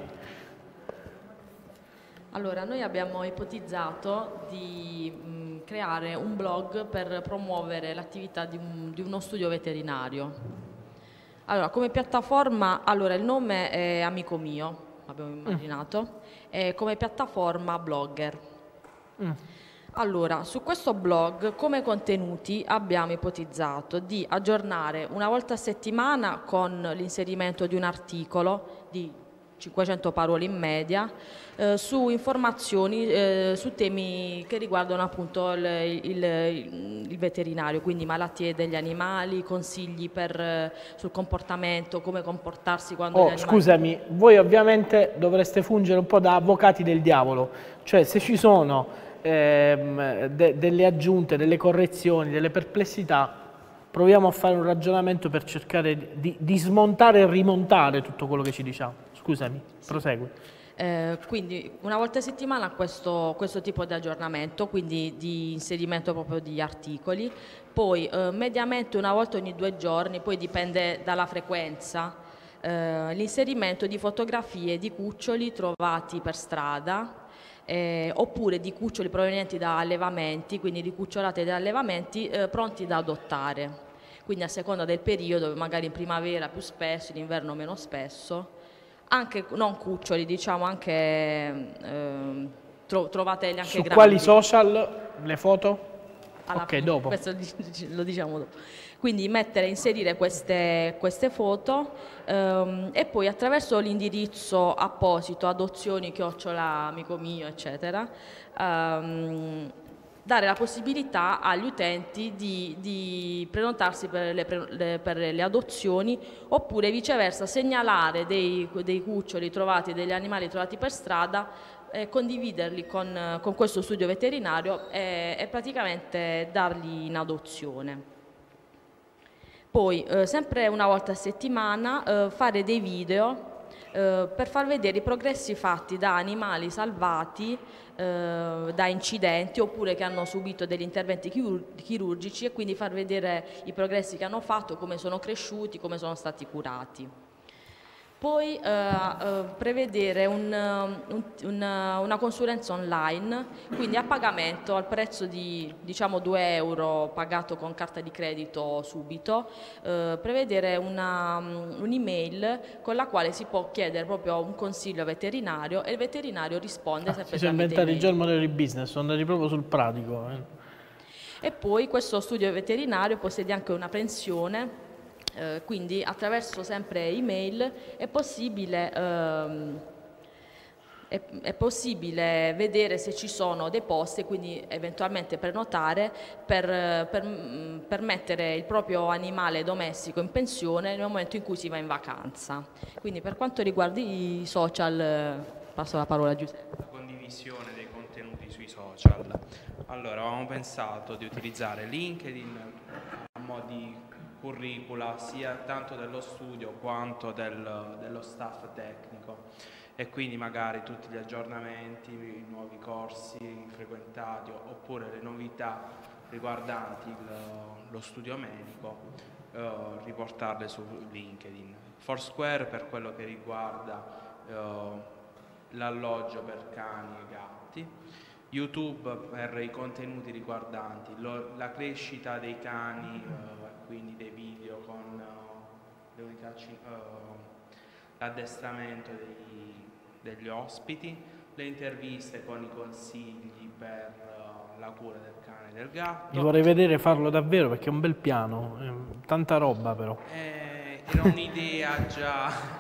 Allora, noi abbiamo ipotizzato di creare un blog per promuovere l'attività di uno studio veterinario. Allora, come piattaforma, il nome è Amico Mio, abbiamo immaginato, e come piattaforma Blogger. Allora, su questo blog, come contenuti, abbiamo ipotizzato di aggiornare una volta a settimana con l'inserimento di un articolo di 500 parole in media su informazioni su temi che riguardano appunto il veterinario, quindi malattie degli animali, consigli sul comportamento, come comportarsi quando gli animali... Scusami, voi ovviamente dovreste fungere un po' da avvocati del diavolo, cioè se ci sono delle aggiunte, delle correzioni, delle perplessità, proviamo a fare un ragionamento per cercare di smontare e rimontare tutto quello che ci diciamo. Scusami, prosegui. Quindi una volta a settimana questo tipo di aggiornamento, quindi di inserimento proprio di articoli, poi mediamente una volta ogni 2 giorni, poi dipende dalla frequenza, l'inserimento di fotografie di cuccioli trovati per strada, oppure di cuccioli provenienti da allevamenti, quindi di cucciolate da allevamenti pronti da adottare, quindi a seconda del periodo, magari in primavera più spesso, in inverno meno spesso, anche non cuccioli, diciamo anche trovateli anche su grandi. Quali social le foto? Ok, dopo. Questo lo diciamo dopo. Quindi inserire queste foto e poi attraverso l'indirizzo apposito, adozioni, amico mio, eccetera, dare la possibilità agli utenti di prenotarsi per le adozioni, oppure viceversa segnalare dei cuccioli trovati, degli animali trovati per strada, condividerli con questo studio veterinario e praticamente darli in adozione. Poi, sempre una volta a settimana, fare dei video per far vedere i progressi fatti da animali salvati da incidenti oppure che hanno subito degli interventi chirurgici, e quindi far vedere i progressi che hanno fatto, come sono cresciuti, come sono stati curati. Poi prevedere una consulenza online, quindi a pagamento al prezzo di diciamo 2 euro pagato con carta di credito subito, prevedere un'email con la quale si può chiedere proprio un consiglio veterinario e il veterinario risponde sempre si sono inventati già il modello di business, sono andati proprio sul pratico. E poi questo studio veterinario possiede anche una pensione. Quindi attraverso sempre email è possibile è possibile vedere se ci sono dei posti e quindi eventualmente prenotare per mettere il proprio animale domestico in pensione nel momento in cui si va in vacanza. Quindi per quanto riguarda i social, passo la parola a Giuseppe. La condivisione dei contenuti sui social. Allora, avevamo pensato di utilizzare LinkedIn a mo' di curricula sia tanto dello studio quanto dello staff tecnico, e quindi magari tutti gli aggiornamenti, i nuovi corsi frequentati oppure le novità riguardanti lo studio medico, riportarle su LinkedIn. Foursquare per quello che riguarda l'alloggio per cani e gatti, YouTube per i contenuti riguardanti la crescita dei cani, quindi dei video con le unità l'addestramento degli ospiti, le interviste con i consigli per la cura del cane e del gatto. Io vorrei vedere farlo davvero perché è un bel piano, tanta roba però. Era un'idea già.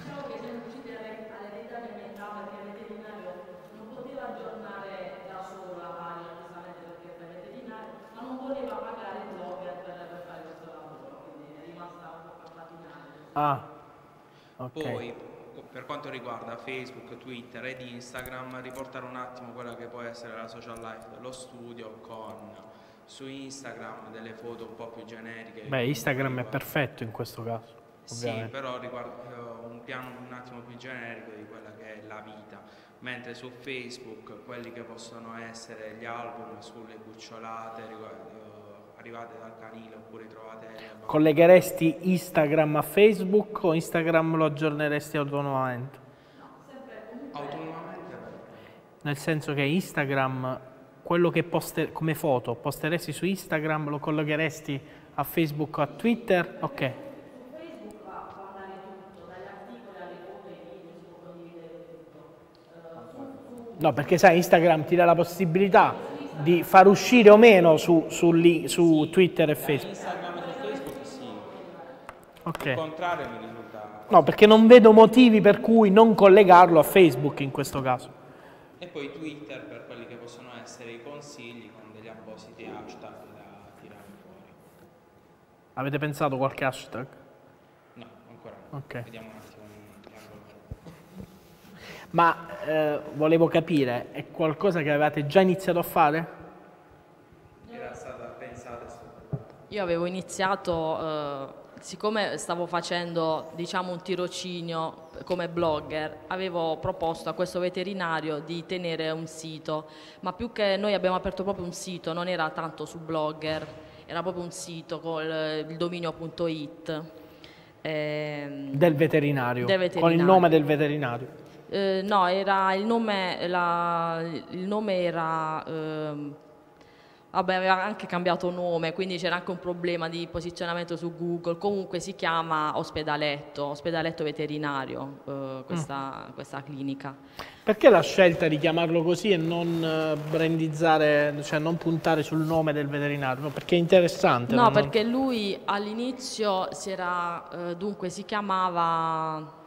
Ah, ok. Poi, per quanto riguarda Facebook, Twitter ed Instagram, riportare un attimo quella che può essere la social life dello studio con su Instagram delle foto un po' più generiche. Beh, Instagram è perfetto in questo caso, ovviamente. Sì, però riguarda un piano un attimo più generico di quella che è la vita, mentre su Facebook quelli che possono essere gli album sulle cucciolate arrivate dal canile oppure trovate. Collegheresti Instagram a Facebook o Instagram lo aggiorneresti autonomamente? Autonomamente? Nel senso che Instagram, quello che come foto, posteresti su Instagram, lo collegheresti a Facebook o a Twitter? Ok. No, perché sai, Instagram ti dà la possibilità di far uscire o meno su Twitter e Facebook. Instagram e Facebook sì. Ok. Il contrario mi risulta. No, perché non vedo motivi per cui non collegarlo a Facebook in questo caso. E poi Twitter per quelli che possono essere i consigli con degli appositi hashtag da tirare fuori. Avete pensato qualche hashtag? No, ancora no. Ok. Vediamo un attimo l'argomento. Ma volevo capire, è qualcosa che avevate già iniziato a fare? Era stata pensata su. Io avevo iniziato, siccome stavo facendo diciamo un tirocinio come blogger, avevo proposto a questo veterinario di tenere un sito, ma più che noi abbiamo aperto proprio un sito, non era tanto su Blogger, era proprio un sito con il dominio.it. Del veterinario, Del veterinario. con il nome del veterinario. No, era il nome era vabbè, aveva anche cambiato nome, quindi c'era anche un problema di posizionamento su Google. Comunque si chiama Ospedaletto veterinario, questa clinica. Perché la scelta di chiamarlo così e non brandizzare, cioè non puntare sul nome del veterinario? No, perché è interessante. No, perché lui all'inizio dunque si chiamava,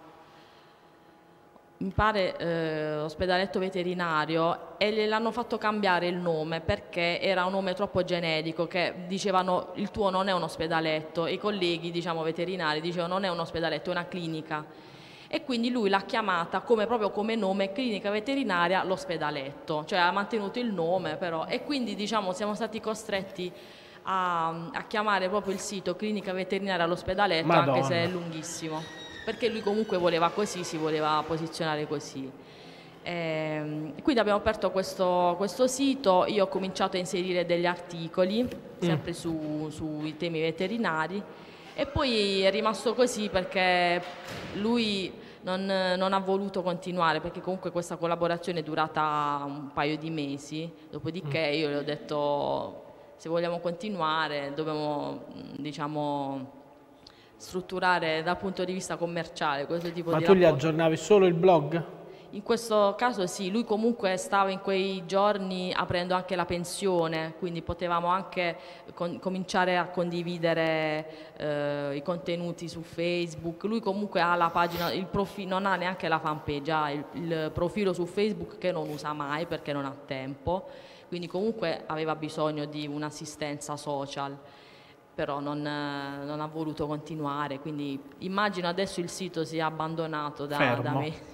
mi pare, Ospedaletto veterinario, e gliel'hanno fatto cambiare il nome perché era un nome troppo generico, che dicevano il tuo non è un ospedaletto, e i colleghi diciamo veterinari dicevano non è un ospedaletto, è una clinica, e quindi lui l'ha chiamata proprio come nome clinica veterinaria l'ospedaletto, cioè ha mantenuto il nome però, e quindi diciamo siamo stati costretti a chiamare proprio il sito clinica veterinaria all'ospedaletto. Madonna. Anche se è lunghissimo, perché lui comunque voleva così, si voleva posizionare così. Quindi abbiamo aperto questo sito, io ho cominciato a inserire degli articoli, sempre sui temi veterinari, e poi è rimasto così perché lui non ha voluto continuare, perché comunque questa collaborazione è durata un paio di mesi, dopodiché io gli ho detto se vogliamo continuare dobbiamo, diciamo, strutturare dal punto di vista commerciale questo tipo di rapporto. Ma tu gli rapporto. aggiornavi solo il blog? In questo caso sì, lui comunque stava in quei giorni aprendo anche la pensione, quindi potevamo anche cominciare a condividere i contenuti su Facebook. Lui comunque ha la pagina, non ha neanche la fanpage, ha il profilo su Facebook che non usa mai perché non ha tempo, quindi comunque aveva bisogno di un'assistenza social, però non ha voluto continuare, quindi immagino adesso il sito sia abbandonato da me.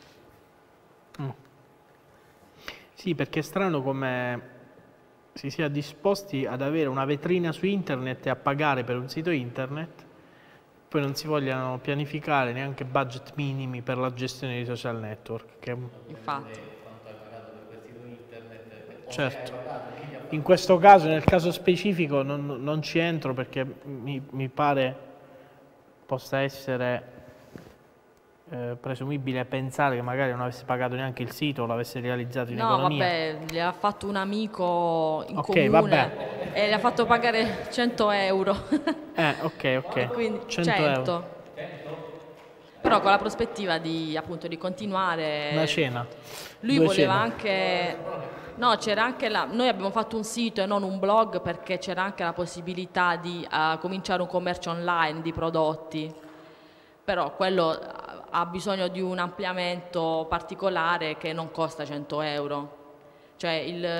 Sì, perché è strano come si sia disposti ad avere una vetrina su internet e a pagare per un sito internet, poi non si vogliano pianificare neanche budget minimi per la gestione dei social network. Infatti. Certo, in questo caso, nel caso specifico, non ci entro perché mi pare possa essere presumibile pensare che magari non avesse pagato neanche il sito o l'avesse realizzato in economia. No, vabbè, le ha fatto un amico in comune vabbè. E le ha fatto pagare 100 euro. Ok. Quindi 100 euro. Però con la prospettiva di, appunto, di continuare. Una cena. Lui voleva anche. No, c'era anche noi abbiamo fatto un sito e non un blog perché c'era anche la possibilità di cominciare un commercio online di prodotti. Però quello ha bisogno di un ampliamento particolare che non costa 100 euro. Cioè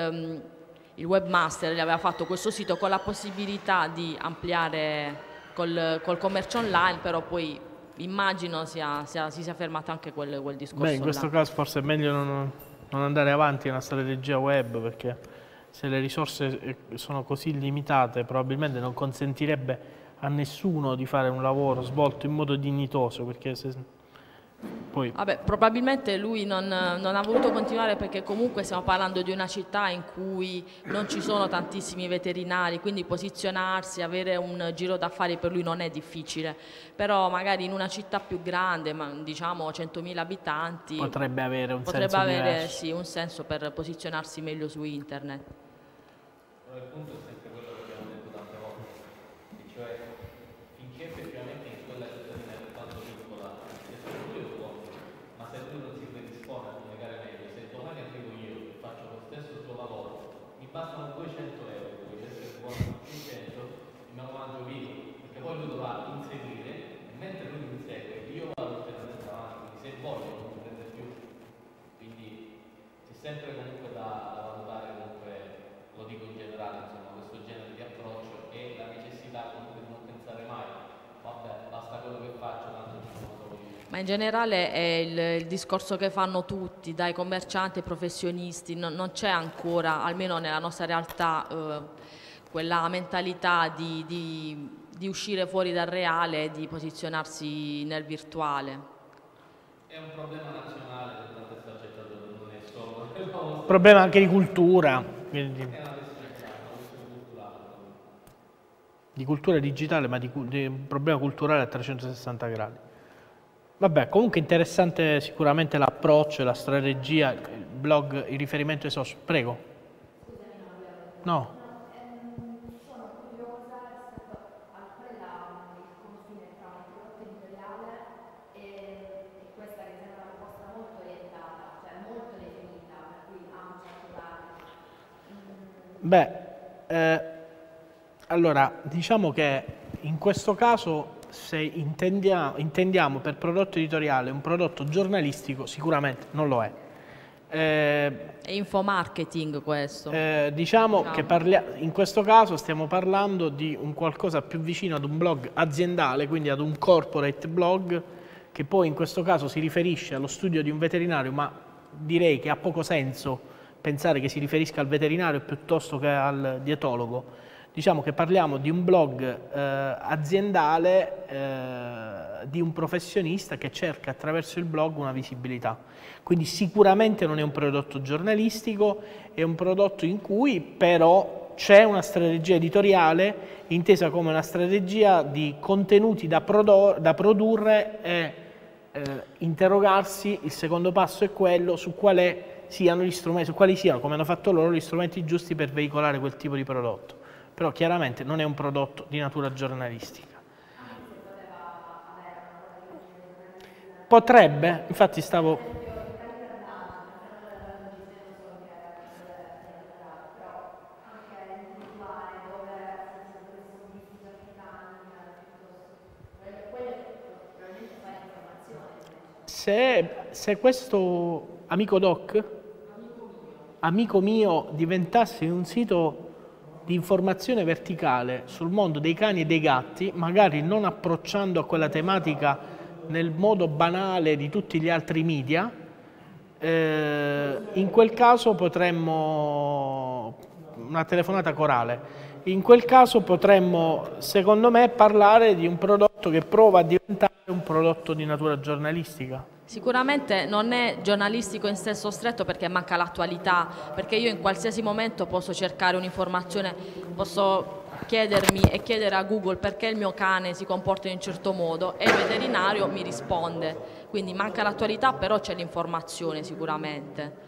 il webmaster gli aveva fatto questo sito con la possibilità di ampliare col commercio online, però poi immagino si sia fermato anche quel discorso. Beh, in questo caso forse è meglio non andare avanti in una strategia web, perché se le risorse sono così limitate probabilmente non consentirebbe a nessuno di fare un lavoro svolto in modo dignitoso, perché poi... Vabbè, probabilmente lui non ha voluto continuare perché comunque stiamo parlando di una città in cui non ci sono tantissimi veterinari, quindi posizionarsi, avere un giro d'affari per lui non è difficile, però magari in una città più grande, diciamo 100.000 abitanti, potrebbe avere un senso diverso. Potrebbe avere sì, un senso per posizionarsi meglio su internet. Però il punto è sempre quello che abbiamo detto tante volte, cioè finché effettivamente in quella cittadina è tanto piccola, se tu io può, ma se lui non si predispone a spiegare meglio, se domani arrivo io e faccio lo stesso suo lavoro, mi bastano 200 euro, puoi essere buono con 500 e me lo mangio vivo, perché poi lui dovrà inseguire, e mentre lui mi insegue io vado ulteriormente avanti, quindi se voglio non mi prende più, quindi c'è sempre comunque da valutare, comunque lo dico in generale, insomma, questo genere di approccio e la necessità comunque di non pensare mai, vabbè, basta quello che faccio, tanto ci sono solo io. Ma in generale è il discorso che fanno tutti, dai commercianti ai professionisti, non c'è ancora, almeno nella nostra realtà, quella mentalità di uscire fuori dal reale e di posizionarsi nel virtuale. È un problema nazionale per tante sfaccettature, non è solo un problema anche di cultura, quindi... di cultura digitale, ma di un problema culturale a 360 gradi. Vabbè, comunque interessante sicuramente l'approccio, la strategia, il blog, il riferimento ai social. Prego. No. Sono curiosa rispetto a qual è il confine tra un prodotto editoriale e questa che sembra una proposta molto orientata, cioè molto definita, per cui ha un certo target. Allora, diciamo che in questo caso se intendiamo per prodotto editoriale un prodotto giornalistico, sicuramente non lo è. È infomarketing questo. Diciamo che in questo caso stiamo parlando di un qualcosa più vicino ad un blog aziendale, quindi ad un corporate blog, che poi in questo caso si riferisce allo studio di un veterinario, ma direi che ha poco senso pensare che si riferisca al veterinario piuttosto che al dietologo. Diciamo che parliamo di un blog aziendale di un professionista che cerca attraverso il blog una visibilità. Quindi sicuramente non è un prodotto giornalistico, è un prodotto in cui però c'è una strategia editoriale intesa come una strategia di contenuti da produrre e interrogarsi. Il secondo passo è quello su quali siano, come hanno fatto loro, gli strumenti giusti per veicolare quel tipo di prodotto. Però chiaramente non è un prodotto di natura giornalistica. Potrebbe, infatti stavo... se questo amico doc, amico mio, diventasse un sito di informazione verticale sul mondo dei cani e dei gatti, magari non approcciando a quella tematica nel modo banale di tutti gli altri media, in quel caso potremmo, una telefonata corale, in quel caso potremmo, secondo me, parlare di un prodotto che prova a diventare un prodotto di natura giornalistica. Sicuramente non è giornalistico in senso stretto perché manca l'attualità, perché io in qualsiasi momento posso cercare un'informazione, posso chiedermi e chiedere a Google perché il mio cane si comporta in un certo modo e il veterinario mi risponde, quindi manca l'attualità però c'è l'informazione sicuramente.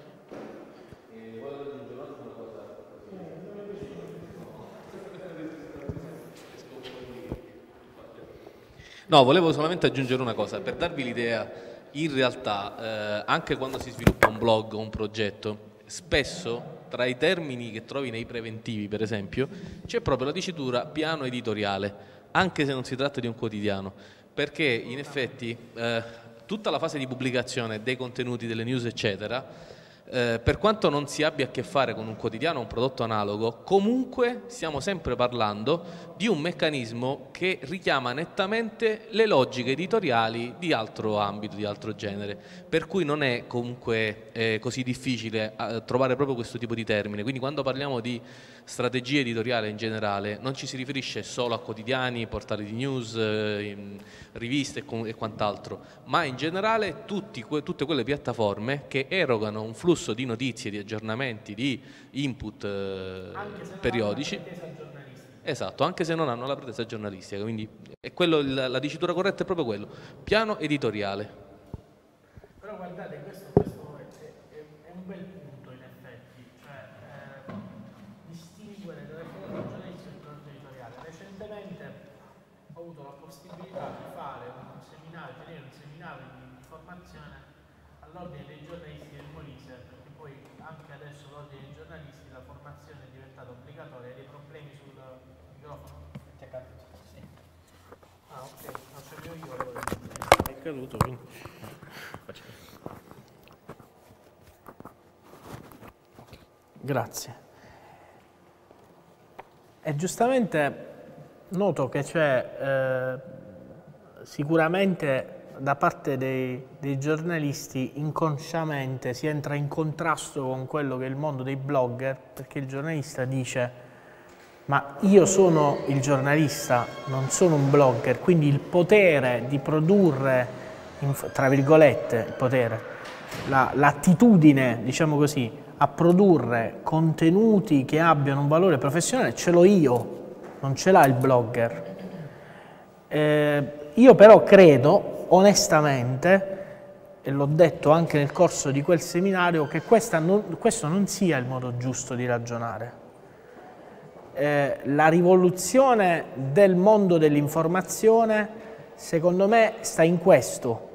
No, volevo solamente aggiungere una cosa, per darvi l'idea, in realtà anche quando si sviluppa un blog o un progetto, spesso tra i termini che trovi nei preventivi, per esempio, c'è proprio la dicitura piano editoriale, anche se non si tratta di un quotidiano, perché in effetti tutta la fase di pubblicazione dei contenuti, delle news, eccetera, per quanto non si abbia a che fare con un quotidiano o un prodotto analogo, comunque stiamo sempre parlando di un meccanismo che richiama nettamente le logiche editoriali di altro ambito, di altro genere, per cui non è comunque così difficile trovare proprio questo tipo di termine. Quindi quando parliamo di strategia editoriale in generale non ci si riferisce solo a quotidiani, portali di news, riviste e quant'altro, ma in generale tutte quelle piattaforme che erogano un flusso di notizie, di aggiornamenti, di input periodici. Esatto, anche se non hanno la pretesa giornalistica, quindi è quello, la dicitura corretta è proprio quello, piano editoriale. Però guardate, questo è un bel punto in effetti, cioè distinguere tra il prodotto giornalistico e il prodotto editoriale. Recentemente ho avuto la possibilità di fare un seminario, tenere un seminario di formazione all'ordine dei giornalisti del Molise, perché poi anche adesso l'ordine dei giornalisti la formazione è diventata obbligatoria, dei problemi sul microfono. Ti è caduto? Sì. Ah ok, non ce l'ho io allora. È caduto quindi. Grazie. E giustamente noto che c'è sicuramente da parte dei giornalisti inconsciamente si entra in contrasto con quello che è il mondo dei blogger, perché il giornalista dice ma io sono il giornalista, non sono un blogger, quindi il potere di produrre, tra virgolette, il potere, l'attitudine, diciamo così, a produrre contenuti che abbiano un valore professionale ce l'ho io, non ce l'ha il blogger. Io però credo, onestamente, e l'ho detto anche nel corso di quel seminario, che questo non sia il modo giusto di ragionare. La rivoluzione del mondo dell'informazione, secondo me, sta in questo.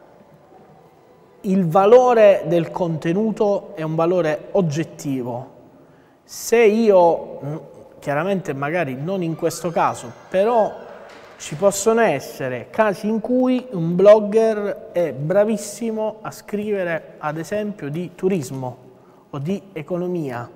Il valore del contenuto è un valore oggettivo. Se io, chiaramente magari non in questo caso, però ci possono essere casi in cui un blogger è bravissimo a scrivere, ad esempio, di turismo o di economia.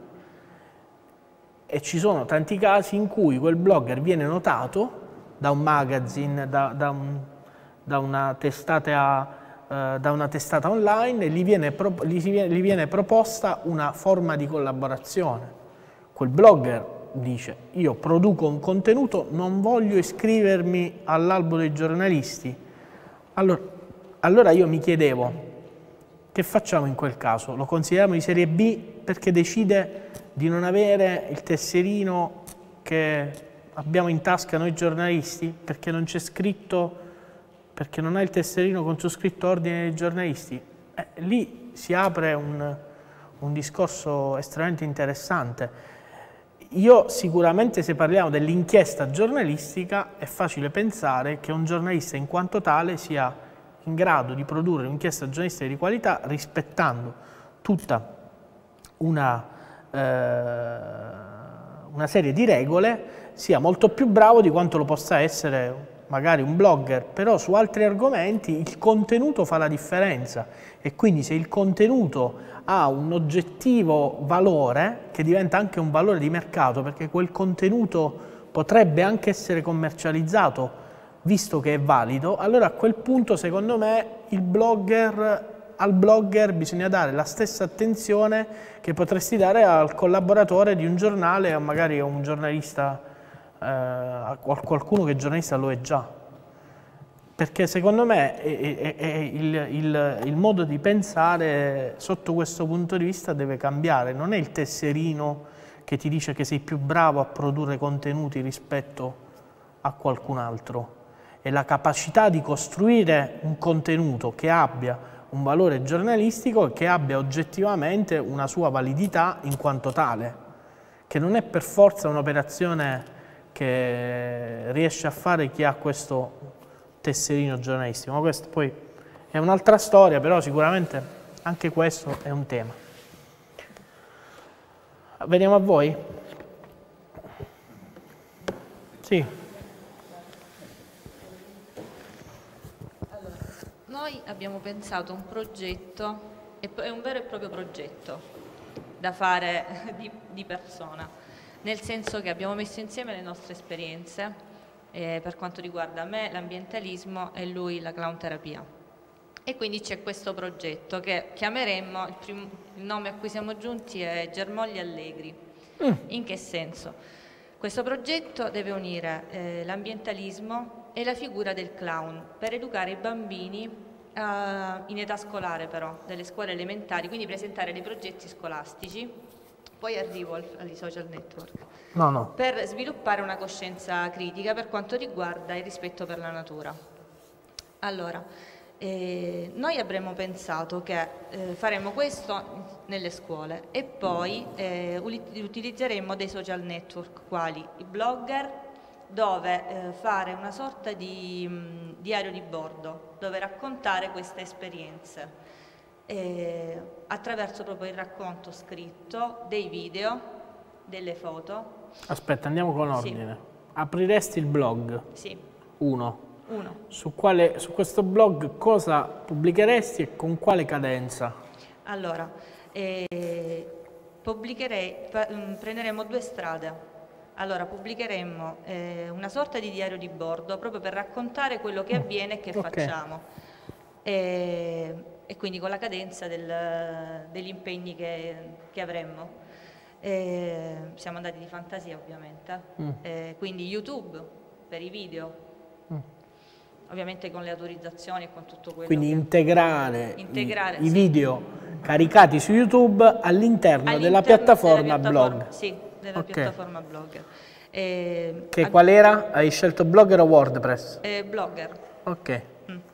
E ci sono tanti casi in cui quel blogger viene notato da un magazine, da una testata online e gli viene proposta una forma di collaborazione. Quel blogger dice io produco un contenuto, non voglio iscrivermi all'albo dei giornalisti. Allora io mi chiedevo, che facciamo in quel caso? Lo consideriamo di serie B perché decide di non avere il tesserino che abbiamo in tasca noi giornalisti? Perché non c'è scritto, perché non ha il tesserino con su scritto ordine dei giornalisti? Lì si apre un discorso estremamente interessante. Io sicuramente, se parliamo dell'inchiesta giornalistica, è facile pensare che un giornalista in quanto tale sia in grado di produrre un'inchiesta giornalistica di qualità rispettando tutta una serie di regole, sia molto più bravo di quanto lo possa essere magari un blogger, però su altri argomenti il contenuto fa la differenza e quindi se il contenuto ha un oggettivo valore, che diventa anche un valore di mercato, perché quel contenuto potrebbe anche essere commercializzato, visto che è valido, allora a quel punto secondo me al blogger bisogna dare la stessa attenzione che potresti dare al collaboratore di un giornale o magari a un giornalista, a qualcuno che giornalista lo è già. Perché secondo me il modo di pensare sotto questo punto di vista deve cambiare, non è il tesserino che ti dice che sei più bravo a produrre contenuti rispetto a qualcun altro, è la capacità di costruire un contenuto che abbia un valore giornalistico e che abbia oggettivamente una sua validità in quanto tale, che non è per forza un'operazione che riesce a fare chi ha questo tesserino giornalistico, ma questo poi è un'altra storia, però sicuramente anche questo è un tema. Veniamo a voi? Sì. Allora, noi abbiamo pensato un progetto, è un vero e proprio progetto da fare di persona, nel senso che abbiamo messo insieme le nostre esperienze, per quanto riguarda me l'ambientalismo e lui la clown terapia. E quindi c'è questo progetto che chiameremmo, il nome a cui siamo giunti è Germogli Allegri. In che senso? Questo progetto deve unire l'ambientalismo e la figura del clown per educare i bambini in età scolare però, delle scuole elementari, quindi presentare dei progetti scolastici, poi arrivo agli social network. No. Per sviluppare una coscienza critica per quanto riguarda il rispetto per la natura. Allora, noi avremmo pensato che faremmo questo nelle scuole e poi utilizzeremo dei social network quali i blogger, dove fare una sorta di diario di bordo, dove raccontare queste esperienze attraverso proprio il racconto scritto, dei video, delle foto. Aspetta, andiamo con ordine. Sì. Apriresti il blog? Sì. Uno. Su questo blog cosa pubblicheresti e con quale cadenza? Allora, prenderemo due strade. Allora, pubblicheremo una sorta di diario di bordo proprio per raccontare quello che avviene e che facciamo. E quindi con la cadenza degli impegni che avremmo. Siamo andati di fantasia ovviamente, quindi YouTube per i video, ovviamente con le autorizzazioni e con tutto quello. Quindi integrare i video caricati su YouTube all'interno della piattaforma blog. Sì, della piattaforma blogger. Qual era? Hai scelto Blogger o WordPress? Blogger. Ok.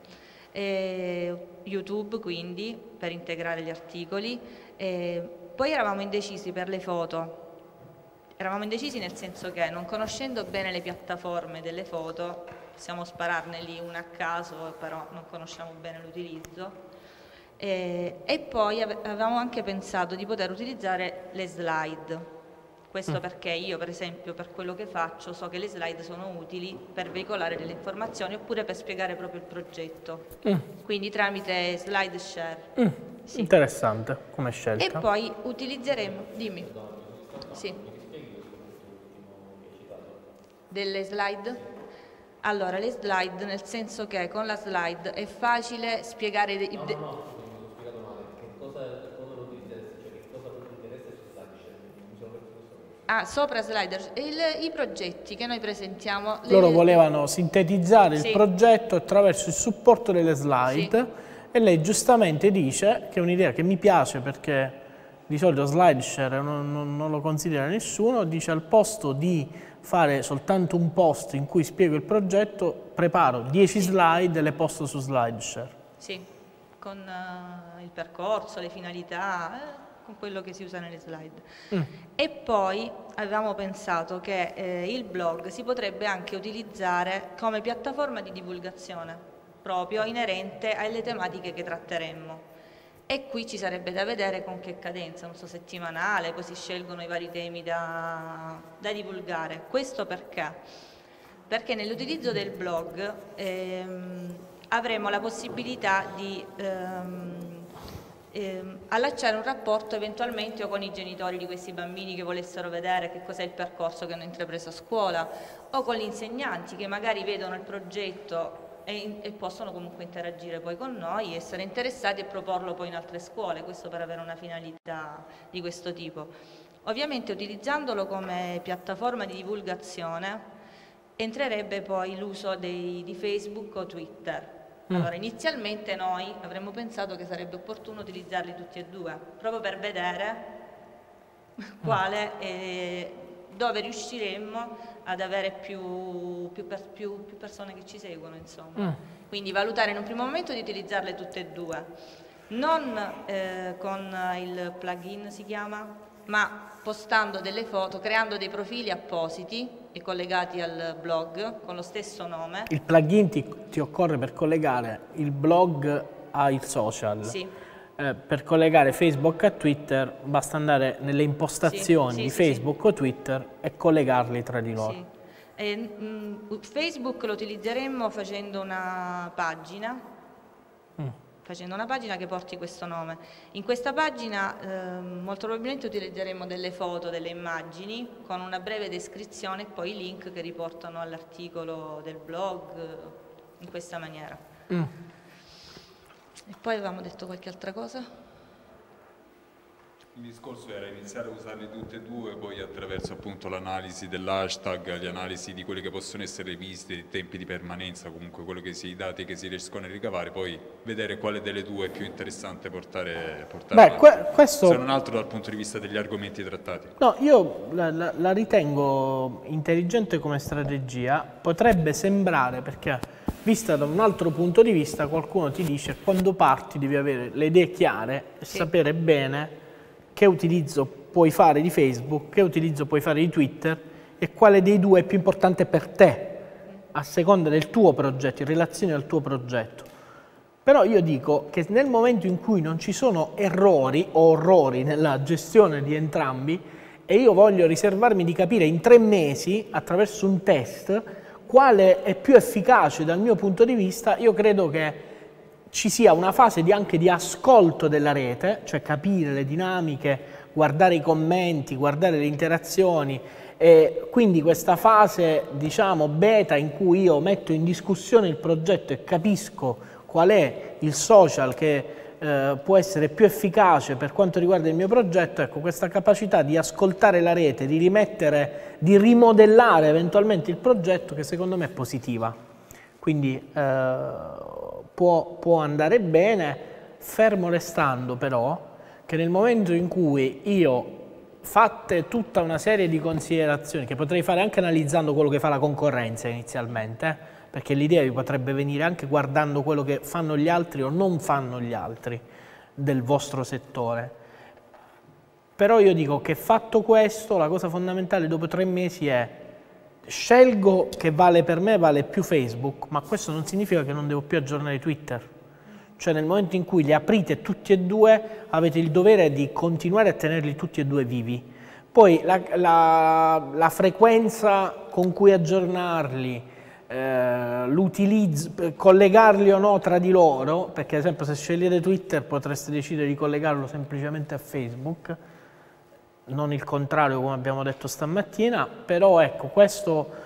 YouTube quindi per integrare gli articoli. Poi eravamo indecisi per le foto, eravamo indecisi nel senso che non conoscendo bene le piattaforme delle foto, possiamo spararne lì una a caso, però non conosciamo bene l'utilizzo. E poi avevamo anche pensato di poter utilizzare le slide, questo perché io per esempio per quello che faccio so che le slide sono utili per veicolare delle informazioni oppure per spiegare proprio il progetto, quindi tramite slide share. Sì. Interessante come scelta. E poi utilizzeremo, dimmi, sì, delle slide? Allora, le slide nel senso che con la slide è facile spiegare... sopra slider, i progetti che noi presentiamo... Loro volevano sintetizzare il progetto attraverso il supporto delle slide. E lei giustamente dice che è un'idea che mi piace perché di solito SlideShare non lo considera nessuno, dice al posto di fare soltanto un post in cui spiego il progetto, preparo 10 slide e le posto su SlideShare. Sì, con il percorso, le finalità, con quello che si usa nelle slide. E poi avevamo pensato che il blog si potrebbe anche utilizzare come piattaforma di divulgazione proprio inerente alle tematiche che tratteremmo. E qui ci sarebbe da vedere con che cadenza, non so, settimanale, poi si scelgono i vari temi da divulgare. Questo perché perché nell'utilizzo del blog avremo la possibilità di allacciare un rapporto eventualmente o con i genitori di questi bambini che volessero vedere che cos'è il percorso che hanno intrapreso a scuola, o con gli insegnanti che magari vedono il progetto e possono comunque interagire poi con noi, essere interessati e proporlo poi in altre scuole, questo per avere una finalità di questo tipo. Ovviamente utilizzandolo come piattaforma di divulgazione entrerebbe poi l'uso di Facebook o Twitter. Allora, inizialmente noi avremmo pensato che sarebbe opportuno utilizzarli tutti e due, proprio per vedere dove riusciremmo ad avere più persone che ci seguono, insomma. Quindi valutare in un primo momento di utilizzarle tutte e due, non con il plugin si chiama, ma postando delle foto, creando dei profili appositi e collegati al blog con lo stesso nome. Il plugin ti occorre per collegare il blog ai social. Sì. Per collegare Facebook a Twitter basta andare nelle impostazioni di Facebook o Twitter e collegarli tra di loro. Sì. Facebook lo utilizzeremmo facendo una pagina. Che porti questo nome. In questa pagina molto probabilmente utilizzeremo delle foto, delle immagini con una breve descrizione e poi i link che riportano all'articolo del blog in questa maniera. E poi avevamo detto qualche altra cosa? Il discorso era iniziare a usarli tutte e due, poi attraverso appunto l'analisi dell'hashtag, le analisi di quelle che possono essere le visite, i tempi di permanenza, comunque i dati che si riescono a ricavare, poi vedere quale delle due è più interessante portare questo... se non altro dal punto di vista degli argomenti trattati. No, io la ritengo intelligente come strategia, potrebbe sembrare, perché vista da un altro punto di vista qualcuno ti dice quando parti devi avere le idee chiare e sapere bene che utilizzo puoi fare di Facebook, che utilizzo puoi fare di Twitter e quale dei due è più importante per te, a seconda del tuo progetto, in relazione al tuo progetto. Però io dico che nel momento in cui non ci sono errori o orrori nella gestione di entrambi e io voglio riservarmi di capire in 3 mesi, attraverso un test, quale è più efficace dal mio punto di vista, io credo che ci sia una fase anche di ascolto della rete, cioè capire le dinamiche, guardare i commenti, guardare le interazioni, e quindi questa fase, diciamo, beta in cui io metto in discussione il progetto e capisco qual è il social che può essere più efficace per quanto riguarda il mio progetto. Ecco, questa capacità di ascoltare la rete, di rimettere, di rimodellare eventualmente il progetto, che secondo me è positiva. Quindi può andare bene, fermo restando però che nel momento in cui io, fatte tutta una serie di considerazioni che potrei fare anche analizzando quello che fa la concorrenza inizialmente, perché l'idea vi potrebbe venire anche guardando quello che fanno gli altri o non fanno gli altri del vostro settore, però io dico che fatto questo la cosa fondamentale dopo 3 mesi è: scelgo che vale per me, vale più Facebook, ma questo non significa che non devo più aggiornare Twitter. Cioè nel momento in cui li aprite tutti e due avete il dovere di continuare a tenerli tutti e due vivi. Poi la frequenza con cui aggiornarli, l'utilizzo, collegarli o no tra di loro, perché ad esempio se scegliete Twitter potreste decidere di collegarlo semplicemente a Facebook, non il contrario come abbiamo detto stamattina, però ecco, questo,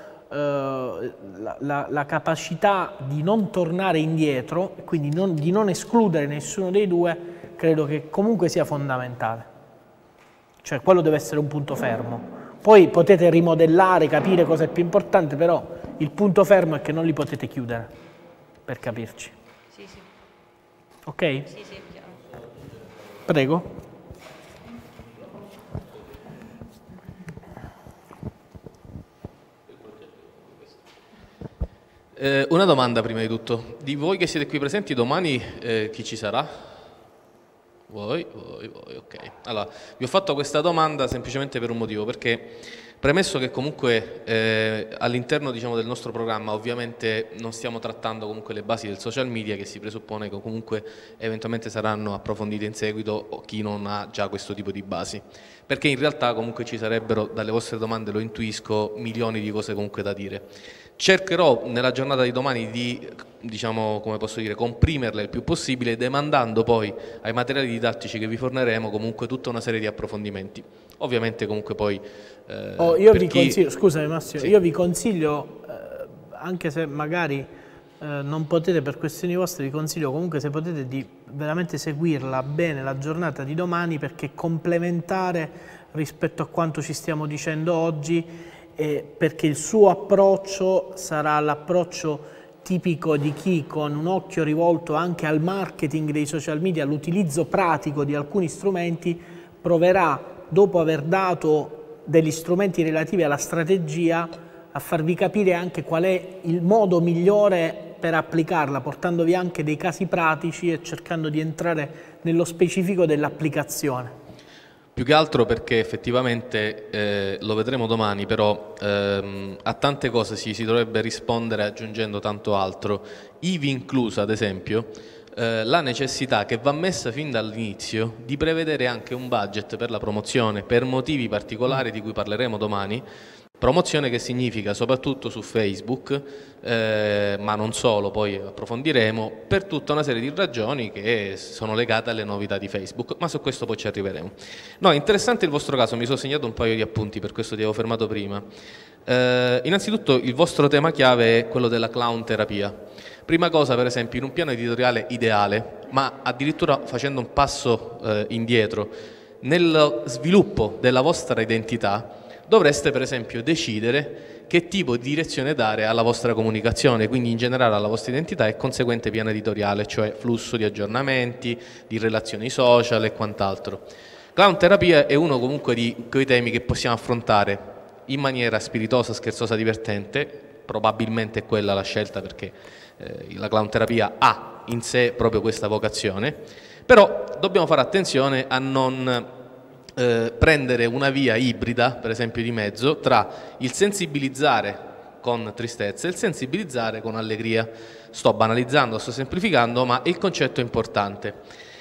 la capacità di non tornare indietro, quindi di non escludere nessuno dei due, credo che comunque sia fondamentale. Cioè quello deve essere un punto fermo. Poi potete rimodellare, capire cosa è più importante, però il punto fermo è che non li potete chiudere, per capirci. Sì, sì. Ok? Sì, sì, è chiaro. Prego. Una domanda prima di tutto. Di voi che siete qui presenti domani, chi ci sarà? Voi, ok. Allora, vi ho fatto questa domanda semplicemente per un motivo, perché premesso che comunque all'interno, diciamo, del nostro programma ovviamente non stiamo trattando comunque le basi del social media, che si presuppone che comunque eventualmente saranno approfondite in seguito, o chi non ha già questo tipo di basi, perché in realtà comunque ci sarebbero, dalle vostre domande lo intuisco, milioni di cose comunque da dire. Cercherò nella giornata di domani di, diciamo, come posso dire, comprimerle il più possibile, demandando poi ai materiali didattici che vi forniremo comunque tutta una serie di approfondimenti. Ovviamente comunque poi... io vi consiglio, scusami Massimo, sì. io vi consiglio, anche se magari non potete per questioni vostre, vi consiglio comunque, se potete, di veramente seguirla bene la giornata di domani, perché è complementare rispetto a quanto ci stiamo dicendo oggi, perché il suo approccio sarà l'approccio tipico di chi, con un occhio rivolto anche al marketing dei social media, all'utilizzo pratico di alcuni strumenti, proverà, dopo aver dato degli strumenti relativi alla strategia, a farvi capire anche qual è il modo migliore per applicarla, portandovi anche dei casi pratici e cercando di entrare nello specifico dell'applicazione. Più che altro perché effettivamente, lo vedremo domani, però a tante cose si dovrebbe rispondere aggiungendo tanto altro, ivi inclusa ad esempio la necessità, che va messa fin dall'inizio, di prevedere anche un budget per la promozione, per motivi particolari di cui parleremo domani. Promozione che significa soprattutto su Facebook, ma non solo, poi approfondiremo, per tutta una serie di ragioni che sono legate alle novità di Facebook, ma su questo poi ci arriveremo. No, interessante il vostro caso, mi sono segnato un paio di appunti, per questo ti avevo fermato prima. Innanzitutto il vostro tema chiave è quello della clown terapia. Prima cosa, per esempio, in un piano editoriale ideale, ma addirittura facendo un passo indietro, nello sviluppo della vostra identità, dovreste per esempio decidere che tipo di direzione dare alla vostra comunicazione, quindi in generale alla vostra identità e conseguente piano editoriale, cioè flusso di aggiornamenti, di relazioni social e quant'altro. Clown terapia è uno comunque di quei temi che possiamo affrontare in maniera spiritosa, scherzosa, divertente. Probabilmente è quella la scelta, perché la clown terapia ha in sé proprio questa vocazione, però dobbiamo fare attenzione a non prendere una via ibrida, per esempio, di mezzo tra il sensibilizzare con tristezza e il sensibilizzare con allegria. Sto banalizzando, sto semplificando, ma il concetto è importante.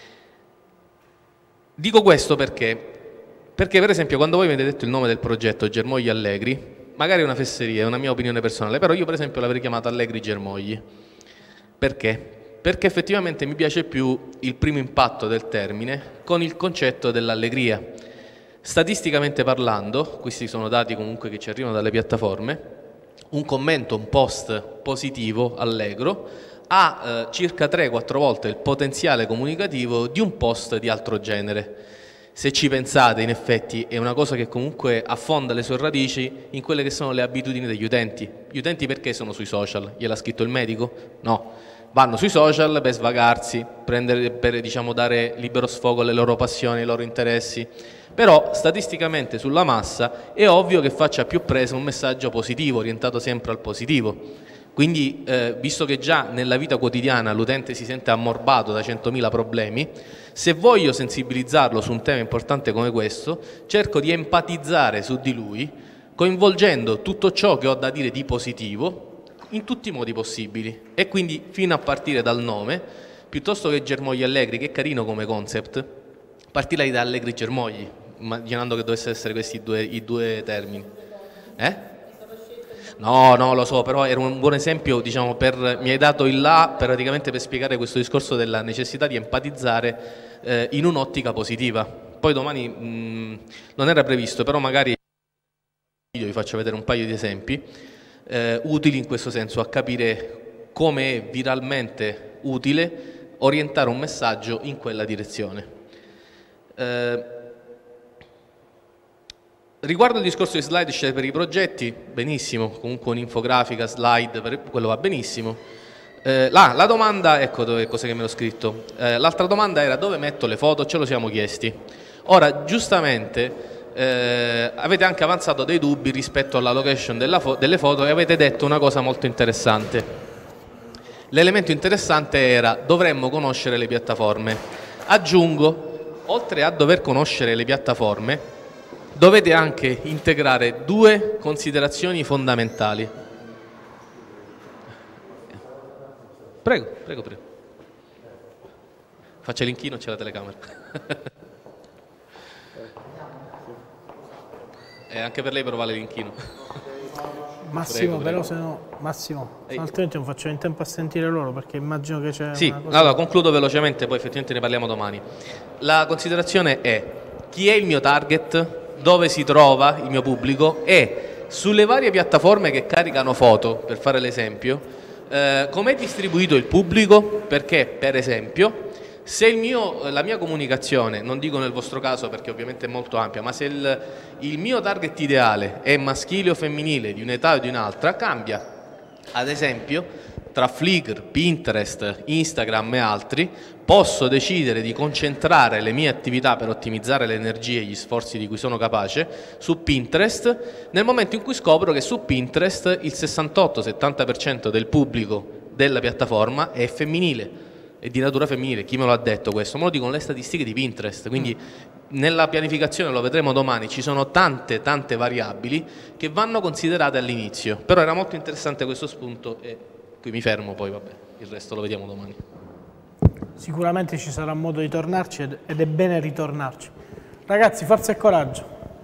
Dico questo perché per esempio quando voi mi avete detto il nome del progetto Germogli Allegri, magari è una fesseria, è una mia opinione personale, però io per esempio l'avrei chiamato Allegri Germogli. Perché? Perché effettivamente mi piace più il primo impatto del termine con il concetto dell'allegria. Statisticamente parlando, questi sono dati comunque che ci arrivano dalle piattaforme, un commento, un post positivo allegro ha circa 3-4 volte il potenziale comunicativo di un post di altro genere. Se ci pensate, in effetti è una cosa che comunque affonda le sue radici in quelle che sono le abitudini degli utenti. Gli utenti perché sono sui social? Gliel'ha scritto il medico? No. Vanno sui social per svagarsi, per diciamo, dare libero sfogo alle loro passioni, ai loro interessi. Però statisticamente sulla massa è ovvio che faccia più presa un messaggio positivo, orientato sempre al positivo. Quindi visto che già nella vita quotidiana l'utente si sente ammorbato da 100.000 problemi, se voglio sensibilizzarlo su un tema importante come questo, cerco di empatizzare su di lui, coinvolgendo tutto ciò che ho da dire di positivo in tutti i modi possibili, e quindi fino a partire dal nome, piuttosto che Germogli Allegri, che è carino come concept, partirei da Allegri Germogli, immaginando che dovesse essere questi i due termini. No, lo so, però era un buon esempio, diciamo, mi hai dato il là praticamente per spiegare questo discorso della necessità di empatizzare in un'ottica positiva. Poi domani non era previsto, però magari io vi faccio vedere un paio di esempi utili in questo senso, a capire come è viralmente utile orientare un messaggio in quella direzione. Riguardo il discorso di slide share per i progetti, benissimo, comunque un'infografica, slide, quello va benissimo. La domanda, ecco cos'è che me l'ho scritto, l'altra domanda era dove metto le foto, ce lo siamo chiesti. Ora, giustamente, avete anche avanzato dei dubbi rispetto alla location delle foto e avete detto una cosa molto interessante. L'elemento interessante era: dovremmo conoscere le piattaforme. Aggiungo, oltre a dover conoscere le piattaforme, dovete anche integrare due considerazioni fondamentali. Prego. Faccia l'inchino, c'è la telecamera. Anche per lei però vale l'inchino. Massimo, Prego, però prego. se no, Massimo, altrimenti non faccio in tempo a sentire loro, perché immagino che c'è Sì, una cosa... allora concludo velocemente, poi effettivamente ne parliamo domani. La considerazione è: chi è il mio target, dove si trova il mio pubblico e sulle varie piattaforme che caricano foto, per fare l'esempio, com'è distribuito il pubblico, perché per esempio se la mia comunicazione, non dico nel vostro caso perché ovviamente è molto ampia, ma se il mio target ideale è maschile o femminile, di un'età o di un'altra, cambia. Ad esempio, tra Flickr, Pinterest, Instagram e altri, posso decidere di concentrare le mie attività per ottimizzare le energie e gli sforzi di cui sono capace su Pinterest, nel momento in cui scopro che su Pinterest il 68-70% del pubblico della piattaforma è femminile. È di natura femminile. Chi me lo ha detto questo? Me lo dicono le statistiche di Pinterest, quindi nella pianificazione, lo vedremo domani, ci sono tante variabili che vanno considerate all'inizio, però era molto interessante questo spunto e qui mi fermo, poi vabbè, il resto lo vediamo domani. Sicuramente ci sarà modo di tornarci ed è bene ritornarci. Ragazzi, forza e coraggio.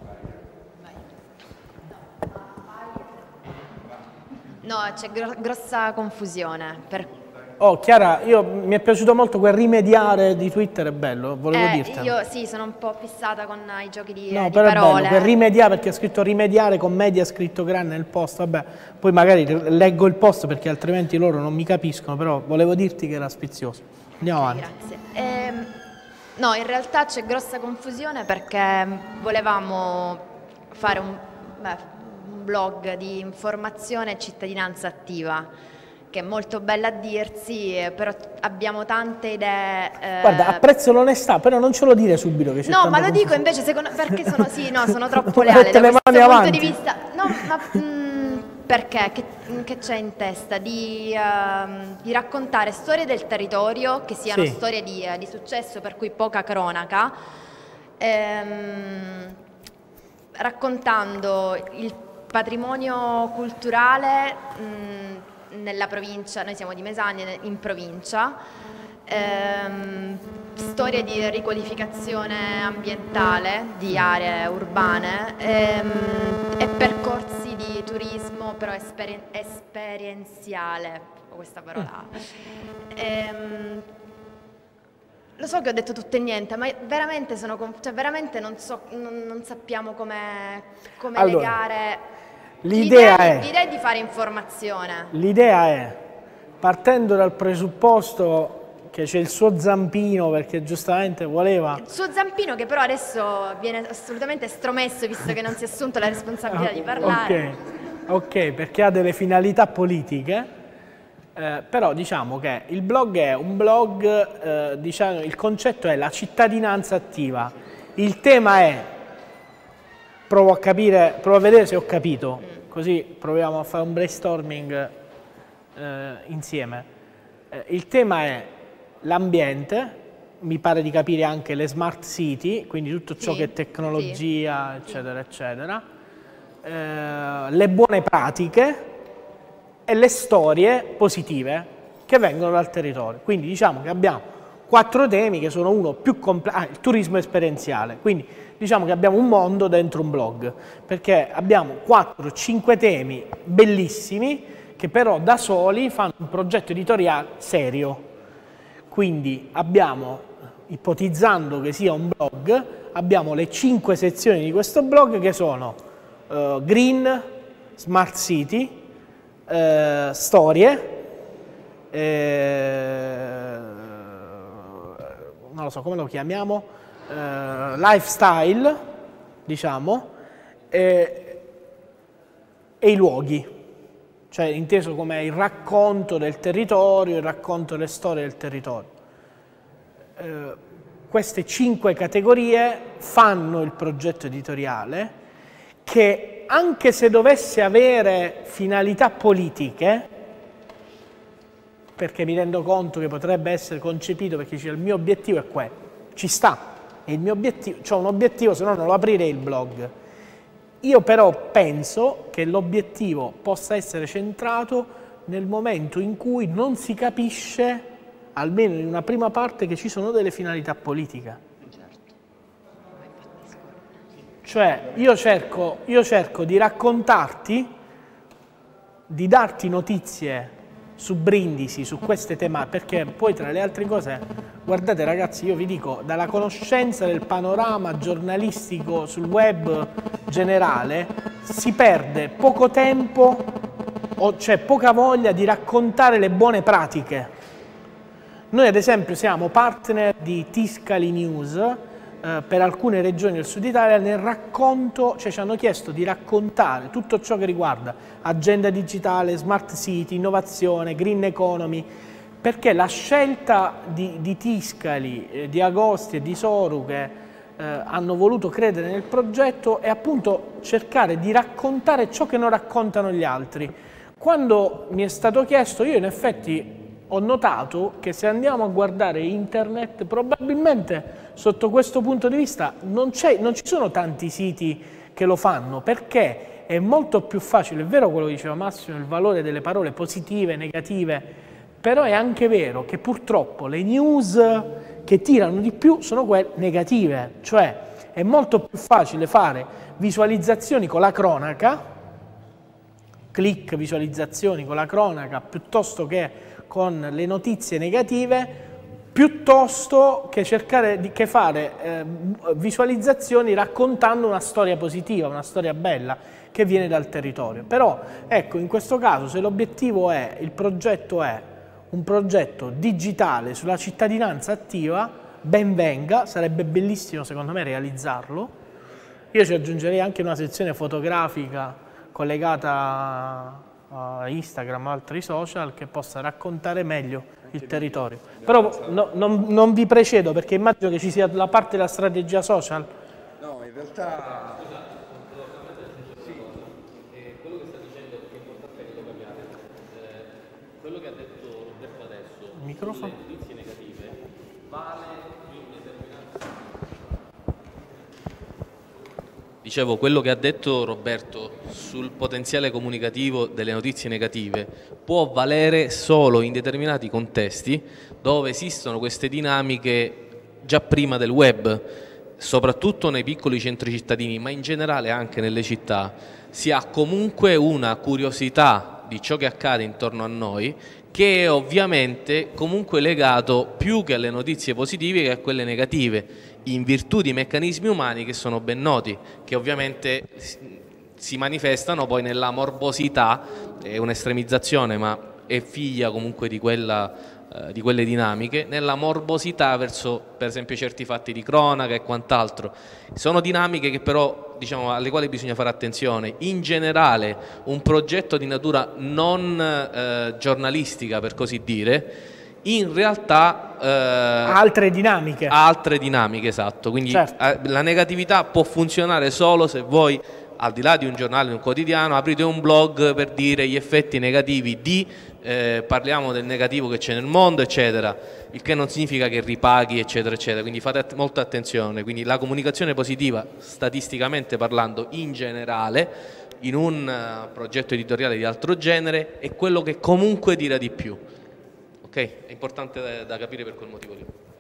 No, c'è grossa confusione. Oh, Chiara, mi è piaciuto molto quel rimediare di Twitter, è bello, volevo dirtelo. Io sì, sono un po' fissata con i giochi di No, però parole. è bello, quel rimediare, perché ha scritto rimediare con media scritto grande nel post, vabbè, poi magari leggo il post perché altrimenti loro non mi capiscono, però volevo dirti che era sfizioso. Andiamo avanti. Grazie. No, in realtà c'è grossa confusione perché volevamo fare un blog di informazione e cittadinanza attiva, che è molto bella a dirsi, però abbiamo tante idee. Guarda, apprezzo l'onestà, però non ce lo dire subito che c'è No, tanta ma lo dico confusione. invece perché sono troppo leale da questo punto di vista. No, ma perché? Che c'è in testa? Di raccontare storie del territorio, che siano Sì. storie di successo, per cui poca cronaca, raccontando il patrimonio culturale nella provincia, noi siamo di Mesagne, in provincia, storie di riqualificazione ambientale di aree urbane e percorsi di turismo però esperienziale, questa parola. Lo so che ho detto tutto e niente, ma veramente veramente non sappiamo come legare. L'idea L'idea è di fare informazione. L'idea è, partendo dal presupposto che c'è il suo zampino, perché giustamente voleva... Il suo zampino che però adesso viene assolutamente estromesso, visto che non si è assunto la responsabilità di parlare. Ok, perché ha delle finalità politiche, però diciamo che il blog è un blog, diciamo, il concetto è la cittadinanza attiva. Il tema è, provo a vedere se ho capito, così proviamo a fare un brainstorming insieme. Il tema è l'ambiente, mi pare di capire anche le smart city, quindi tutto ciò che è tecnologia, eccetera, eccetera, le buone pratiche e le storie positive che vengono dal territorio. Quindi diciamo che abbiamo 4 temi che sono uno più complesso, il turismo esperienziale, quindi diciamo che abbiamo un mondo dentro un blog, perché abbiamo 4-5 temi bellissimi che però da soli fanno un progetto editoriale serio. Quindi abbiamo, ipotizzando che sia un blog, abbiamo le 5 sezioni di questo blog che sono Green, Smart City, storie, non lo so come lo chiamiamo, lifestyle, diciamo, e i luoghi, cioè inteso come il racconto del territorio, il racconto delle storie del territorio. Queste 5 categorie fanno il progetto editoriale che, anche se dovesse avere finalità politiche, perché mi rendo conto che potrebbe essere concepito perché il mio obiettivo è quello, ci sta, è il mio obiettivo, c'ho un obiettivo, se no non lo aprirei il blog. Io però penso che l'obiettivo possa essere centrato nel momento in cui non si capisce, almeno in una prima parte, che ci sono delle finalità politiche. Cioè io cerco di raccontarti di darti notizie su Brindisi, su queste tematiche, perché poi tra le altre cose, guardate ragazzi, io vi dico, dalla conoscenza del panorama giornalistico sul web generale si perde poco tempo, o c'è poca voglia di raccontare le buone pratiche. Noi ad esempio siamo partner di Tiscali News per alcune regioni del sud Italia nel racconto, cioè ci hanno chiesto di raccontare tutto ciò che riguarda agenda digitale, smart city, innovazione, green economy, perché la scelta di Tiscali, di Agosti e di Soru che hanno voluto credere nel progetto è appunto cercare di raccontare ciò che non raccontano gli altri. Quando mi è stato chiesto, io in effetti ho notato che se andiamo a guardare internet, probabilmente sotto questo punto di vista non ci sono tanti siti che lo fanno, perché è molto più facile, è vero quello che diceva Massimo, il valore delle parole positive, negative, però è anche vero che purtroppo le news che tirano di più sono quelle negative, cioè è molto più facile fare visualizzazioni con la cronaca, click visualizzazioni con la cronaca, piuttosto che con le notizie negative, piuttosto che cercare di fare visualizzazioni raccontando una storia positiva, una storia bella che viene dal territorio. Però ecco, in questo caso se l'obiettivo è, il progetto è un progetto digitale sulla cittadinanza attiva, ben venga, sarebbe bellissimo secondo me realizzarlo. Io ci aggiungerei anche una sezione fotografica collegata a Instagram o altri social che possa raccontare meglio il territorio. Però non vi precedo perché immagino che ci sia la parte della strategia social. No, in realtà quello che sta dicendo è importante che lo capiate. Quello che ha detto Roberto adesso, il microfono. sulle notizie negative, vale in determinati. Dicevo, quello che ha detto Roberto sul potenziale comunicativo delle notizie negative può valere solo in determinati contesti dove esistono queste dinamiche già prima del web, soprattutto nei piccoli centri cittadini, ma in generale anche nelle città. Si ha comunque una curiosità di ciò che accade intorno a noi, che è ovviamente comunque legato più che alle notizie positive che a quelle negative, in virtù di meccanismi umani che sono ben noti, che ovviamente si manifestano poi nella morbosità, è un'estremizzazione ma è figlia comunque di quelle dinamiche, nella morbosità verso per esempio certi fatti di cronaca e quant'altro. Sono dinamiche che però, diciamo, alle quali bisogna fare attenzione. In generale un progetto di natura non giornalistica, per così dire, in realtà altre dinamiche, esatto, quindi certo. La negatività può funzionare solo se voi, al di là di un giornale, un quotidiano, aprite un blog per dire gli effetti negativi di parliamo del negativo che c'è nel mondo, eccetera, il che non significa che ripaghi, eccetera, eccetera, quindi fate molta attenzione. Quindi la comunicazione positiva, statisticamente parlando, in generale, in un progetto editoriale di altro genere, è quello che comunque dirà di più. Ok? È importante da capire per quel motivo lì.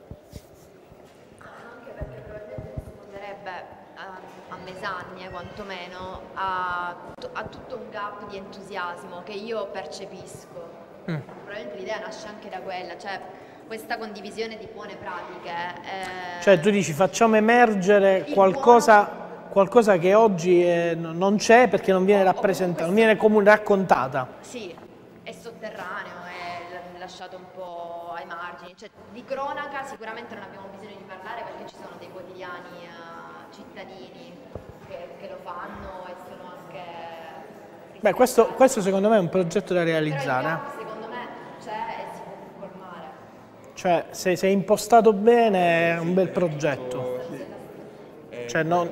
Anche perché probabilmente risponderebbe a mesannie, quantomeno, a tutto un gap di entusiasmo che io percepisco. Probabilmente l'idea nasce anche da quella, cioè questa condivisione di buone pratiche. Cioè tu dici facciamo emergere qualcosa che oggi non c'è perché non viene rappresentata, non viene raccontata. Sì, è sotterraneo, è lasciato un po' ai margini. Cioè, di cronaca sicuramente non abbiamo bisogno di parlare perché ci sono dei quotidiani cittadini che lo fanno e sono anche... Beh, questo secondo me è un progetto da realizzare. Però il gap, secondo me c'è e si può colmare. Cioè, se è impostato bene è un bel progetto. Cioè, non...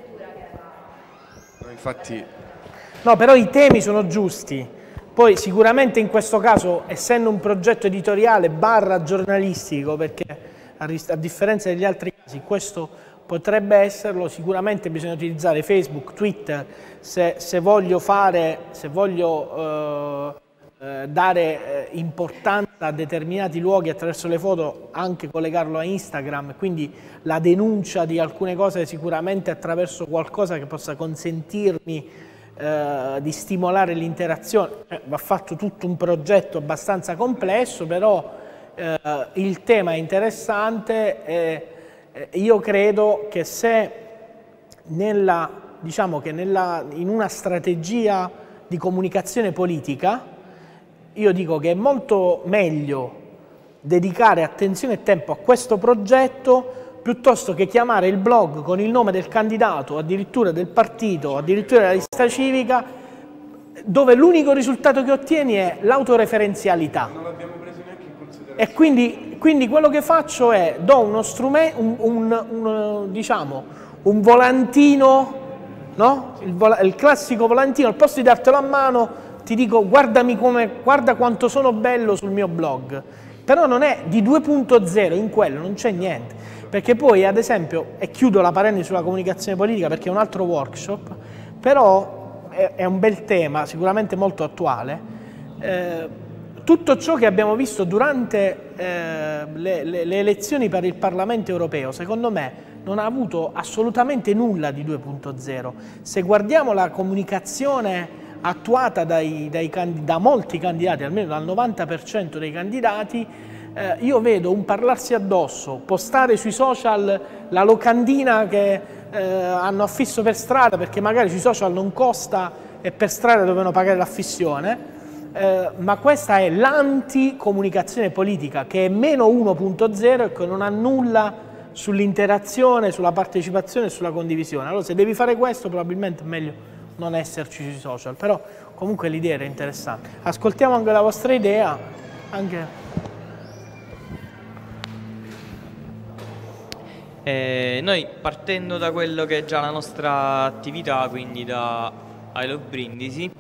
no, infatti... No, però i temi sono giusti. Poi sicuramente in questo caso, essendo un progetto editoriale / giornalistico, perché a differenza degli altri casi questo potrebbe esserlo, sicuramente bisogna utilizzare Facebook, Twitter, se voglio dare importanza a determinati luoghi attraverso le foto, anche collegarlo a Instagram, quindi la denuncia di alcune cose sicuramente attraverso qualcosa che possa consentirmi di stimolare l'interazione. Va fatto tutto un progetto abbastanza complesso, però il tema è interessante e io credo che se diciamo che in una strategia di comunicazione politica, io dico che è molto meglio dedicare attenzione e tempo a questo progetto piuttosto che chiamare il blog con il nome del candidato, addirittura del partito, addirittura della lista civica, dove l'unico risultato che ottieni è l'autoreferenzialità. Non l'abbiamo preso neanche in considerazione. E quindi quello che faccio è do uno strumento, diciamo, un volantino, no? Il classico volantino, al posto di dartelo a mano ti dico guarda quanto sono bello sul mio blog. Però non è di 2.0, in quello non c'è niente, perché poi ad esempio, e chiudo la parentesi sulla comunicazione politica perché è un altro workshop, però è un bel tema, sicuramente molto attuale, tutto ciò che abbiamo visto durante le elezioni per il Parlamento europeo, secondo me non ha avuto assolutamente nulla di 2.0. Se guardiamo la comunicazione attuata da molti candidati, almeno dal 90% dei candidati, io vedo un parlarsi addosso, postare sui social la locandina che hanno affisso per strada, perché magari sui social non costa e per strada dovevano pagare l'affissione, ma questa è l'anticomunicazione politica, che è meno 1.0 e che non ha nulla sull'interazione, sulla partecipazione e sulla condivisione. Allora se devi fare questo probabilmente è meglio non esserci sui social, però comunque l'idea era interessante. Ascoltiamo anche la vostra idea. Noi partendo da quello che è già la nostra attività, quindi da I Love Brindisi,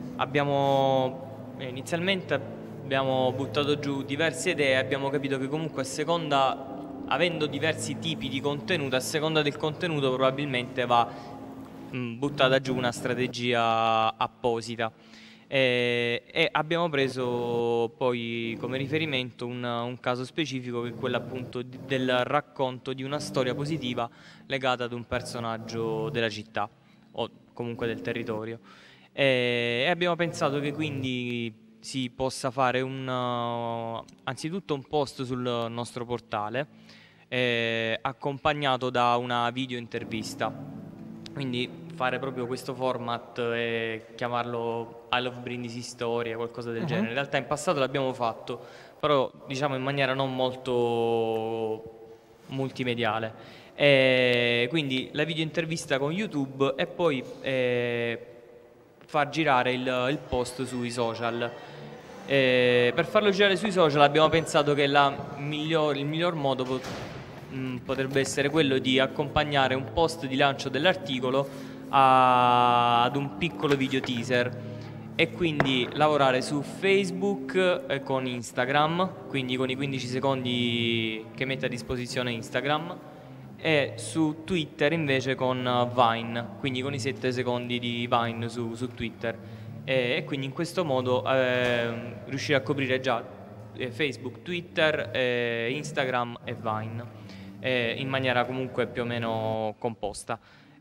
inizialmente abbiamo buttato giù diverse idee, abbiamo capito che comunque avendo diversi tipi di contenuto, a seconda del contenuto probabilmente va buttata giù una strategia apposita e abbiamo preso poi come riferimento un caso specifico, che è quello appunto del racconto di una storia positiva legata ad un personaggio della città o comunque del territorio, e abbiamo pensato che quindi si possa fare anzitutto un post sul nostro portale accompagnato da una video intervista. Quindi fare proprio questo format e chiamarlo I Love Brindisi Storia, qualcosa del genere. In realtà in passato l'abbiamo fatto, però diciamo in maniera non molto multimediale. Quindi la video intervista con YouTube e poi far girare il post sui social. Per farlo girare sui social abbiamo pensato che il miglior modo potrebbe essere quello di accompagnare un post di lancio dell'articolo ad un piccolo video teaser e quindi lavorare su Facebook e con Instagram, quindi con i 15 secondi che mette a disposizione Instagram, e su Twitter invece con Vine, quindi con i 7 secondi di Vine su Twitter, e quindi in questo modo riuscire a coprire già Facebook, Twitter, Instagram e Vine in maniera comunque più o meno composta.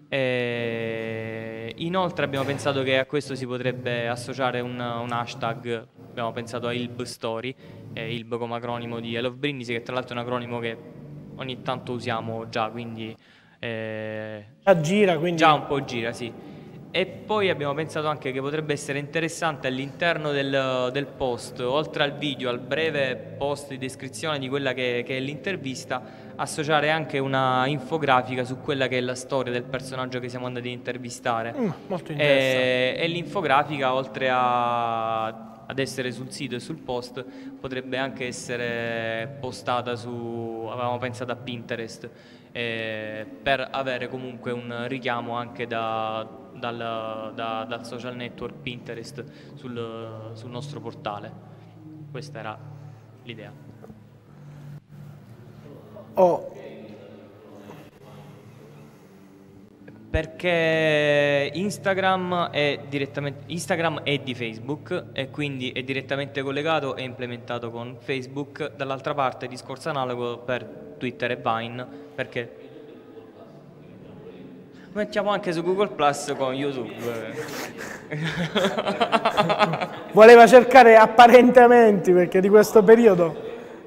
Inoltre abbiamo pensato che a questo si potrebbe associare un hashtag, abbiamo pensato a ILB Story, ILB come acronimo di I Love Brindisi, che tra l'altro è un acronimo che ogni tanto usiamo già, quindi già un po' gira, sì. E poi abbiamo pensato anche che potrebbe essere interessante all'interno del post, oltre al video, al breve post di descrizione di quella che è l'intervista, associare anche una infografica su quella che è la storia del personaggio che siamo andati a intervistare. Molto interessante. E l'infografica, oltre ad essere sul sito e sul post, potrebbe anche essere postata avevamo pensato a Pinterest, per avere comunque un richiamo anche dal social network Pinterest sul nostro portale. Questa era l'idea. Perché Instagram è di Facebook e quindi è direttamente collegato e implementato con Facebook. Dall'altra parte discorso analogo per Twitter e Vine, perché mettiamo anche su Google Plus con YouTube. Voleva cercare apparentamenti perché di questo periodo...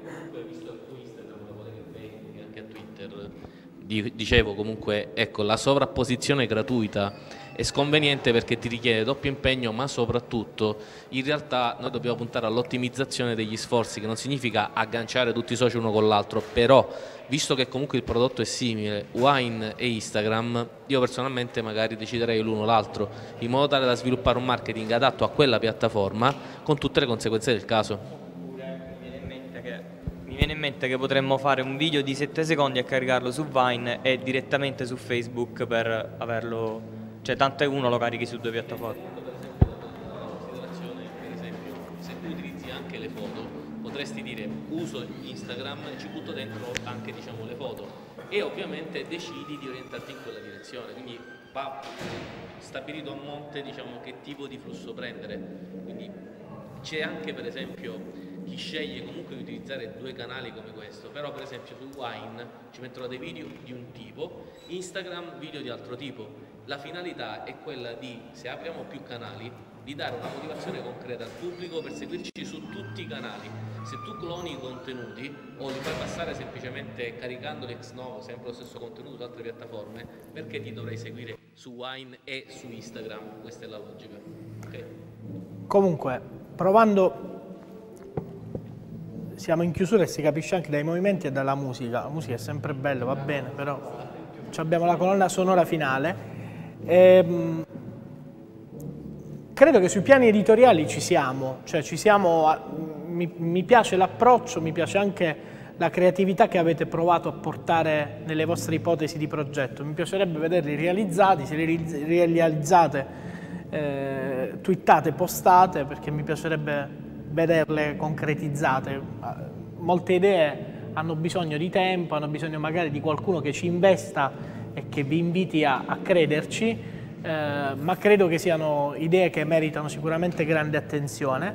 Dicevo comunque, ecco, la sovrapposizione gratuita è sconveniente perché ti richiede doppio impegno, ma soprattutto in realtà noi dobbiamo puntare all'ottimizzazione degli sforzi, che non significa agganciare tutti i social uno con l'altro, però visto che comunque il prodotto è simile, Wine e Instagram, io personalmente magari deciderei l'uno o l'altro, in modo tale da sviluppare un marketing adatto a quella piattaforma con tutte le conseguenze del caso. Mi viene in mente che potremmo fare un video di 7 secondi e caricarlo su Vine e direttamente su Facebook per averlo, cioè tanto è uno lo carichi su 2 piattaforme. Per esempio, se tu utilizzi anche le foto, potresti dire uso Instagram e ci butto dentro anche, diciamo, le foto, e ovviamente decidi di orientarti in quella direzione, quindi va stabilito a monte, diciamo, che tipo di flusso prendere. Quindi c'è anche, per esempio, chi sceglie comunque di utilizzare 2 canali come questo, però per esempio su Wine ci metterò dei video di un tipo, Instagram video di altro tipo. La finalità è quella di, se apriamo più canali, di dare una motivazione concreta al pubblico per seguirci su tutti i canali. Se tu cloni i contenuti o li fai passare semplicemente caricandoli ex novo, sempre lo stesso contenuto su altre piattaforme, perché ti dovrei seguire su Wine e su Instagram? Questa è la logica. Okay. Comunque, provando... Siamo in chiusura e si capisce anche dai movimenti e dalla musica. La musica è sempre bella, va bene, però abbiamo la colonna sonora finale. Credo che sui piani editoriali ci siamo, cioè mi piace l'approccio, mi piace anche la creatività che avete provato a portare nelle vostre ipotesi di progetto. Mi piacerebbe vederli realizzati, se li realizzate, twittate, postate, perché mi piacerebbe vederle concretizzate. Molte idee hanno bisogno di tempo, hanno bisogno magari di qualcuno che ci investa e che vi inviti a crederci, ma credo che siano idee che meritano sicuramente grande attenzione.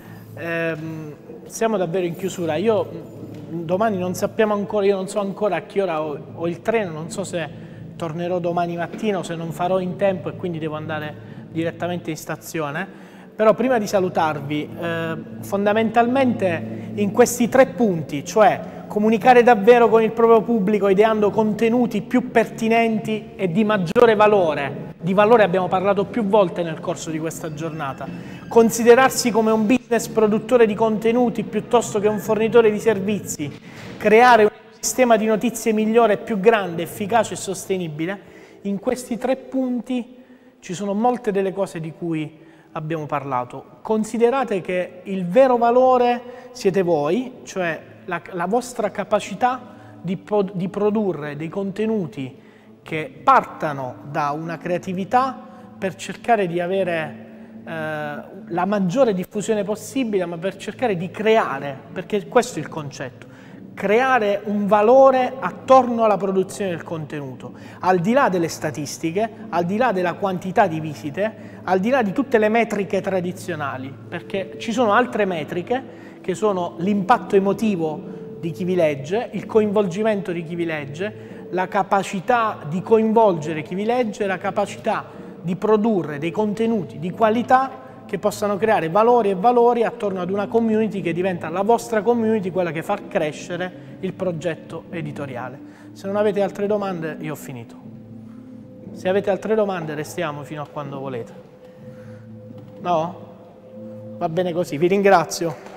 Siamo davvero in chiusura. Io domani non sappiamo ancora, io non so ancora a che ora ho il treno, non so se tornerò domani mattina o se non farò in tempo e quindi devo andare direttamente in stazione. Però prima di salutarvi, fondamentalmente in questi 3 punti, cioè comunicare davvero con il proprio pubblico ideando contenuti più pertinenti e di maggiore valore, di valore abbiamo parlato più volte nel corso di questa giornata, considerarsi come un business produttore di contenuti piuttosto che un fornitore di servizi, creare un sistema di notizie migliore, più grande, efficace e sostenibile, in questi 3 punti ci sono molte delle cose di cui abbiamo parlato. Considerate che il vero valore siete voi, cioè la vostra capacità di produrre dei contenuti che partano da una creatività per cercare di avere la maggiore diffusione possibile, ma per cercare di creare, perché questo è il concetto, creare un valore attorno alla produzione del contenuto, al di là delle statistiche, al di là della quantità di visite, al di là di tutte le metriche tradizionali, perché ci sono altre metriche che sono l'impatto emotivo di chi vi legge, il coinvolgimento di chi vi legge, la capacità di coinvolgere chi vi legge, la capacità di produrre dei contenuti di qualità che possano creare valori e valori attorno ad una community che diventa la vostra community, quella che fa crescere il progetto editoriale. Se non avete altre domande, io ho finito. Se avete altre domande, restiamo fino a quando volete. No? Va bene così, vi ringrazio.